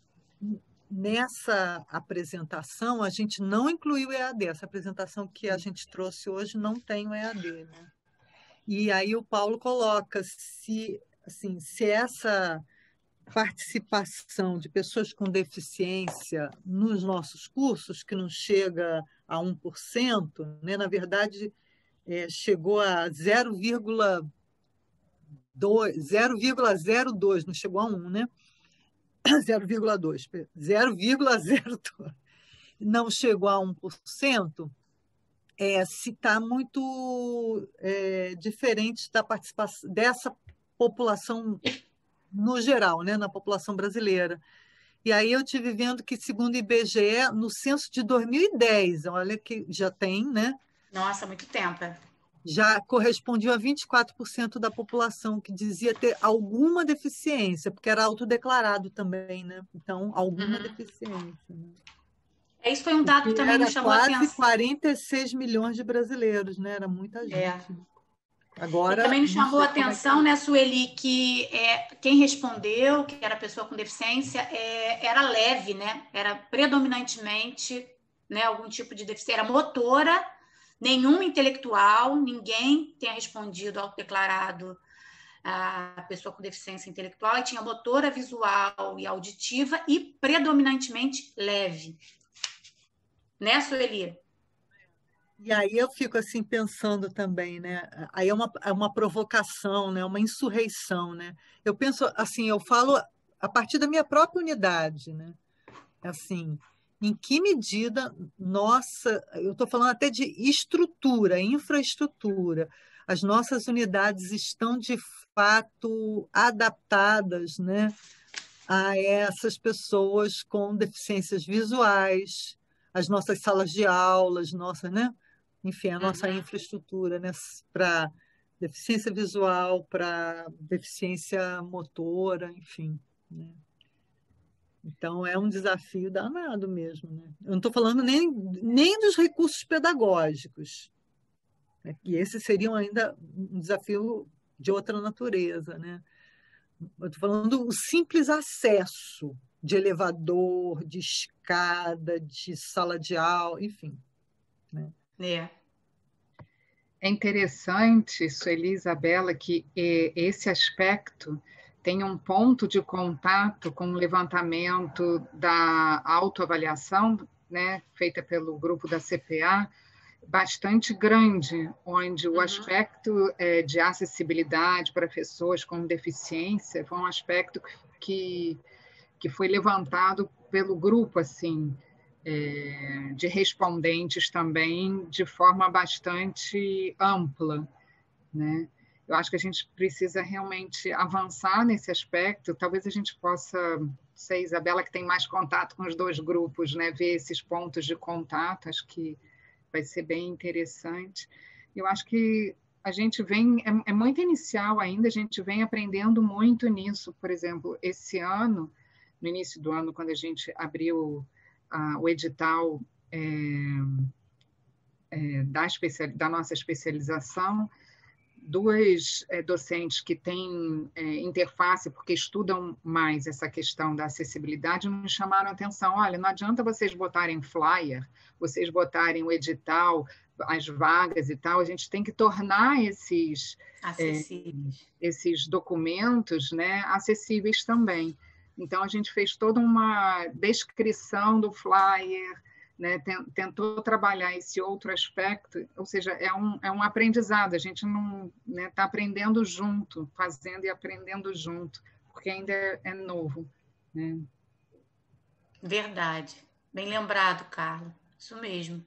nessa apresentação a gente não incluiu o E A D. Essa apresentação que a gente trouxe hoje não tem o E A D, né? E aí o Paulo coloca se, assim, se essa participação de pessoas com deficiência nos nossos cursos, que não chega a um por cento, né? Na verdade, é, chegou a zero vírgula zero dois, não chegou a um, né? zero vírgula dois, zero vírgula zero dois, não chegou a um por cento, é, se está muito é, diferente da participação dessa população no geral, né, na população brasileira. E aí eu tive vendo que, segundo o I B G E, no censo de dois mil e dez, olha que já tem, né? Nossa, muito tempo. Já correspondia a vinte e quatro por cento da população que dizia ter alguma deficiência, porque era autodeclarado também, né? Então, alguma uhum. deficiência. Né? Isso foi um dado que também me chamou a atenção. Quase quarenta e seis milhões de brasileiros, né? Era muita gente. É. Agora, e também nos chamou a atenção, é que... né, Sueli, que é, quem respondeu, que era pessoa com deficiência, é, era leve, né? Era predominantemente, né, algum tipo de deficiência. Era motora, nenhum intelectual, ninguém tinha respondido autodeclarado a pessoa com deficiência intelectual, e tinha motora, visual e auditiva e predominantemente leve. Né, Sueli? E aí eu fico assim pensando também, né? Aí é uma, é uma provocação, né? Uma insurreição, né? Eu penso assim, eu falo a partir da minha própria unidade, né? Assim, em que medida nossa, eu estou falando até de estrutura, infraestrutura, as nossas unidades estão de fato adaptadas, né, a essas pessoas com deficiências visuais, as nossas salas de aulas, nossa, né? Enfim, a nossa uhum. infraestrutura, né, para deficiência visual, para deficiência motora, enfim, né? Então, é um desafio danado mesmo, né? Eu não estou falando nem, nem dos recursos pedagógicos, né? E esses seriam ainda um desafio de outra natureza, né? Eu estou falando do simples acesso de elevador, de escada, de sala de aula, enfim. Né? É. É interessante, Sueli, Isabela, que esse aspecto tem um ponto de contato com o levantamento da autoavaliação, né, feita pelo grupo da C P A, bastante grande, onde o aspecto é, de acessibilidade para pessoas com deficiência foi um aspecto que, que foi levantado pelo grupo, assim, é, de respondentes também, de forma bastante ampla, né? Eu acho que a gente precisa realmente avançar nesse aspecto. Talvez a gente possa, não sei, Isabela, que tem mais contato com os dois grupos, né, ver esses pontos de contato, acho que vai ser bem interessante. Eu acho que a gente vem, é, é muito inicial ainda, a gente vem aprendendo muito nisso. Por exemplo, esse ano, no início do ano, quando a gente abriu ah, o edital é, é, da, especial, da nossa especialização, duas é, docentes que têm é, interface, porque estudam mais essa questão da acessibilidade, nos chamaram a atenção. Olha, não adianta vocês botarem flyer, vocês botarem o edital, as vagas e tal, a gente tem que tornar esses, acessíveis. É, esses documentos, né, acessíveis também. Então, a gente fez toda uma descrição do flyer, né, tentou trabalhar esse outro aspecto, ou seja, é um, é um aprendizado, a gente não está, né, aprendendo junto, fazendo e aprendendo junto, porque ainda é, é novo. Né? Verdade. Bem lembrado, Carla. Isso mesmo.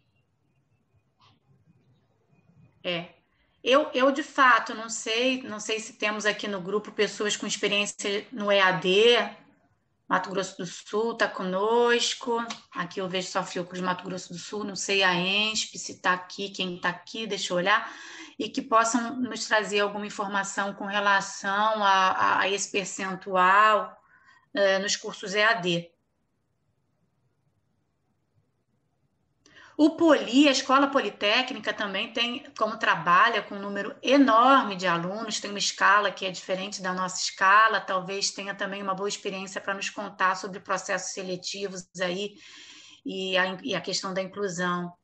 É. Eu, eu, de fato, não sei, não sei se temos aqui no grupo pessoas com experiência no E A D. Mato Grosso do Sul está conosco. Aqui eu vejo só Fiocruz, Mato Grosso do Sul, não sei a ENSP, se está aqui, quem está aqui, deixa eu olhar, e que possam nos trazer alguma informação com relação a, a, a esse percentual eh, nos cursos E A D. O Poli, a Escola Politécnica, também tem, como trabalha com um número enorme de alunos, tem uma escala que é diferente da nossa escala, talvez tenha também uma boa experiência para nos contar sobre processos seletivos aí e a, e a questão da inclusão.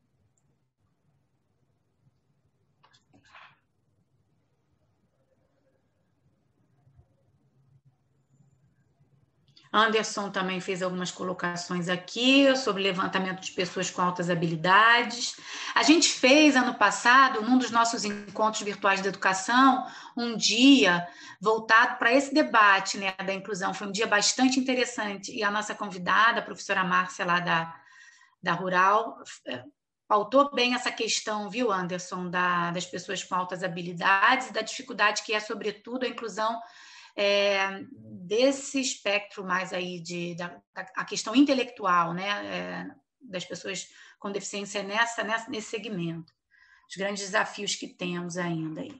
Anderson também fez algumas colocações aqui sobre levantamento de pessoas com altas habilidades. A gente fez, ano passado, num dos nossos encontros virtuais de educação, um dia voltado para esse debate, né, da inclusão. Foi um dia bastante interessante. E a nossa convidada, a professora Márcia, lá da, da Rural, pautou bem essa questão, viu, Anderson, da, das pessoas com altas habilidades e da dificuldade que é, sobretudo, a inclusão É, desse espectro mais aí de da, da, a questão intelectual, né, é, das pessoas com deficiência nessa, nessa, nesse segmento. Os grandes desafios que temos ainda aí.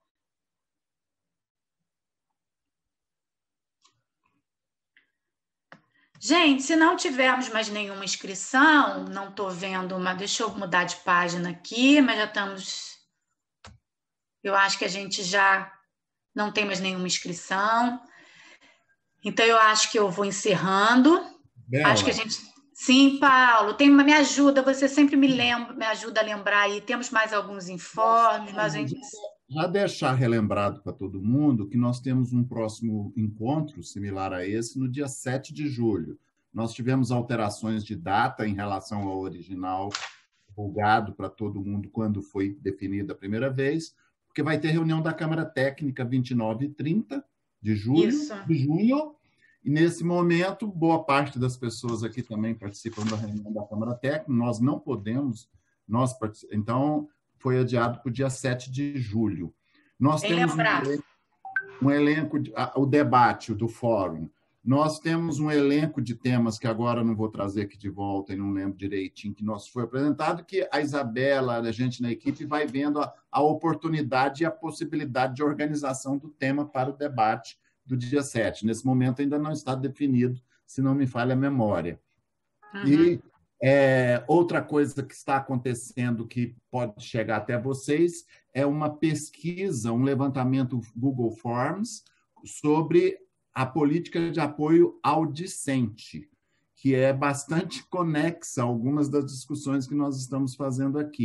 Gente, se não tivermos mais nenhuma inscrição, não estou vendo uma... Deixa eu mudar de página aqui, mas já estamos... Eu acho que a gente já... não tem mais nenhuma inscrição. Então, eu acho que eu vou encerrando. Bela. Acho que a gente... Sim, Paulo, tem uma... me ajuda, você sempre me, lembra, me ajuda a lembrar aí. Temos mais alguns informes, mas a gente... Já deixar relembrado para todo mundo que nós temos um próximo encontro similar a esse no dia sete de julho. Nós tivemos alterações de data em relação ao original divulgado para todo mundo quando foi definido a primeira vez, porque vai ter reunião da Câmara Técnica vinte e nove e trinta de julho, Isso. de junho, e nesse momento, boa parte das pessoas aqui também participam da reunião da Câmara Técnica, nós não podemos, nós então foi adiado para o dia sete de julho. Nós Bem temos lembrado. um elenco, um elenco de, a, o debate do fórum, nós temos um elenco de temas que agora não vou trazer aqui de volta e não lembro direitinho que nós foi apresentado, que a Isabela, a gente na equipe, vai vendo a, a oportunidade e a possibilidade de organização do tema para o debate do dia sete. Nesse momento ainda não está definido, se não me falha a memória. Uhum. E é, outra coisa que está acontecendo que pode chegar até vocês é uma pesquisa, um levantamento Google Forms sobre a política de apoio ao discente, que é bastante conexa a algumas das discussões que nós estamos fazendo aqui.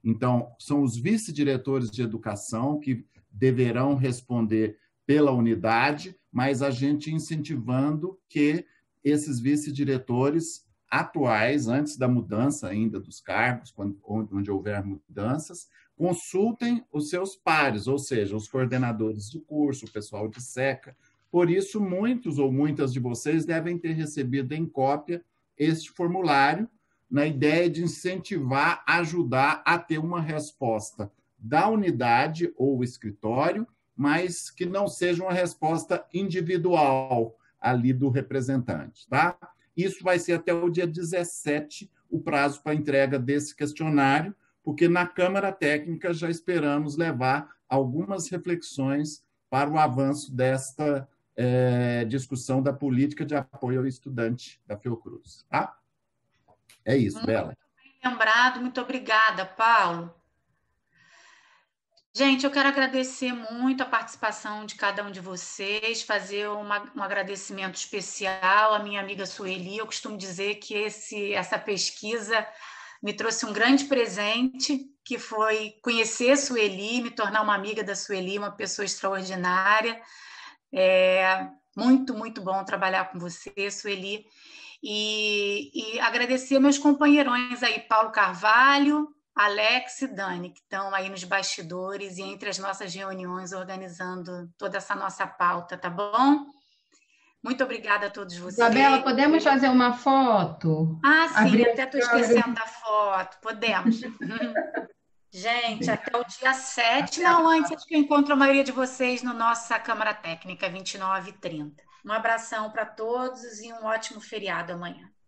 Então, são os vice-diretores de educação que deverão responder pela unidade, mas a gente incentivando que esses vice-diretores atuais, antes da mudança ainda dos cargos, quando, onde houver mudanças, consultem os seus pares, ou seja, os coordenadores de curso, o pessoal de SECA. Por isso, muitos ou muitas de vocês devem ter recebido em cópia este formulário, na ideia de incentivar, ajudar a ter uma resposta da unidade ou escritório, mas que não seja uma resposta individual ali do representante, tá? Isso vai ser até o dia dezessete, o prazo para entrega desse questionário, porque na Câmara Técnica já esperamos levar algumas reflexões para o avanço desta é, discussão da política de apoio ao estudante da Fiocruz, tá? É isso, muito Bela. Bem lembrado, muito obrigada, Paulo. Gente, eu quero agradecer muito a participação de cada um de vocês, fazer uma, um agradecimento especial à minha amiga Sueli. Eu costumo dizer que esse, essa pesquisa me trouxe um grande presente, que foi conhecer a Sueli, me tornar uma amiga da Sueli, uma pessoa extraordinária. É muito, muito bom trabalhar com você, Sueli. E, e agradecer meus companheirões aí, Paulo Carvalho, Alex e Dani, que estão aí nos bastidores e entre as nossas reuniões organizando toda essa nossa pauta, tá bom? Muito obrigada a todos vocês. Isabela, podemos fazer uma foto? Ah, sim, Abrir até estou esquecendo da foto. Podemos. Gente, até o dia sete, não, antes acho que eu encontro a maioria de vocês no nossa Câmara Técnica, vinte e nove e trinta. Um abração para todos e um ótimo feriado amanhã.